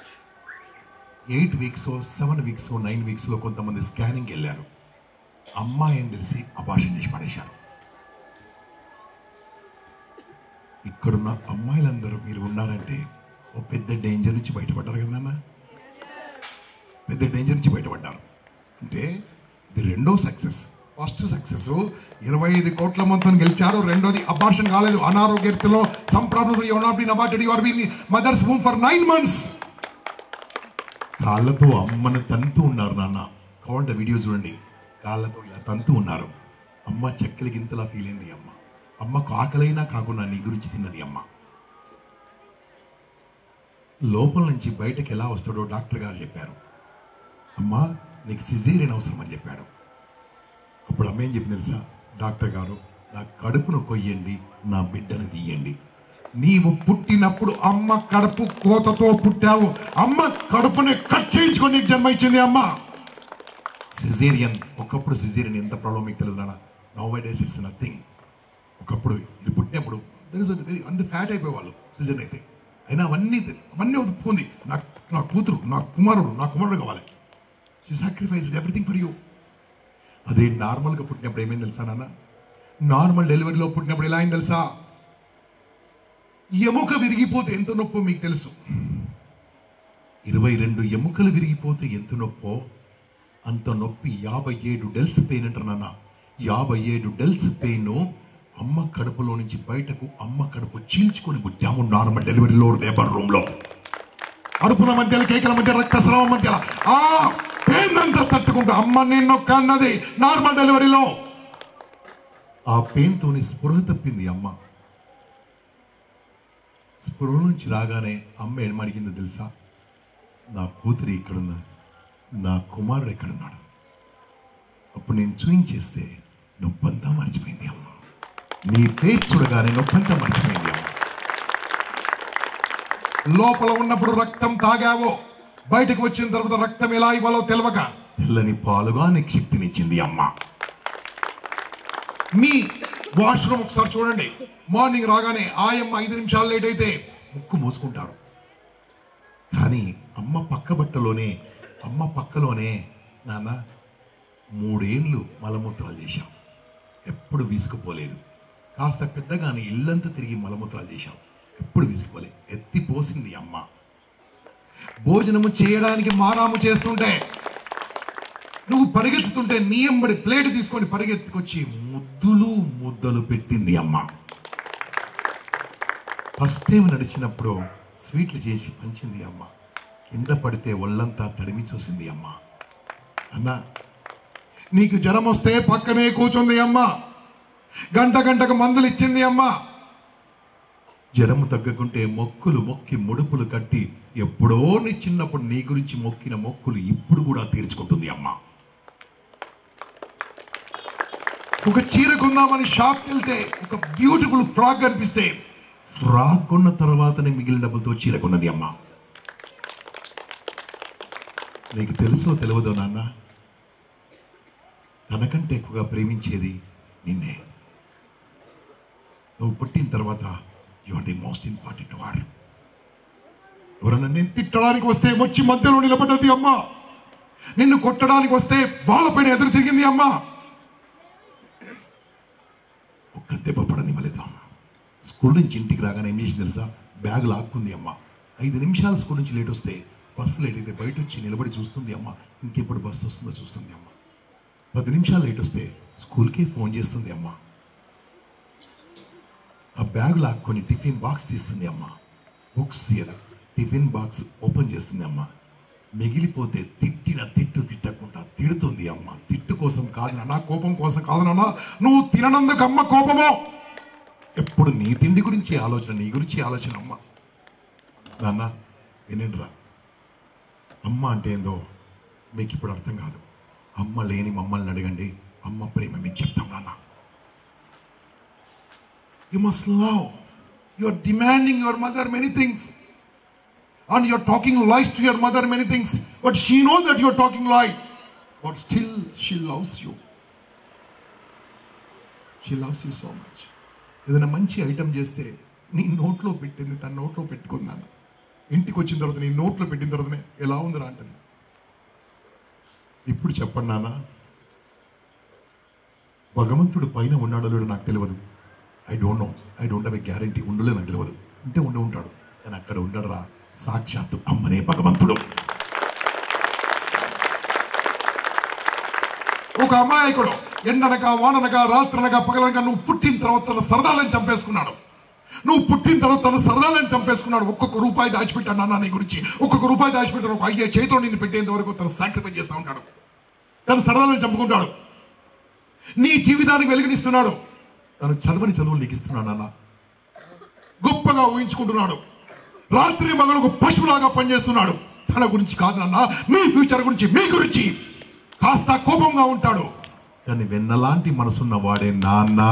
8 weeks, 7 weeks, 9 weeksలో కొంతమంది స్కానింగ్ వెళ్ళారు. అమ్మాయి అని తెలిసి అబార్షన్ చేసి పడేశారు. ఇక్కడున్న అమ్మాయిలందరూ మీరు ఉన్నారంటే ఓ పెద్ద డేంజర్ నుంచి బయటపడ్డారు కదా నాన్న. పెద్ద డేంజర్ నుంచి బయటపడ్డారు అంటే ఇది రెండో సక్సెస్. ఫస్ట్ సక్సెస్ 25 కోట్ల మందిని గెలిచారు. రెండోది అబార్షన్ కాలేదు. అనారోగ్యంలో some problems, you have not been aborted, you are been mother's womb for 9 months. కాళ్ళతో అమ్మను తంతు ఉన్నారు నాన్న. కావాలంటే వీడియో చూడండి. కాళ్ళతో ఇలా తంతు ఉన్నారు. అమ్మ చెక్కలి గింతలా ఫీల్ అయింది. అమ్మ అమ్మకు ఆకలైనా కాకుండా నీ గురించి తిన్నది అమ్మ. లోపల నుంచి బయటకు ఎలా వస్తాడో డాక్టర్ గారు చెప్పారు. అమ్మా నీకు సిజేరియన్ అవసరం అని చెప్పాడు. అప్పుడు అమ్మ ఏం చెప్పింది తెలుసా? డాక్టర్ గారు నా కడుపును కొయ్యండి, నా బిడ్డను తీయండి. నీవు పుట్టినప్పుడు అమ్మ కడుపు కోతతో పుట్టావు, అమ్మ కడుపుని కట్ చేయించుకొని నీకు జన్మ ఇచ్చింది అమ్మ. సిజేరియన్, ఒకప్పుడు సిజేరియన్ ఎంత ప్రాబ్లం మీకు తెలియదు నాన్న. Nowadays it's nothing. ఒకప్పుడు ఇది పుట్టినప్పుడు అంత ఫ్యాట్ అయిపోయేవాళ్ళు సిజేరియన్ అయితే. అయినా అవన్నీ ఒప్పుకుంది. నా కూతురు, నా కుమారుడు కావాలి. She sacrifice everything for you. అదే నార్మల్గా పుట్టినప్పుడు ఏమైంది తెలుసా నాన్న? నార్మల్ డెలివరీలో పుట్టినప్పుడు ఎలా అయింది తెలుసా? ఎముక విరిగిపోతే ఎంత నొప్పో మీకు తెలుసు. 22 ఎముకలు విరిగిపోతే ఎంత నొప్పో అంత నొప్పి 57 డెల్స్ పెయిన్ అంటారు నాన్న. 57 డెల్స్ పెయిన్. అమ్మ కడుపులో నుంచి బయటకు అమ్మ కడుపు చీల్చుకొని పుట్టాము నార్మల్ డెలివరీలో, లేబర్ రూమ్ లో. అడుపుల మధ్యలో, కేకల మధ్య, రక్తస్రావం మధ్య ఆ పెయిన్ అంతా తట్టుకుంటూ అమ్మ నిన్ను కన్నది నార్మల్ డెలివరీలో. ఆ పెయిన్ తోని స్పృహ తప్పింది అమ్మ. స్పృహ నుంచి రాగానే అమ్మ ఏమడిగిందో తెలుసా? నా కూతురు ఎక్కడున్నా, నా కుమారుడు ఎక్కడున్నాడు? అప్పుడు నేను చూయించేస్తే నొప్పంతా మర్చిపోయింది అమ్మ. నీ పేరు చూడగానే నొప్పంతా మర్చిపోయింది అమ్మ. లోపల ఉన్నప్పుడు రక్తం తాగావో, బయటకు వచ్చిన తర్వాత రక్తం ఎలా ఇవ్వాలో తెలియక తెల్లని పాలుగా నీకు శక్తినిచ్చింది అమ్మ. మీ వాష్రూమ్ ఒకసారి చూడండి. మార్నింగ్ రాగానే ఆయమ్మ 5 నిమిషాలు లేట్ అయితే ముక్కు మూసుకుంటారు. కానీ అమ్మ పక్కలోనే నాన్న 3 ఏళ్ళు మలమూత్రాలు చేశాం, ఎప్పుడు విసుకుపోలేదు. కాస్త పెద్దగానే ఇల్లంతా తిరిగి మలమూత్రాలు చేశాం, ఎప్పుడు విసుకుపోలేదు. ఎత్తిపోసింది అమ్మ. భోజనము చేయడానికి మారాము చేస్తుంటే, నువ్వు పరిగెత్తుతుంటే నీ ఎంబడి ప్లేట్ తీసుకొని పరిగెత్తుకొచ్చి ముద్దలు పెట్టింది అమ్మ. ఫస్ట్ టైం నడిచినప్పుడు స్వీట్లు చేసి పంచింది అమ్మ. కింద పడితే ఒళ్ళంతా తడిమి చూసింది అమ్మ. అన్న నీకు జ్వరం వస్తే పక్కనే కూర్చుంది అమ్మ. గంటకు మందులు ఇచ్చింది అమ్మ. జ్వరము తగ్గకుంటే మొక్కి ముడుపులు కట్టి ఎప్పుడో నీ చిన్నప్పుడు నీ గురించి మొక్కిన మొక్కులు ఇప్పుడు కూడా తీర్చుకుంటుంది అమ్మ. ఒక చీర కొందామని షాప్కి వెళ్తే ఒక బ్యూటిఫుల్ ఫ్రాక్ కనిపిస్తే ఫ్రాక్ కొన్న తర్వాతనే మిగిలిన డబ్బులతో చీర కొన్నది అమ్మ. నీకు తెలుసో తెలియదో నాన్న, తనకంటే ఎక్కువగా ప్రేమించేది నిన్నే. నువ్వు పుట్టిన తర్వాత you are the most important వాడు. ఎవరన్నా నేను తిట్టడానికి వస్తే వచ్చి మధ్యలో నిలబడ్డది అమ్మ. నిన్ను కొట్టడానికి వస్తే వాళ్ళపైన ఎదురు తిరిగింది అమ్మ. ఒక్క దెబ్బ పడనివ్వలేదు అమ్మ. స్కూల్ నుంచి ఇంటికి రాగానే ఏం చేసింది తెలుసా? బ్యాగ్ లాక్కుంది అమ్మ. 5 నిమిషాలు స్కూల్ నుంచి లేట్ వస్తే, బస్సు లేట్ అయితే బయట వచ్చి నిలబడి చూస్తుంది అమ్మ. ఇంకెప్పుడు బస్సు వస్తుందో చూస్తుంది అమ్మ. 10 నిమిషాలు లేట్ వస్తే స్కూల్కే ఫోన్ చేస్తుంది అమ్మ. ఆ బ్యాగ్ లాక్కొని టిఫిన్ బాక్స్ తీస్తుంది అమ్మ. బుక్స్ టిఫిన్ బాక్స్ ఓపెన్ చేస్తుంది అమ్మ. మిగిలిపోతే తిట్టకుండా తిడుతుంది అమ్మ. తిట్టు కోసం కాదు నాన్న, కోపం కోసం కాదు నాన్న, నువ్వు తిననందుకు అమ్మ కోపమో. ఎప్పుడు నీ తిండి గురించి ఆలోచన, నీ గురించి ఆలోచన అమ్మ. నాన్న వినండిరా, అమ్మ అంటే ఏందో మీకు ఇప్పుడు అర్థం కాదు. అమ్మ లేని మమ్మల్ని అడగండి, అమ్మ ప్రేమ మీకు చెప్తాం నాన్న. You must love. You are demanding your mother many things. And you are talking lies to your mother many things. But she knows that you are talking lie. But still she loves you. She loves you so much. ఏదైనా మంచి item చేస్తే నీ నోట్లో పెట్టింది తన నోట్లో పెట్టుకున్నాను. ఇంటికి వచ్చిన తర్వాత నీ నోట్లో పెట్టిన తర్వాతనే ఎలా ఉందిరా అంటది. ఇప్పుడు చెప్పండి నాన్న, భగవంతుడు పైన ఉన్నాడో లేడో నాకు తెలియదు. I don't know, I don't have a guarantee. ఉండలే నాకు తెలియదు. ఉంటే ఉంటాడు, కానీ అక్కడ ఉండడరా సాక్షాత్తు అమ్మనే భగవంతుడు. ఒక అమాయకుడు ఎండనక వాననక రాత్రనక పగలనక నువ్వు పుట్టిన తర్వాత తన సరదాలను చంపేసుకున్నాడు. ఒక్కొక్క రూపాయి దాచిపెట్టాడు నాన్న నీ గురించి. ఒక్కొక్క రూపాయి దాచిపెట్టాడు. ఒక అయ్యే చేతిలో నిన్ను పెట్టేంత వరకు తను సాక్రిఫైస్ చేస్తూ ఉంటాడు. తన సరదాలను చంపుకుంటాడు. నీ జీవితానికి వెలుగునిస్తున్నాడు. తను చదవని చదువులు నీకు ఇస్తున్నాడు నాన్న. గొప్పగా ఊహించుకుంటున్నాడు. రాత్రి మగలకు పశువులాగా పనిచేస్తున్నాడు. తన గురించి కాదు నాన్న, మీ ఫ్యూచర్ గురించి, మీ గురించి కాస్త కోపంగా ఉంటాడు. కానీ వెన్నలాంటి మనసున్న వాడే నాన్న.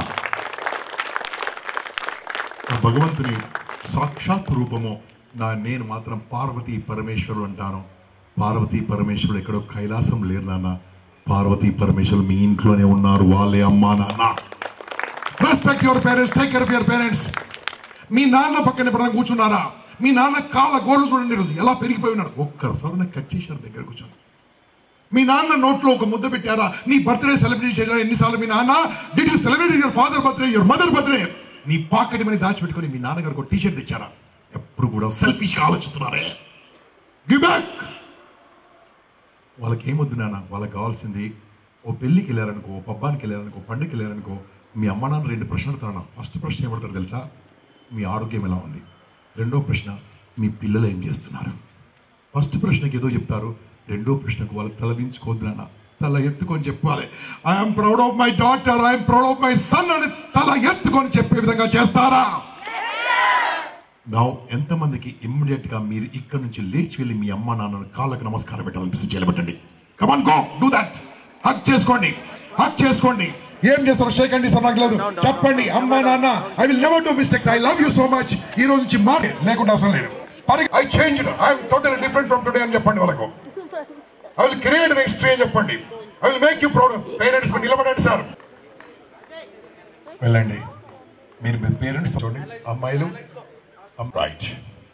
భగవంతుని సాక్షాత్ రూపము నేను మాత్రం పార్వతీ పరమేశ్వరుడు అంటాను. పార్వతీ పరమేశ్వరుడు ఎక్కడో కైలాసం లేరు నాన్న. పార్వతీ పరమేశ్వరుడు మీ ఇంట్లోనే ఉన్నారు. వాళ్ళే అమ్మా నాన్న. Respect your parents, take care of your parents. మీ నాన్న పక్కన ఎప్పుడైనా కూర్చున్నారా? మీ నాన్న కాళ్ళ గోడలు చూడండి ఈరోజు ఎలా పెరిగిపోయి ఉన్నాడు. ఒక్కసారి కట్ చేశారు దగ్గర కూర్చొని. మీ నాన్న నోట్లో ఒక ముద్ద పెట్టారా? నీ బర్త్డే సెలబ్రేట్ చేశారా ఎన్నిసార్లు? మీ నాన్న did you celebrate your father birthday, your mother birthday? నీ పాకెట్ మనీ దాచిపెట్టుకుని మీ నాన్నగారికి ఒక టీషర్ట్ తెచ్చారా? ఎప్పుడు కూడా సెల్ఫిష్గా ఆలోచిస్తున్నారే. Give back. వాళ్ళకి ఏమొద్దు నాన్న, వాళ్ళకి కావాల్సింది ఓ పెళ్ళికి వెళ్ళారనుకో, ఓ పబ్బానికి వెళ్ళారనుకో, పండుగకి వెళ్ళారనుకో, మీ అమ్మ నాన్న 2 ప్రశ్నలు అడుగుతాను. ఫస్ట్ ప్రశ్న ఏమడతారు తెలుసా? మీ ఆరోగ్యం ఎలా ఉంది. రెండో ప్రశ్న, మీ పిల్లలు ఏం చేస్తున్నారు. ఫస్ట్ ప్రశ్నకి ఏదో చెప్తారు, రెండో ప్రశ్నకు వాళ్ళు తలదించుకోవద్దు నాన్న, తల ఎత్తుకొని చెప్పాలి. I'm proud of my daughter, I'm proud of my son అని తల ఎత్తుకొని చెప్పే విధంగా చేస్తారా? నా ఎంతమందికి ఇమ్మీడియట్ గా మీరు ఇక్కడ నుంచి లేచి వెళ్ళి మీ అమ్మ నాన్నను కాళ్ళకు నమస్కారం పెట్టాలనిపిస్తుంది? చేయబెట్టండి. Come on, go do that. Hug చేసుకోండి, హక్ చేసుకోండి. ఏం చేస్తారు? షేక్ అండి సార్, నాకు లేదు. చెప్పండి, అమ్మా నాన్న, I will never do mistakes, I love you so much. ఈ రోజు నుంచి మాట లేకుండా అవసరం లేదు. I changed, I'm totally different from today అని చెప్పండి వాళ్ళకు. I will create an extreme చెప్పండి. I will make you proud. Parents నిలబడండి సార్. వెళ్ళండి. మీరు మీ పేరెంట్స్ చూడండి. అమ్మాయిలు right.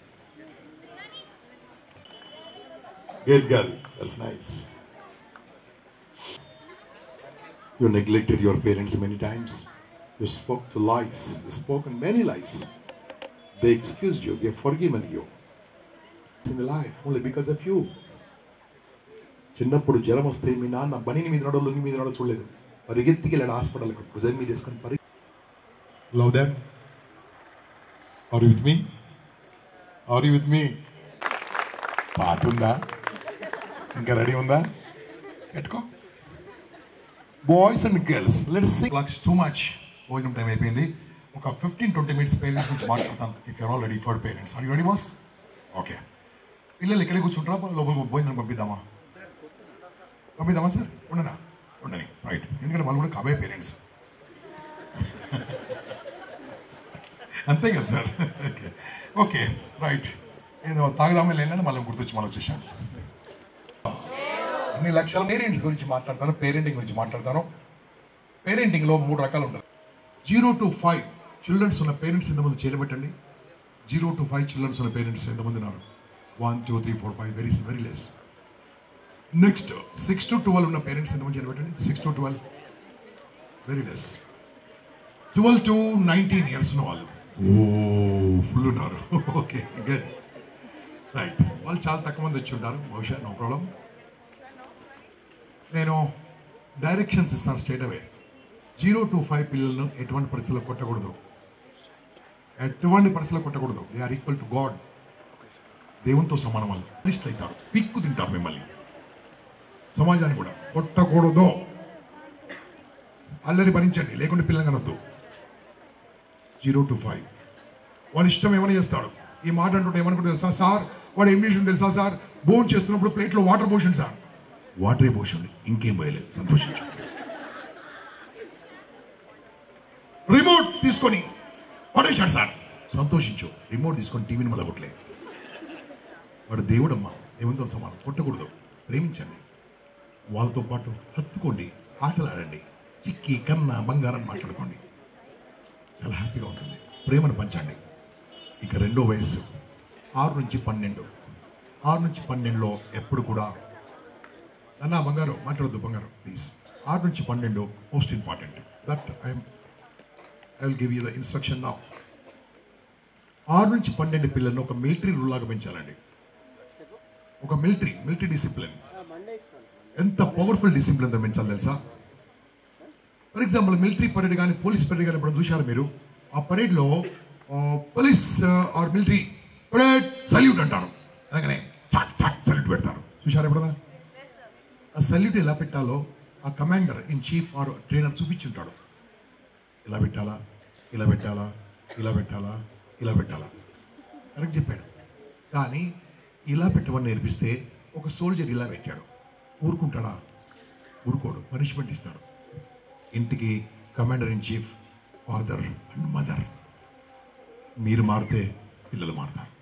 Good girl, that's nice. You neglected your parents many times. You spoke to lies. You spoken many lies. They excused you. They have forgiven you. In the life only because of you. చిన్నప్పుడు జ్వరం వస్తే మీ నాన్న బనీని మీద నడో, లుంగి మీద నడో చూడలేదు. పరిగెత్తికి వెళ్ళాడు హాస్పిటల్కి. భుజం మీద వేసుకొని love them. Are you with me? Are you with me? పాట ఉందా? ఇంకా రెడీ ఉందా? పెట్టుకో. Boys and girls let's sing. Lucks too much. భోజనం టైం అయిపోయింది. ఒక 15-20 minutes పేరెంట్స్ గురించి మాట్లాడతాను. If you're all ready for parents. Are you ready boss? Okay. పిల్లలు ఇక్కడే కూర్చుంటారా? లోపల భోజనం పంపిద్దామా? పంపిద్దామా సార్? ఉండనా? ఉండని. రైట్. ఎందుకంటే వాళ్ళు కూడా కాబోయే పేరెంట్స్. అంతే కదా సార్? Okay okay right. ఏదో తాగుదామని వెళ్ళాను, మళ్ళీ గుర్తొచ్చి మళ్ళీ వచ్చేసాను. అన్ని లక్షల పేరెంట్స్ గురించి మాట్లాడతాను, పేరెంటింగ్ గురించి మాట్లాడతాను. పేరెంటింగ్లో 3 రకాలు ఉంటాయి. 0 to 5 చిల్డ్రన్స్ ఉన్న పేరెంట్స్ ఎంతమంది చేయబెట్టండి. 0 to 5 చిల్డ్రన్స్ ఉన్న పేరెంట్స్ ఎంతమంది ఉన్నారు? 1 2 3 4 5 very very less. Next 6 to 12 ఉన్న పేరెంట్స్ ఎంతమంది చేయబెట్టండి? 6 to 12 very less. 12 to 19 years ఉన్న వాళ్ళు ఫుల్ ఉన్నారు. Okay good right. వాళ్ళు చాలా తక్కువ మంది వచ్చి ఉంటారు బహుశా. No problem. నేను డైరెక్షన్స్ ఇస్తాను స్ట్రైట్ అవే. 0 to 5 పిల్లలను ఎటువంటి పరిస్థితుల్లో కొట్టకూడదు, ఎటువంటి పరిస్థితుల్లో కొట్టకూడదు. They are equal to God. దేవునితో సమానం. వాళ్ళు లిస్ట్ అవుతారు, పిక్కు తింటారు మిమ్మల్ని. సమాజాన్ని కూడా కొట్టకూడదు. అల్లరి భరించండి, లేకుంటే పిల్లలు కనొద్దు. 0 to 5 వాడు ఇష్టం ఏమైనా చేస్తాడు. ఈ మాట అంటుంటే ఏమనుకుంటే తెలుసా సార్? వాడు ఏం చేసిండు తెలుసా సార్? భోజనం చేస్తున్నప్పుడు ప్లేట్లో వాటర్ పోసిండు సార్. వాటరే పోసిండు, ఇంకేం పోయలేదు. సంతోషించు. రిమోట్ తీసుకొని పడేశాడు సార్. సంతోషించు. రిమోట్ తీసుకొని టీవీని మళ్ళీ కొట్టలేదు. వాడు దేవుడమ్మా, దేవునితో సమానం. కొట్టకూడదు, ప్రేమించండి. వాళ్ళతో పాటు హత్తుకోండి, ఆటలాడండి, చిక్కి కన్నా బంగారం మాట్లాడుకోండి. చాలా హ్యాపీగా ఉంటుంది. ప్రేమను పంచండి. ఇక రెండో వయస్సు 6 నుంచి 12. 6 నుంచి 12లో ఎప్పుడు కూడా అన్నా బంగారం మాట్లాడద్దు, బంగారం ప్లీజ్. 6 నుంచి 12 most important. That I will give you the instruction now. 6 నుంచి 12 పిల్లలను ఒక మిలిటరీ రూల్ లాగా పెంచాలండి. ఒక మిలిటరీ డిసిప్లిన్. ఎంత పవర్ఫుల్ డిసిప్లిన్ తో పెంచాలి తెలుసా? ఫర్ ఎగ్జాంపుల్ మిలిటరీ పరేడ్ కానీ పోలీస్ పరేడ్ కానీ ఇప్పుడు చూశారు మీరు? ఆ పరేడ్లో police or military parade salute అంటారు. అలాగనే సల్యూట్ పెడతారు. చూశారు ఎప్పుడన్నా? ఆ సల్యూట్ ఎలా పెట్టాలో ఆ commander in chief or trainer చూపించుంటాడు. ఇలా పెట్టాలా, ఇలా పెట్టాలా, ఇలా పెట్టాలా, ఇలా పెట్టాలా, కరెక్ట్ చెప్పాడు. కానీ ఇలా పెట్టమని నేర్పిస్తే ఒక సోల్జర్ ఇలా పెట్టాడు, ఊరుకుంటాడా? ఊరుకోడు, పనిష్మెంట్ ఇస్తాడు. ఇంటికి commander in chief, father and mother. మీరు మారితే పిల్లలు మారుతారు.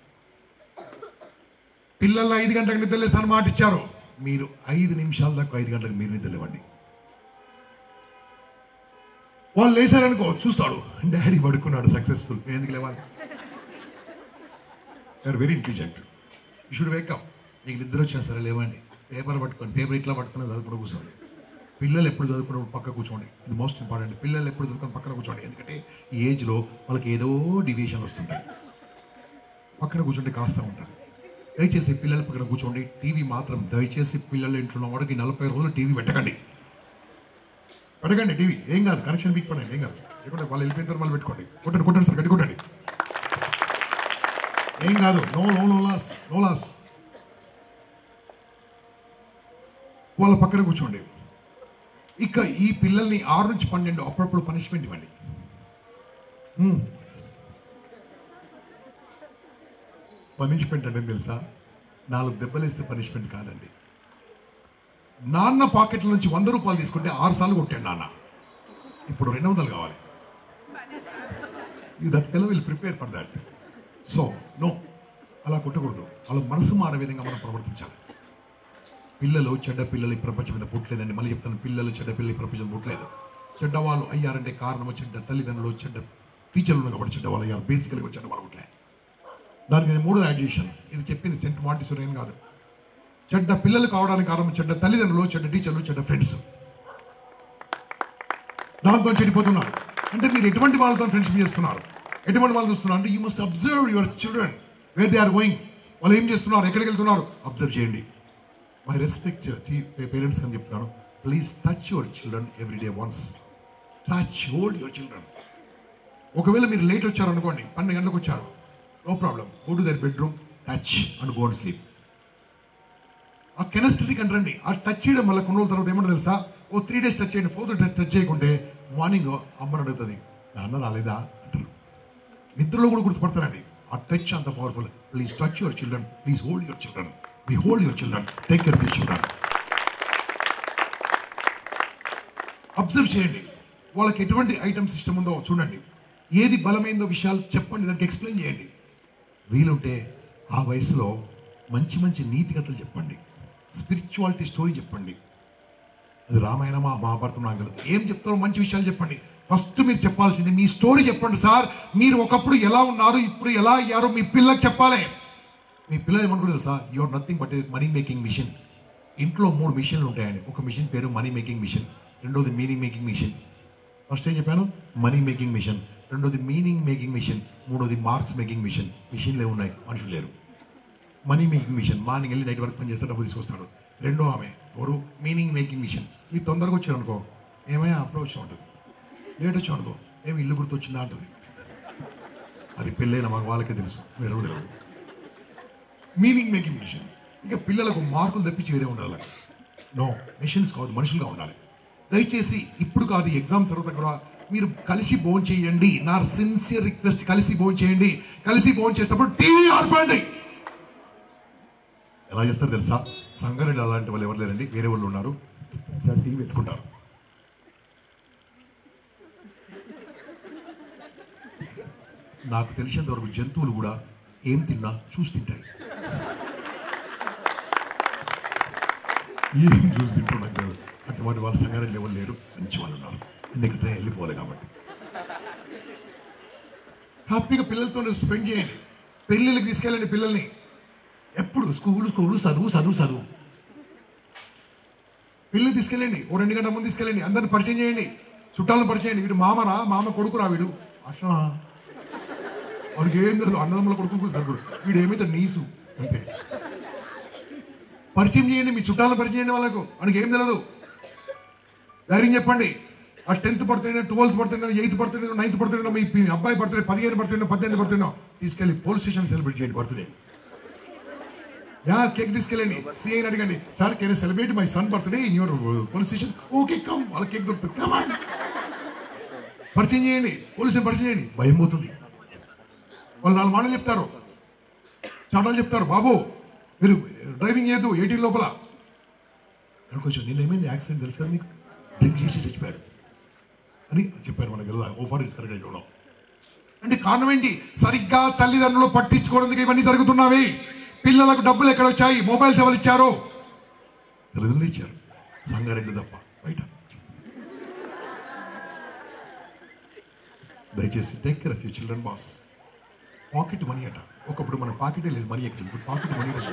పిల్లలు 5 గంటలకు నిద్రలేస్తాను మాట ఇచ్చారు, మీరు 5 నిమిషాల దాకా 5 గంటలకు మీరు నిద్రలేవండి. వాళ్ళు లేసారనుకో, చూస్తాడు, డాడీ పడుకున్నాడు, సక్సెస్ఫుల్, ఎందుకు లేవాలి? You're very intelligent, you should wake up. మీకు నిద్ర వచ్చినా సరే లేవండి, పేపర్ పట్టుకొని, పేపర్ ఇట్లా పట్టుకుని చదువుకుంటూ కూర్చోండి. పిల్లలు ఎప్పుడు చదువుకున్నప్పుడు పక్క కూర్చోండి, ఇది మోస్ట్ ఇంపార్టెంట్. పిల్లలు ఎప్పుడు చదువుకొని పక్కన కూర్చోండి, ఎందుకంటే ఈ ఏజ్లో వాళ్ళకి ఏదో డివియేషన్ వస్తుంటాయి. పక్కన కూర్చుంటే కాస్త ఉంటుంది. దయచేసి పిల్లల పక్కన కూర్చోండి. టీవీ మాత్రం దయచేసి పిల్లల ఇంట్లో ఉన్న వాడికి 40 రోజులు టీవీ పెట్టకండి. టీవీ ఏం కాదు, కనెక్షన్ వీక్ పడండి, ఏం కాదు. లేకుంటే వాళ్ళు వెళ్ళిపోయిన తర్వాత వాళ్ళు పెట్టుకోండి, కొట్టండి సార్, గట్టి కొట్టండి, ఏం కాదు. No loss. వాళ్ళ పక్కన కూర్చోండి. ఇక ఈ పిల్లల్ని 6 నుంచి 12 అప్పుడప్పుడు పనిష్మెంట్ ఇవ్వండి. పనిష్మెంట్ అంటే తెలుసా? 4 దెబ్బలు వేస్తే పనిష్మెంట్ కాదండి. నాన్న పాకెట్ల నుంచి 100 రూపాయలు తీసుకుంటే 6 సార్లు కొట్టాడు నాన్న, ఇప్పుడు 200 కావాలి. That fellow will prepare for that. So no, అలా కొట్టకూడదు. వాళ్ళ మనసు మారే విధంగా మనం ప్రవర్తించాలి. పిల్లలు చెడ్డ పిల్లలు ఈ ప్రపంచం మీద పుట్టలేదండి. మళ్ళీ చెప్తాను, పిల్లలు చెడ్డ పిల్లలు ఈ ప్రపంచం పుట్టలేదు. చెడ్డవాళ్ళు అయ్యారంటే కారణము చెడ్డ తల్లిదండ్రులు, చెడ్డ టీచర్లు కాబట్టి చెడ్డవాళ్ళు అయ్యారు. బేసికల్గా చెడ్డవాళ్ళు పుట్టలేదు. దానికి నేను 3 యాడ్ చేశాను. ఇది చెప్పింది సెంట్ మాంటిసోరీ ఏం కాదు. చెడ్డ పిల్లలు కావడానికి కారణం చెడ్డ తల్లిదండ్రులు, చెడ్డ టీచర్లు, చెడ్డ ఫ్రెండ్స్. దాంతో చెడిపోతున్నారు. అంటే మీరు ఎటువంటి వాళ్ళతో ఫ్రెండ్షిప్ చేస్తున్నారు, ఎటువంటి వాళ్ళు చూస్తున్నారు అంటే you must observe your children, where they are going. వాళ్ళు ఏం చేస్తున్నారు, ఎక్కడికి వెళ్తున్నారు, అబ్జర్వ్ చేయండి. మై రెస్పెక్ట్ పేరెంట్స్ అని చెప్తున్నాను. Please touch your children everyday once. Touch, hold your children. ఒకవేళ మీరు లేట్ వచ్చారు అనుకోండి, 12 గంటలకు వచ్చారు, no problem, go to their bedroom, touch and go and sleep. ఆ కెనస్థెటిక్ అంటారండి. ఆ టచ్ చేయడం వల్ల కొన్ని రోజుల తర్వాత ఏమంటే తెలుసా, 3 days టచ్ చేయండి, 4th టచ్ చేయకుంటే మార్నింగ్ అమ్మని అడుగుతుంది, నాన్న రాలేదా అంటారు. నిద్రలో కూడా గుర్తుపడతారండి. ఆ టచ్ అంత powerful. Please touch your children, please hold your children, behold your children, take care of your children. Observe చేయండి, వాళ్ళకి ఎటువంటి ఐటమ్ సిస్టమ్ ఉందో చూడండి, ఏది బలమైందో విషయాలు చెప్పండి, దానికి ఎక్స్ప్లెయిన్ చేయండి. వీలుంటే ఆ వయసులో మంచి మంచి నీతి కథలు చెప్పండి, స్పిరిచువాలిటీ స్టోరీ చెప్పండి. అది రామాయణమా మహాభారతం నాకు తెలియదు, ఏం చెప్తారో మంచి విషయాలు చెప్పండి. ఫస్ట్ మీరు చెప్పాల్సింది మీ స్టోరీ చెప్పండి. సార్, మీరు ఒకప్పుడు ఎలా ఉన్నారు, ఇప్పుడు ఎలా అయ్యారో మీ పిల్లలకు చెప్పాలి. మీ పిల్లలు ఏమనుకుంటారు sir, you are nothing but money making machine. ఇంట్లో 3 మిషన్లు ఉంటాయండి. ఒక మిషన్ పేరు మనీ మేకింగ్ మిషన్, రెండోది మీనింగ్ మేకింగ్ మిషన్. ఫస్ట్ ఏం చెప్పాను, మనీ మేకింగ్ మిషన్, రెండోది మీనింగ్ మేకింగ్ మిషన్, మూడోది మార్క్స్ మేకింగ్ మిషన్. మిషన్లు ఏమున్నాయి, మనుషులు లేరు. మనీ మేకింగ్ మిషన్, మార్నింగ్ వెళ్ళి నైట్ వరకు పని చేస్తే డబ్బు తీసుకొస్తాడు. రెండో ఆమె ఎవరు, మీనింగ్ మేకింగ్ మిషన్. మీరు తొందరగా వచ్చారు అనుకో, ఏమైనా అప్పుడు వచ్చి ఉంటుంది, లేట్ వచ్చావు అనుకో, ఏమి ఇల్లు గుర్తొచ్చిందా అంటుంది. అది పెళ్ళైన మాకు వాళ్ళకే తెలుసు, వేరే తెలియదు. Meaning making machine. ఇక పిల్లలకు మార్కులు తెప్పించి వేరే ఉండాలి. నో, మిషన్స్ కాదు, మనుషులుగా ఉండాలి. దయచేసి ఇప్పుడు కాదు, ఎగ్జామ్ తర్వాత కూడా మీరు కలిసి భోజనం చేయండి. నా సిన్సియర్ రిక్వెస్ట్, కలిసి భోజనం చేయండి. కలిసి భోజనం చేసినప్పుడు టీవీ ఆర్పండి. ఎలా చేస్తారు తెలుసా, సంగారెడ్డి అలాంటి వాళ్ళు ఎవరు లేరండి, వేరే వాళ్ళు ఉన్నారు, టీవీ పెట్టుకుంటారు. నాకు తెలిసినంత వరకు జంతువులు కూడా ఏం తిన్నా చూసి తింటాయి. ఏం చూసి తింటున్నాం కాదు, అటువంటి వాళ్ళ సంగారెడ్డి ఎవరు లేరు, మంచి వాళ్ళు ఉన్నారు. ఎందుకంటే వెళ్ళిపోవాలి కాబట్టి. హ్యాపీగా పిల్లలతో స్పెండ్ చేయండి. పెళ్ళిళ్ళకి తీసుకెళ్ళండి పిల్లల్ని. ఎప్పుడు స్కూలు చదువు. పిల్లలు తీసుకెళ్ళండి, 2 గంటల ముందు తీసుకెళ్ళండి, అందరిని పరిచయం చేయండి, చుట్టాలను పరిచయం చేయండి. వీడు మామరా, మామ కొడుకురా, వీడు అసలు వాడికి ఏం తెలియదు, అన్నదమ్ముల కొడుకు సరుకుడు, వీడు ఏమైతే నీసు అంతే. పరిచయం చేయండి, మీ చుట్టాలను పరిచయం చేయండి వాళ్ళకు, వాడికి ఏం తెలియదు. ధైర్యం చెప్పండి. ఆ 10th birthday, 12th birthday, 8th birthday, 9th birthday, మీ అబ్బాయి బర్త్డే, 15 బర్త్డే, 18 బర్త్డే తీసుకెళ్ళి పోలీస్ స్టేషన్ సెలబ్రేట్ చేయండి బర్త్డే. కేక్ తీసుకెళ్ళండి, సిఐని అడగండి, sir can I celebrate my son birthday in your police station? Okay come, వాళ్ళ కేక్ దొరుకుతుంది, కమ్ ఆన్. పరిచయం చేయండి, పోలీసుని పరిచయం చేయండి, భయం పోతుంది. వాళ్ళు 4 మాటలు చెప్తారు, చాటాలు చెప్తారు. బాబు మీరు డ్రైవింగ్ చేయొద్దు 18 లోపల. కొంచెం నిన్న ఏమైంది యాక్సిడెంట్ తెలుసు కదా మీకు, డ్రింక్ చేసి చచ్చిపోయాడు అని చెప్పారు. మనకి ఓఫర్ ఇస్ కరెక్ట్ అయిపోవడం అంటే కారణం ఏంటి? సరిగ్గా తల్లిదండ్రులు పట్టించుకోవడానికి ఇవన్నీ జరుగుతున్నావి. పిల్లలకు డబ్బులు ఎక్కడ వచ్చాయి? మొబైల్స్ ఎవరు ఇచ్చారు? తల్లిదండ్రులు ఇచ్చారు, సంగారెడ్డి తప్ప బయట. దయచేసి take care of your children boss. Pocket money అట, ఒకప్పుడు మన పాకెటే లేదు, మనీ ఎక్కడ, ఇప్పుడు పాకెట్ మనీ లేదు.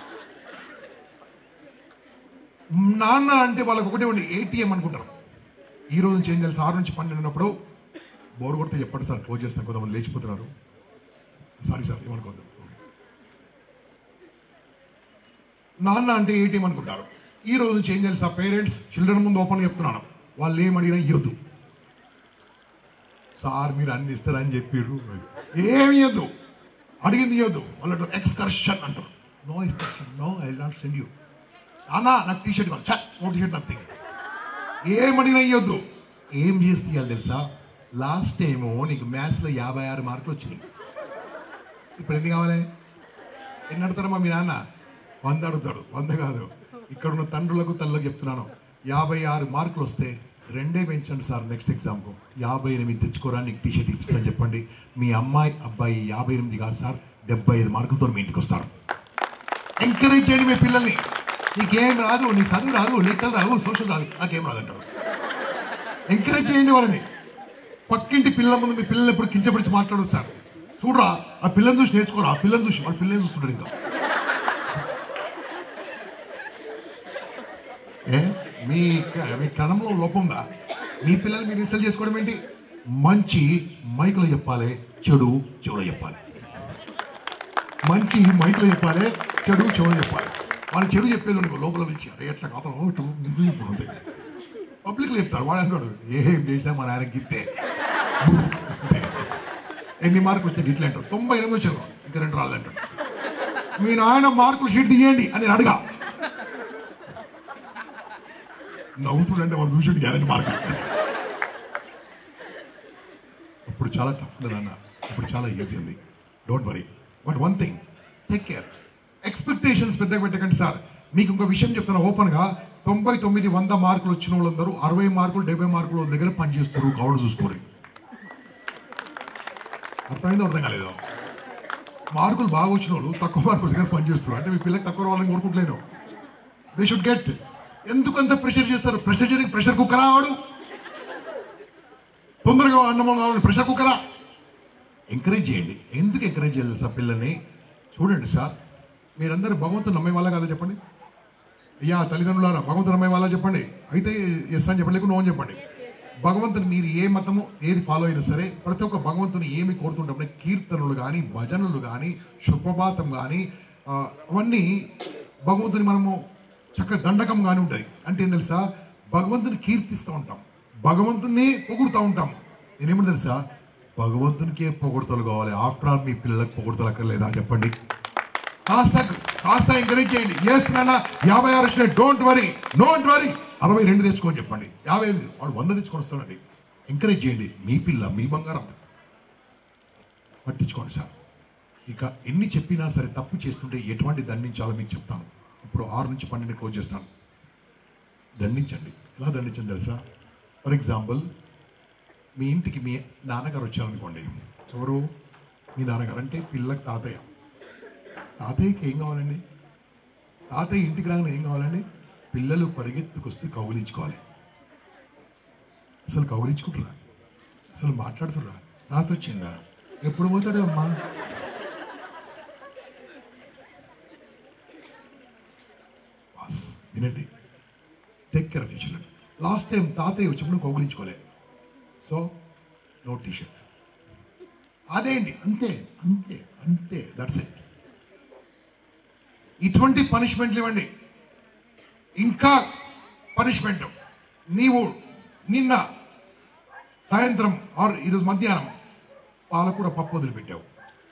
నాన్న అంటే వాళ్ళకి ఒకటే ఉండి ఏటీఎం అనుకుంటారు. ఈ రోజు నుంచి ఏం తెలుసు, 6 నుంచి 12 ఉన్నప్పుడు బోర్ కొడితే చెప్పండి సార్, క్లోజ్ చేస్తాను, కొంతమంది లేచిపోతున్నారు. సారీ సార్ ఏమనుకోవద్దు. నాన్న అంటే ఏటీఎం అనుకుంటారు. ఈ రోజు నుంచి ఏం తెలుసా, పేరెంట్స్ చిల్డ్రన్ ముందు ఓపెన్ చెప్తున్నాను, వాళ్ళు ఏమడిగినా ఇవ్వద్దు. సార్ మీరు అన్ని ఇస్తారని చెప్పారు, ఏమి ఇవ్వద్దు, అడిగింది ఇవ్వద్దు. వాళ్ళు ఎక్స్కర్షన్ అంటారు. No excursion, no I will not send you. అన్నా నాకు టీ షర్ట్ ఇవ్వాలి, నో టీ షర్ట్ నథింగ్. ఏమడిగినా ఇవ్వద్దు. ఏం చేస్తే ఇవ్వాలి తెలుసా, లాస్ట్ టైము నీకు మ్యాథ్స్లో 56 మార్కులు వచ్చినాయి, ఇప్పుడు ఎన్ని కావాలి? ఎన్ని అడుగుతారమ్మా మీ నాన్న? 100 అడుగుతాడు. 100 కాదు, ఇక్కడ ఉన్న తండ్రులకు తల్లులకు చెప్తున్నాను, 56 మార్కులు వస్తే 2 పెంచండి సార్, నెక్స్ట్ ఎగ్జామ్కు 58 తెచ్చుకోరా, నీకు టీ షర్ట్ ఇప్పిస్తాను చెప్పండి. మీ అమ్మాయి అబ్బాయి 58 కాదు సార్, 75 మార్కులతో మీ ఇంటికి వస్తారు. ఎంకరేజ్ చేయండి మీ పిల్లల్ని. నీకేం రాదు, నీ చదువు రాదు, లెక్కలు రాదు, సోషల్ రాదు, నాకేం రాదంటాడు. ఎంకరేజ్ చేయండి వాళ్ళని. పక్కింటి పిల్లల ముందు మీ పిల్లలు ఎప్పుడు కించపరిచి మాట్లాడదు సార్. చూడరా, ఆ పిల్లల్ని చూసి నేర్చుకోరా, ఆ పిల్లల్ని చూసి వాళ్ళ పిల్లల్ని చూస్తుంటాడు. ఇంకా మీ కణంలో లోపంగా మీ పిల్లలు మీరు ఇన్సల్ట్ చేసుకోవడం ఏంటి? మంచి మైకులో చెప్పాలి, చెడు చెవులో చెప్పాలి. మంచి మైకులో చెప్పాలి, చెడు చెవులో చెప్పాలి. వాళ్ళు చెడు చెప్పేది ఉండదు, లోపల పిలిచి అరే ఎట్లా కాతలో ఉంటుంది. పబ్లిక్లో చెప్తారు, వాడు అంటాడు ఏం చేసినా మన ఆయన గిత్తే. ఎన్ని మార్కులు వచ్చాయి ఇట్లా అంటారు, 98 వచ్చారు, ఇంకా 2 రాలేదంటాడు. మీ నాయన మార్కులు షీట్ తీయండి అని నేను అడగా, నవ్వుతుండే వాళ్ళు చూసి గ్యారెంటీ మార్కులు. అప్పుడు చాలా టఫ్ ఉంది నాన్న, ఇప్పుడు చాలా ఈజీ ఉంది. Don't worry, but one thing, take care. Expectations పెద్దగా పెట్టకండి సార్. మీకు ఇంకో విషయం చెప్తున్నా ఓపెన్గా, 99, 100 మార్కులు వచ్చిన వాళ్ళందరూ 60 మార్కులు 70 మార్కుల దగ్గర పనిచేస్తారు, గౌడ చూసుకోరు. అర్థమైందో అర్థం కాలేదు? మార్కులు బాగా వచ్చిన వాళ్ళు తక్కువ మార్కుల దగ్గర పనిచేస్తారు. అంటే మీ పిల్లకి తక్కువ రావాలని కోరుకుంటలేదు. They should get. ఎందుకంత ప్రెషర్ చేస్తారు? ప్రెషర్ చేయడానికి ప్రెషర్ కుక్కరా వాడు? తొందరగా అన్నం కావాలని ప్రెషర్ కుక్కరా? ఎంకరేజ్ చేయండి. ఎందుకు ఎంకరేజ్ చేయాలి సార్ పిల్లల్ని? చూడండి సార్, మీరందరూ భగవంతుని నమ్మే వాళ్ళ కాదా చెప్పండి? అయ్యా తల్లిదండ్రులారా, భగవంతుని నమ్మే వాళ్ళ చెప్పండి. అయితే ఎస్ అని చెప్పండి, లేకపోతే నో అని చెప్పండి. భగవంతుని మీరు ఏ మతము ఏది ఫాలో అయినా సరే, ప్రతి ఒక్క భగవంతుని ఏమి కోరుతుంటే కీర్తనలు కానీ, భజనలు కానీ, సుప్రభాతం కానీ, అవన్నీ భగవంతుని మనము చక్కగా దండకం కానీ ఉంటాయి. అంటే ఏం తెలుసా, భగవంతుని కీర్తిస్తూ ఉంటాం, భగవంతుని పొగుడుతూ ఉంటాం. నేనేమో తెలుసా, భగవంతునికే పొగుడుతలు కావాలి. ఆఫ్టర్ ఆల్ మీ పిల్లలకు పొగుడుతలు అక్కర్లేదా చెప్పండి? కాస్త ఎంకరేజ్ చేయండి. ఎస్ నాన్న 56 వచ్చినాయి, డోంట్ వరీ, డోంట్ వరీ, 62 తెచ్చుకొని చెప్పండి. 50 వాడు 100 తెచ్చుకొని వస్తాడండి. ఎంకరేజ్ చేయండి. మీ పిల్ల మీ బంగారం, పట్టించుకోండి సార్. ఇక ఎన్ని చెప్పినా సరే తప్పు చేస్తుంటే ఎటువంటి దండించాలో మీకు చెప్తాను. ఇప్పుడు 6 నుంచి 12 క్లోజ్ చేస్తాను. దండించండి. ఎలా దండించండి తెలుసా? ఫర్ ఎగ్జాంపుల్, మీ ఇంటికి మీ నాన్నగారు వచ్చారనుకోండి. ఎవరు? మీ నాన్నగారు. అంటే పిల్లకి తాతయ్య. తాతయ్యకి ఏం కావాలండి? తాతయ్య ఇంటికి రాగానే ఏం కావాలండి? పిల్లలు పరిగెత్తుకొస్తే కౌలించుకోవాలి. అసలు కౌలించుకుంటారా? అసలు మాట్లాడుతుర్రా? తాత వచ్చిందా? ఎప్పుడు పోతాడే అమ్మా? బాస్ వినండి, take care of your children. Last time తాతయ్య వచ్చినప్పుడు కౌగులించుకోలే, సో నో టీ షర్ట్. అదేంటి? అంతే అంతే అంతే, దట్స్ ఇట్. ఇటువంటి పనిష్మెంట్లు ఇవ్వండి. ఇంకా పనిష్మెంట్, నీవు నిన్న సాయంత్రం ఆర్ ఈరోజు మధ్యాహ్నం పాలకూర పప్పు వదిలిపెట్టావు,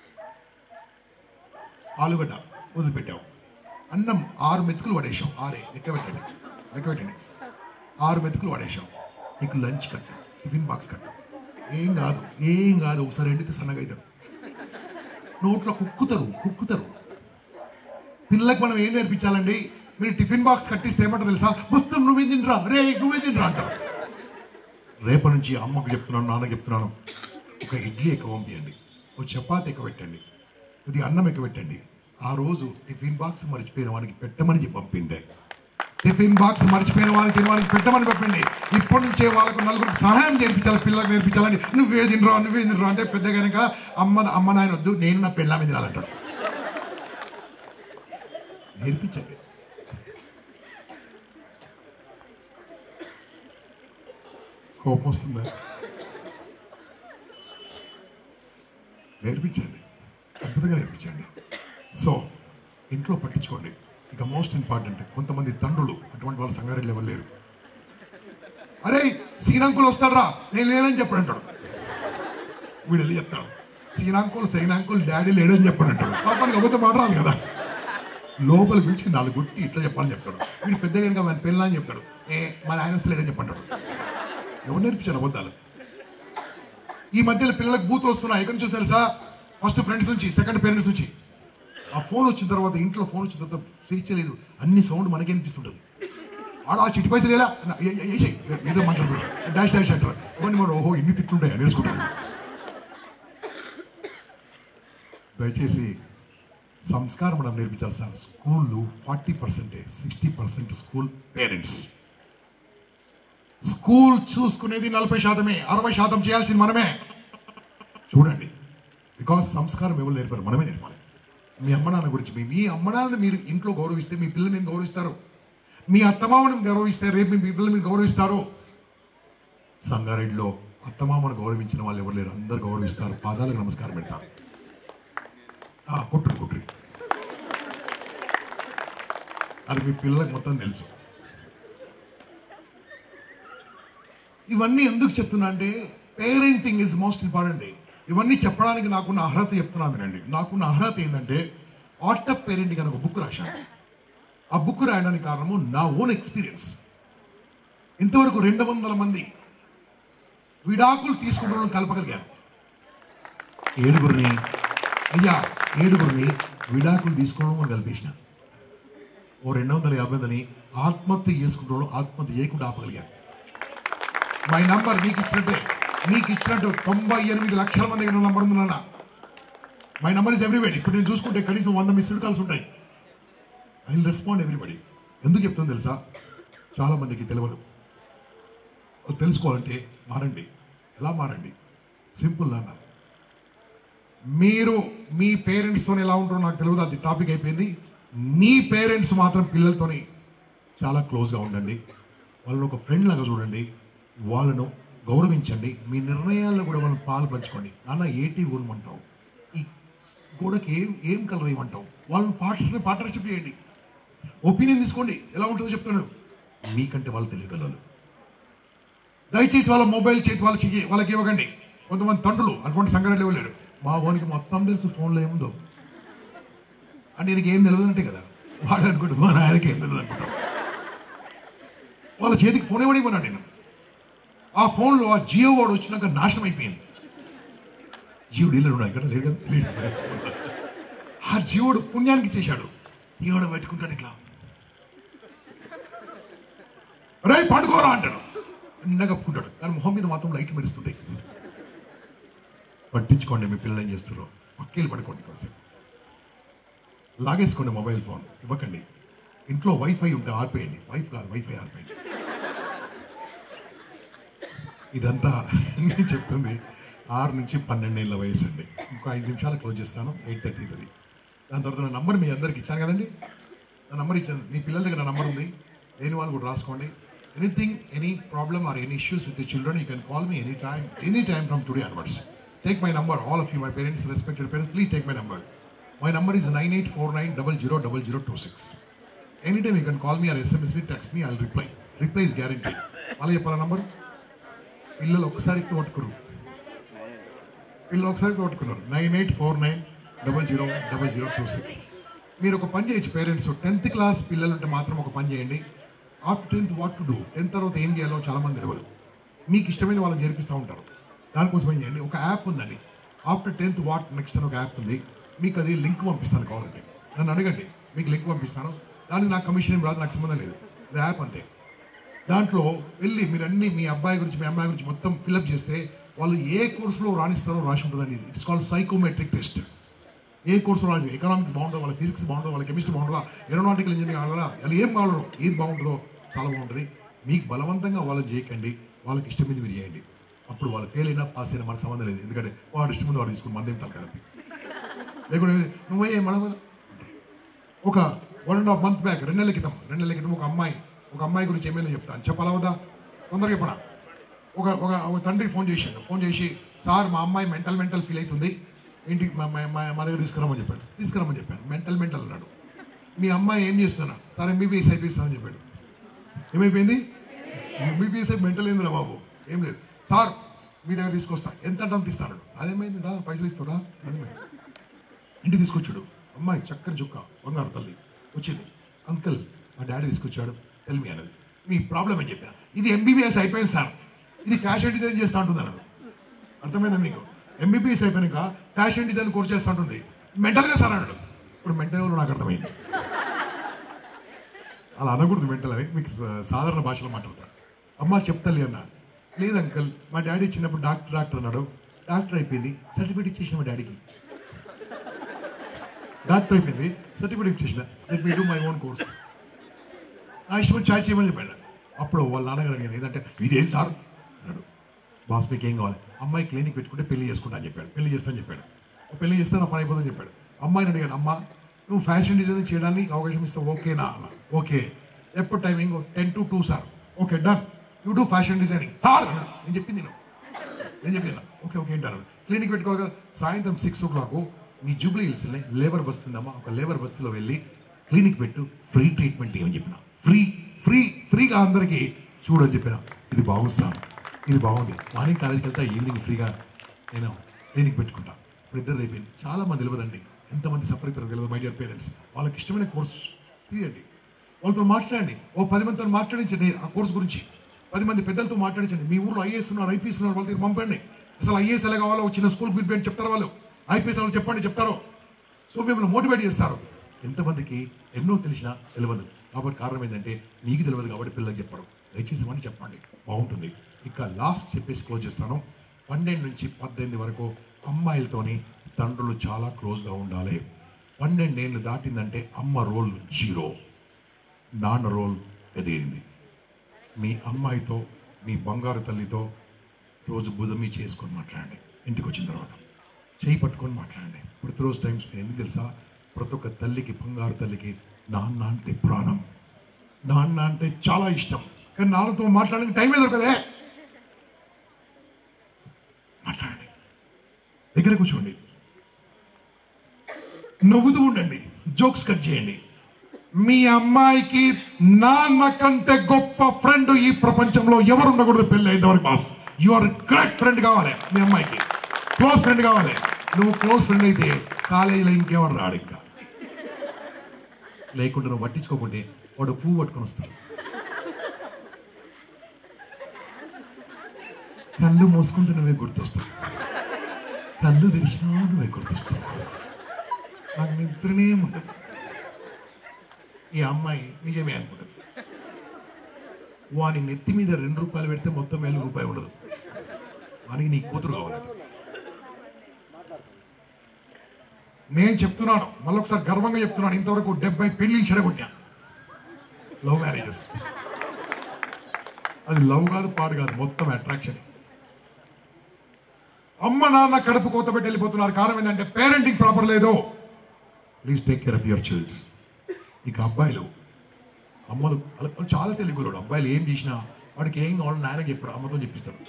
ఆలుగడ్డ వదిలిపెట్టావు, అన్నం 6 మెతుకులు పడేసావు. 6 లెక్క పెట్టండి 6 మెతుకులు పడేసావు. నీకు లంచ్ కట్టు, టిఫిన్ బాక్స్ కట్టు. ఏం కాదు ఒకసారి ఎండితే సన్నగా అవుతాడు. నోట్లో కుక్కుతారు. పిల్లలకు మనం ఏం నేర్పించాలండి? మీరు టిఫిన్ బాక్స్ కట్టిస్తే ఏమంటారు తెలుసా? మొత్తం నువ్వే తింటరా అంటారు. రేపటి నుంచి అమ్మకు చెప్తున్నాను, నాన్నకి చెప్తున్నాను, ఒక ఇడ్లీ ఎక్కువ పంపించండి, ఒక చపాతి ఎక్కువ పెట్టండి, కొద్దిగా అన్నం ఎక్కువ పెట్టండి. ఆ రోజు టిఫిన్ బాక్స్ మర్చిపోయిన వానికి పెట్టమని చెప్పి పంపిండే. టిఫిన్ బాక్స్ మర్చిపోయిన వాళ్ళకి తినడానికి పెట్టమని చెప్పండి. ఇప్పటి నుంచే వాళ్ళకు నలుగురికి సహాయం చేయించాలి, పిల్లలకు నేర్పించాలని. నువ్వే తినరా అంటే పెద్దగా కనుక అమ్మ నాయన వద్దు, నేను నా పెళ్ళామే తినాలంటాడు. నేర్పించండి. కోపం వస్తుందా? నేర్పించండి, అద్భుతంగా నేర్పించండి. సో ఇంట్లో పట్టించుకోండి. ఇక మోస్ట్ ఇంపార్టెంట్, కొంతమంది తండ్రులు అటువంటి వాళ్ళ సంగారెడ్డి లెవెల్ లేరు. అరే సీనాంకులు వస్తాడరా, నేను లేనని చెప్పాడు అంటాడు. వీడు వెళ్ళి చెప్తాడు, సీనాంకులు డాడీ లేడని చెప్పాడు అంటాడు. పాపానికి అబద్ధం మాట్లాడదు కదా. లోపల పిలిచి 4 గుట్టి ఇట్లా చెప్పాలని చెప్తాడు. వీడు పెద్దగా కనుక మన పెళ్ళ అని చెప్తాడు. మన ఆయన వస్తే లేడని చెప్పంటాడు. ఎవరు నేర్పించాడు అబద్ధాలు? ఈ మధ్యలో పిల్లలకు బూతులు వస్తున్నాయి. ఎక్కడి నుంచి వస్తారు తెలుసా? ఫస్ట్ ఫ్రెండ్స్ నుంచి, సెకండ్ పేరెంట్స్ నుంచి. ఆ ఫోన్ వచ్చిన తర్వాత, ఇంట్లో ఫోన్ వచ్చిన తర్వాత స్విచ్ లేదు, అన్ని సౌండ్ మనకే అనిపిస్తుంటుంది. ఆడ ఆ చిట్టి పైసలు ఎలా ఏదో మాట్లాడుతున్నాడు, డాష్ అంటారు. ఇవన్నీ మనం ఓహో ఇన్ని తిట్లుంటాయి నేర్చుకుంటాను. దయచేసి సంస్కారం మనం నేర్పించాలి సార్. స్కూళ్ళు 40%, 60% స్కూల్ పేరెంట్స్. స్కూల్ చూసుకునేది 40%, 60% చేయాల్సింది మనమే. చూడండి, బికాస్ సంస్కారం ఎవరు నేర్పారు? మనమే నేర్పాలి. మీ అమ్మ నాన్న గురించి, మీ అమ్మ నాన్న మీరు ఇంట్లో గౌరవిస్తే మీ పిల్లలు నేను గౌరవిస్తారు. మీ అత్తమామను గౌరవిస్తే రేపు మీ పిల్లలు మీరు గౌరవిస్తారు. సంగారెడ్డిలో అత్తమామను గౌరవించిన వాళ్ళు ఎవరు లేరు, అందరు గౌరవిస్తారు, పాదాలకు నమస్కారం పెడతారు. కుట్రి అది మీ పిల్లలకు మొత్తం తెలుసు. ఇవన్నీ ఎందుకు చెప్తున్నా అంటే పేరెంటింగ్ ఈజ్ మోస్ట్ ఇంపార్టెంట్. ఇవన్నీ చెప్పడానికి నాకున్న అర్హత చెప్తున్నానండి. నాకున్న అర్హత ఏంటంటే ఆర్ట్ ఆఫ్ పేరెంటింగ్ అని ఒక బుక్ రాశాను. ఆ బుక్ రాయడానికి కారణము నా ఓన్ ఎక్స్పీరియన్స్. ఇంతవరకు 200 మంది విడాకులు తీసుకుంటున్న కలపగలిగాను. 7గురిని విడాకులు తీసుకోవడం అని కలిపేసిన. ఓ 250 మందిని ఆత్మహత్య చేసుకుంటూ ఆత్మహత్య చేయకుండా ఆపగలిగాను. మై నంబర్ మీకు ఇచ్చినట్టు 98 లక్షల మంది దగ్గర నంబర్ ఉంది నాన్న. My number is everybody. ఇప్పుడు నేను చూసుకుంటే కనీసం 100 మిస్డ్ కాల్స్ ఉంటాయి. I will respond everybody. ఎందుకు చెప్తాను తెలుసా? చాలా మందికి తెలియదు. తెలుసుకోవాలంటే మారండి. ఎలా మారండి? సింపుల్ నాన్న. మీరు మీ పేరెంట్స్తో ఎలా ఉంటారో నాకు తెలియదు, అది టాపిక్ అయిపోయింది. మీ పేరెంట్స్ మాత్రం పిల్లలతోని చాలా క్లోజ్గా ఉండండి. వాళ్ళని ఒక ఫ్రెండ్ లాగా చూడండి. వాళ్ళను గౌరవించండి. మీ నిర్ణయాల్లో కూడా వాళ్ళని పాలు పంచుకోండి. నాన్న ఏటి ఊరమంటావు, ఈ గోడకి ఏం కలర్ ఏమంటావు, వాళ్ళని పార్ట్నర్షిప్ చేయండి. ఒపీనియన్ తీసుకోండి. ఎలా ఉంటుందో చెప్తాను. మీకంటే వాళ్ళు తెలియగలరు. దయచేసి వాళ్ళ మొబైల్ చేతి వాళ్ళకి ఇవ్వకండి. కొంతమంది తండ్రులు అటువంటి సంఘటనలు ఇవ్వలేరు. మా వానికి మొత్తం తెలుసు ఫోన్లో ఏముందో అంటే నీకు ఏం తెలియదంటే కదా వాడు అనుకుంటు, మా నాయనకి ఏం తెలియదు అనుకుంటాం. వాళ్ళ చేతికి ఫోన్ ఇవ్వమన్నాడు నేను. ఆ ఫోన్లో ఆ జియో వాడు వచ్చినాక నాశనం అయిపోయింది. జియో డీలర్ ఉన్నాడు ఇక్కడ లేదు కదా. ఆ జియోడు పుణ్యానికి చేశాడు. ఈవాడు పెట్టుకుంటాడు ఇట్లా, రే పండుకోరా అంటాడు. నిండా కప్పుకుంటాడు, కానీ మొహం మీద మాత్రం లైట్లు మెరుస్తుంటాయి. పట్టించుకోండి మీ పిల్లలు ఏం చేస్తారో. పక్కేళ్ళు పడుకోండి, కాసేపు లాగేసుకోండి. మొబైల్ ఫోన్ ఇవ్వకండి. ఇంట్లో వైఫై ఉంటే ఆర్పేయండి. వైఫై ఆర్పేయండి. ఇదంతా నేను చెప్తుంది 6 నుంచి 12 ఏళ్ళ వయసు అండి. ఇంకో 5 నిమిషాలు క్లోజ్ చేస్తాను. 8:30 అవుతుంది. దాని తర్వాత నా నంబర్ మీ అందరికి ఇచ్చాను కదండి. నా నంబర్ ఇచ్చాను. మీ పిల్లల దగ్గర నా నంబర్ ఉంది. లేని వాళ్ళు కూడా రాసుకోండి. Any problem or any issues with your children, you can call me any time from today onwards. Take my number, all of you, my parents, respected parents, please take my number. My number is 9849000026. Anytime you can call me or SMS me, text me, I'll reply. Reply is guaranteed. All your number? పిల్లలు ఒకసారి తోడుకున్నారు 9849000026. మీరు ఒక పని చేయొచ్చు parents. 10th class పిల్లలు ఉంటే మాత్రం ఒక పని చేయండి. After 10th what to do, 10th తర్వాత ఏం చేయాలో చాలా మంది తెలియదు. మీకు ఇష్టమైన వాళ్ళని చేర్పిస్తూ ఉంటారు. దానికోసం ఏం చేయండి, ఒక యాప్ ఉందండి, ఆఫ్టర్ 10th వాట్ నెక్స్ట్ అని ఒక యాప్ ఉంది. మీకు అది లింక్ పంపిస్తాను, కావాలంటే నన్ను అడగండి, మీకు లింక్ పంపిస్తాను. దానికి నాకు కమిషన్ ఏం రాదు, నాకు సంబంధం లేదు, అది యాప్ అంతే. దాంట్లో వెళ్ళి మీరు అన్ని మీ అబ్బాయి గురించి మీ అమ్మాయి గురించి మొత్తం ఫిల్అప్ చేస్తే వాళ్ళు ఏ కోర్సులో రాణిస్తారో రాసి ఉంటుందండి. It's called psychometric test. ఏ కోర్సులో రాని, ఎకనామిక్స్ బాగుంటుందో, వాళ్ళ ఫిజిక్స్ బాగుంటుందో, వాళ్ళ కెమిస్ట్రీ బాగుంటుందా, ఏరోనాటికల్ ఇంజనీరింగ్ కావాలా, వాళ్ళు ఏం కావాలో, ఏది బాగుంటుందో చాలా బాగుంటుంది. మీకు బలవంతంగా వాళ్ళని చేయకండి, వాళ్ళకి ఇష్టం మీద మీరు చేయండి. అప్పుడు వాళ్ళు ఫెయిల్ అయినా పాస్ అయినా మనకు సంబంధం లేదు, ఎందుకంటే వాడు ఇష్టం ముందు వాడు తీసుకుని మందేం తలకనప్పి లేకుంటే నువ్వే మనం ఒక 1.5 month బ్యాక్ 2 నెలల క్రితం ఒక అమ్మాయి గురించి ఏమైనా చెప్తాను, చెప్పాలా వద్దా? తొందరగా చెప్పనా. ఒక తండ్రి ఫోన్ చేసి సార్ మా అమ్మాయి మెంటల్ ఫీల్ అవుతుంది, ఇంటికి మా దగ్గర తీసుకురమ్మని చెప్పాను. మెంటల్ అన్నాడు. మీ అమ్మాయి ఏం చేస్తున్నా? సార్ ఎంబీబీఎస్ అయిపోయిస్తానని చెప్పాడు. ఏమైపోయింది? ఎంబీబీఎస్ అయి మెంటల్ ఏందిరా బాబు? ఏం లేదు సార్, మీ దగ్గర తీసుకొస్తా, ఎంత అంత ఇస్తాడు. అదేమైంది రా, పైసలు ఇస్తాడా? అదేమైంది. ఇంటికి తీసుకొచ్చాడు, అమ్మాయి చక్కర చుక్క బంగారు తల్లి వచ్చింది. అంకుల్ మా డాడీ తీసుకొచ్చాడు, టెల్ మీ అన్నది. మీ ప్రాబ్లం అని చెప్పిన, ఇది ఎంబీబీఎస్ అయిపోయింది సార్, ఇది ఫ్యాషన్ డిజైన్ చేస్తూ ఉంటుంది అన్నాడు. అర్థమైందా మీకు? ఎంబీబీఎస్ అయిపోయినాక ఫ్యాషన్ డిజైన్ కోర్స్ చేస్తూ ఉంటుంది, మెంటల్గా సార్ అన్నాడు. ఇప్పుడు మెంటల్ ఎవరు నాకు అర్థమైంది. అలా అనకూడదు మెంటల్ అని, మీకు సాధారణ భాషలో మాట్లాడతాను. అమ్మ చెప్తాలి అన్న, లేదు అంకుల్ మా డాడీ చిన్నప్పుడు డాక్టర్ అన్నాడు, డాక్టర్ అయిపోయింది, సర్టిఫికేట్ ఇచ్చేసిన మా డాడీకి. డాక్టర్ అయిపోయింది, సర్టిఫికేట్ ఇచ్చేసిన, let me do my own course, నా ఇష్టం ఛాయ్ చేయమని చెప్పాడు. అప్పుడు వాళ్ళ నాన్నగారు అడిగాను, ఏదంటే ఇదేం సార్ అన్నాడు. బాస్ మీకు ఏం కావాలి? అమ్మాయి క్లినిక్ పెట్టుకుంటే పెళ్లి చేసుకుంటా అని చెప్పాడు. పెళ్లి చేస్తాను చెప్పాడు. పెళ్లి చేస్తే నా పని అయిపోతుందని చెప్పాడు. అమ్మాయిని అడిగాను, అమ్మ నువ్వు ఫ్యాషన్ డిజైనింగ్ చేయడానికి అవకాశం ఇస్తావు ఓకేనా అన్న. ఓకే, ఎప్పుడు timing 10 to 2 sir. Okay done, you do fashion designing sir. నేను చెప్పింది ఓకే ఏంటన్నాడు. క్లినిక్ పెట్టుకోవాలి కదా, సాయంత్రం 6 o'clock మీ జూబ్లీ హిల్స్లో లేబర్ బస్తుందమ్మా, ఒక లేబర్ బస్తీలో వెళ్ళి క్లినిక్ పెట్టు, ఫ్రీ ట్రీట్మెంట్ ఏమని చెప్పిన, ఫ్రీగా అందరికీ చూడని చెప్పిన. ఇది బాగుంది సార్, ఇది బాగుంది. మార్నింగ్ కాలేజీకి వెళ్తా, ఈవినింగ్ ఫ్రీగా నేను క్లినిక్ పెట్టుకుంటా. ఇప్పుడు ఇద్దరు అయిపోయింది. చాలా మంది తెలియదండి, ఎంతమంది సఫర్ అవుతారో తెలియదు. మై డియర్ పేరెంట్స్, వాళ్ళకి ఇష్టమైన కోర్సు తీయండి, వాళ్ళతో మాట్లాడండి, 10 మందితో మాట్లాడించండి ఆ కోర్సు గురించి. 10 మంది పెద్దలతో మాట్లాడించండి. మీ ఊళ్ళో ఐఏఎస్ ఉన్నారు, ఐపీఎస్ ఉన్నారు, వాళ్ళ దగ్గర పంపండి. అసలు ఐఏఎస్ ఎలా కావాలో చిన్న స్కూల్ పిలిపి చెప్తారు వాళ్ళు, ఐపీఎస్ వాళ్ళు చెప్తారు. సో మిమ్మల్ని మోటివేట్ చేస్తారు. ఎంతమందికి ఎన్నో తెలిసినా తెలియదు. కాబట్టి కారణం ఏంటంటే మీకు తెలియదు కాబట్టి పిల్లలకు చెప్పడం. దయచేసి అని చెప్పండి, బాగుంటుంది. ఇక లాస్ట్ చెప్పేసి క్లోజ్ చేస్తాను. 12 నుంచి 18 వరకు అమ్మాయిలతోని తండ్రులు చాలా క్లోజ్గా ఉండాలి. 12 ఏళ్ళు దాటిందంటే అమ్మ రోల్ 0, నాన్న రోల్ ఎదిరింది. మీ అమ్మాయితో మీ బంగారు తల్లితో రోజు బుధమి చేసుకొని మాట్లాడండి. ఇంటికి వచ్చిన తర్వాత చేయి పట్టుకొని మాట్లాడండి. ప్రతిరోజు టైమ్స్ ఎందుకు తెలుసా? ప్రతి ఒక్క తల్లికి, బంగారు తల్లికి నాన్న అంటే ప్రాణం, నాన్న అంటే చాలా ఇష్టం. కానీ నాన్నతో మాట్లాడడానికి టైం ఏదో కదే. మాట్లాడండి, దగ్గర కూర్చోండి, నవ్వుతూ ఉండండి, జోక్స్ కట్ చేయండి. మీ అమ్మాయికి నాన్న కంటే గొప్ప ఫ్రెండ్ ఈ ప్రపంచంలో ఎవరు ఉండకూడదు. పెళ్ళి అయ్యేంతవరకు boss, you are great friend కావాలి. మీ అమ్మాయికి క్లోజ్ ఫ్రెండ్ కావాలి. నువ్వు క్లోజ్ ఫ్రెండ్ అయితే కాలేజీలో ఇంకెవరు రాడు. ఇంకా లేకుంటే నువ్వు పట్టించుకోకుంటే వాడు పువ్వు పట్టుకొని వస్తాడు. కళ్ళు మూసుకుంటే నువ్వే గుర్తొస్తావు, కళ్ళు తెరిచినా నువ్వే గుర్తొస్తావు. నాకు నిద్రనే ఉండదు. ఈ అమ్మాయి నిజమే అనుకుంటుంది. వాని నెత్తి మీద 2 రూపాయలు పెడితే మొత్తం వేల రూపాయలు ఉండదు. వానికి నీ కూతురు కావాలంట. నేను చెప్తున్నాను, మళ్ళొకసారి గర్వంగా చెప్తున్నాను, ఇంతవరకు 70 పెళ్లి చెడగొట్టా. Love marriages. అది లవ్ కాదు, పాడు కాదు, మొత్తం అట్రాక్షన్. అమ్మ నాన్న కడుపు కోత పెట్టి వెళ్ళిపోతున్నారు. కారణం ఏంటంటే పేరెంటింగ్ ప్రాపర్ లేదు. Please take care of your children. ఇక అబ్బాయిలు, అమ్మలు చాలా తెలుగులో అబ్బాయిలు ఏం చేసినా వాడికి ఏం కావాలో నాయనకి చెప్పాడు, అమ్మతో చెప్పిస్తాడు.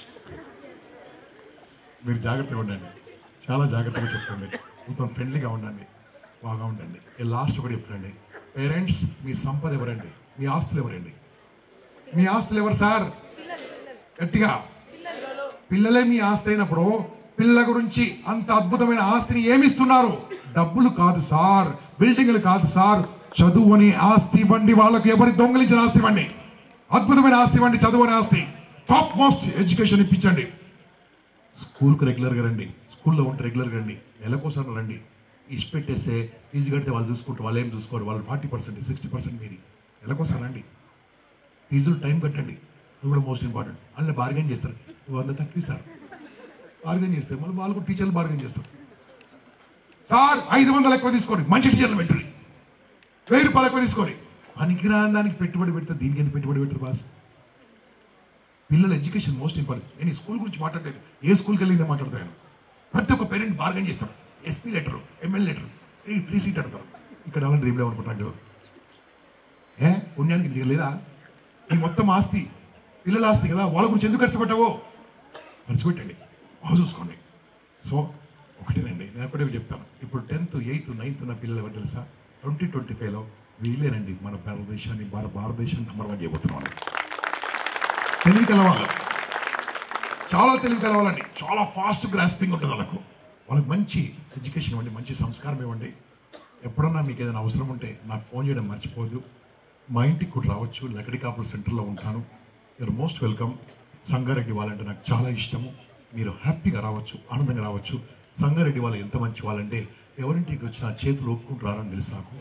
మీరు జాగ్రత్తగా ఉండండి, చాలా జాగ్రత్తగా చెప్పండి, మొత్తం ఫ్రెండ్లీగా ఉండండి, బాగా ఉండండి. లాస్ట్ ఒకటి చెప్తాండి, పేరెంట్స్ మీ సంపద ఎవరండి? మీ ఆస్తులు ఎవరండి? మీ ఆస్తులు ఎవరు సార్? గట్టిగా. పిల్లలే మీ ఆస్తి అయినప్పుడు పిల్లల గురించి అంత అద్భుతమైన ఆస్తిని ఏమిస్తున్నారు? డబ్బులు కాదు సార్, బిల్డింగ్లు కాదు సార్, చదువు అనే ఆస్తి ఇవ్వండి. వాళ్ళకు ఎవరి దొంగలించిన ఆస్తి ఇవ్వండి, అద్భుతమైన ఆస్తి ఇవ్వండి, చదువు అనే ఆస్తి. టాప్ మోస్ట్ ఎడ్యుకేషన్ ఇప్పించండి. స్కూల్కి రెగ్యులర్గా రండి, స్కూల్లో ఉంటే రెగ్యులర్గా రండి, నెలకోసారి రండి. ఇష్ట పెట్టేస్తే ఫీజు కడితే వాళ్ళు చూసుకుంటే వాళ్ళు ఏం చూసుకోరు, వాళ్ళు 40% 60% మీది. నెలకోసారి రండి, ఫీజులు టైం కట్టండి, అది కూడా మోస్ట్ ఇంపార్టెంట్. అందులో బార్గెన్ చేస్తారు, 100 తక్కువ సార్ బార్గెన్ చేస్తారు, మళ్ళీ వాళ్ళు కూడా టీచర్లు బార్గెన్ చేస్తారు. సార్ 500 ఎక్కువ తీసుకోండి, మంచి టీచర్లు పెట్టండి, 1000 రూపాయలు ఎక్కువ తీసుకోండి. పనికిరాని దానికి పెట్టుబడి పెడితే దీనికి ఎంత పెట్టుబడి పెట్టరు బాస్? పిల్లల ఎడ్యుకేషన్ మోస్ట్ ఇంపార్టెంట్. నేను ఈ స్కూల్ గురించి మాట్లాడలేదు, ఏ స్కూల్కి వెళ్ళిందే మాట్లాడతాను. ప్రతి ఒక్క పేరెంట్ బార్గెన్ చేస్తాడు, SP letter, MLA letter, free seat అడతారు. ఇక్కడ అలాంటి డ్రీమ్ లేవనుకుంటాను. పుణ్యానికి నీకు లేదా? నీ మొత్తం ఆస్తి పిల్లల ఆస్తి కదా, వాళ్ళ గురించి ఎందుకు ఖర్చు పెట్టావో ఖర్చు పెట్టండి, బాగా చూసుకోండి. సో ఒకటేనండి, నేను ఒకటే చెప్తాను. ఇప్పుడు 10th 8th 9th ఉన్న పిల్లలు ఎవరు తెలుసా? 2025లో వీళ్ళేనండి మన భారతదేశాన్ని నంబర్ 1 చేయబోతున్నాం. తెలివి కలవాలి, చాలా తెలివి కలవాలండి, చాలా ఫాస్ట్ గ్రాస్పింగ్ ఉంటుంది వాళ్ళకి మంచి ఎడ్యుకేషన్ ఇవ్వండి, మంచి సంస్కారం ఇవ్వండి. ఎప్పుడన్నా మీకు ఏదైనా అవసరం ఉంటే నాకు ఫోన్ చేయడం మర్చిపోవద్దు. మా ఇంటికి కూడా రావచ్చు, లకడికాపుల సెంటర్లో ఉంటాను. You're most welcome. సంగారెడ్డి వాళ్ళంటే నాకు చాలా ఇష్టము, మీరు హ్యాపీగా రావచ్చు, ఆనందంగా రావచ్చు. సంగారెడ్డి వాళ్ళు ఎంత మంచి వాళ్ళంటే ఎవరింటికి వచ్చినా చేతులు ఒప్పుకుంటారని తెలుసు నాకు.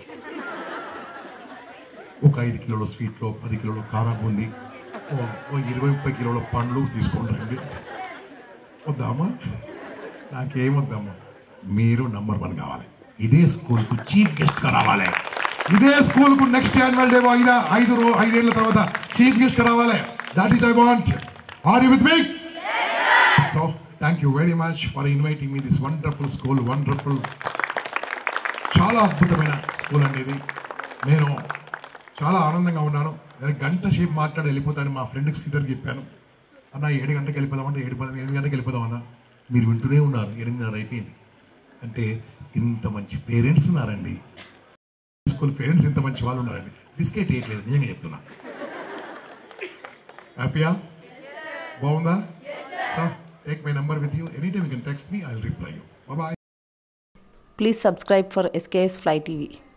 ఒక 5 కిలోల స్వీట్లో 10 కిలోల కారం ఉంది, 20-30 కిలోల పండ్లు తీసుకొని రండి. వద్దామా? నాకేమొద్దామా, మీరు నంబర్ 1 కావాలి. ఇదే స్కూల్కు చీఫ్ గెస్ట్గా రావాలి. ఇదే స్కూల్కు నెక్స్ట్ యాన్యువల్ డే 5 ఏళ్ళ తర్వాత చీఫ్ గెస్ట్గా రావాలి. That is I want. Are you with me? So thank you very much for inviting me this wonderful school. Wonderful, చాలా అద్భుతమైన స్కూల్ అండి ఇది. నేను చాలా ఆనందంగా ఉన్నాను. నేను గంట సేపు మాట్లాడి వెళ్ళిపోతాను. మా ఫ్రెండ్కి సీటర్కి చెప్పాను, అన్న 7 గంటలకు వెళ్ళిపోదామంటే 8 గంటలకు వెళ్ళిపోదామన్నా. మీరు వింటూనే ఉన్నారు, 8:30 అయిపోయింది. అంటే ఇంత మంచి పేరెంట్స్ ఉన్నారండి, స్కూల్ పేరెంట్స్ ఇంత మంచి వాళ్ళు ఉన్నారండి. బిస్కెట్ వేయట్లేదు, నిజంగా చెప్తున్నా. హ్యాపీయా? బాగుందా? Sir take my number with you, any time you can text me, I will reply you. Bye. Please subscribe for SKS Fly TV.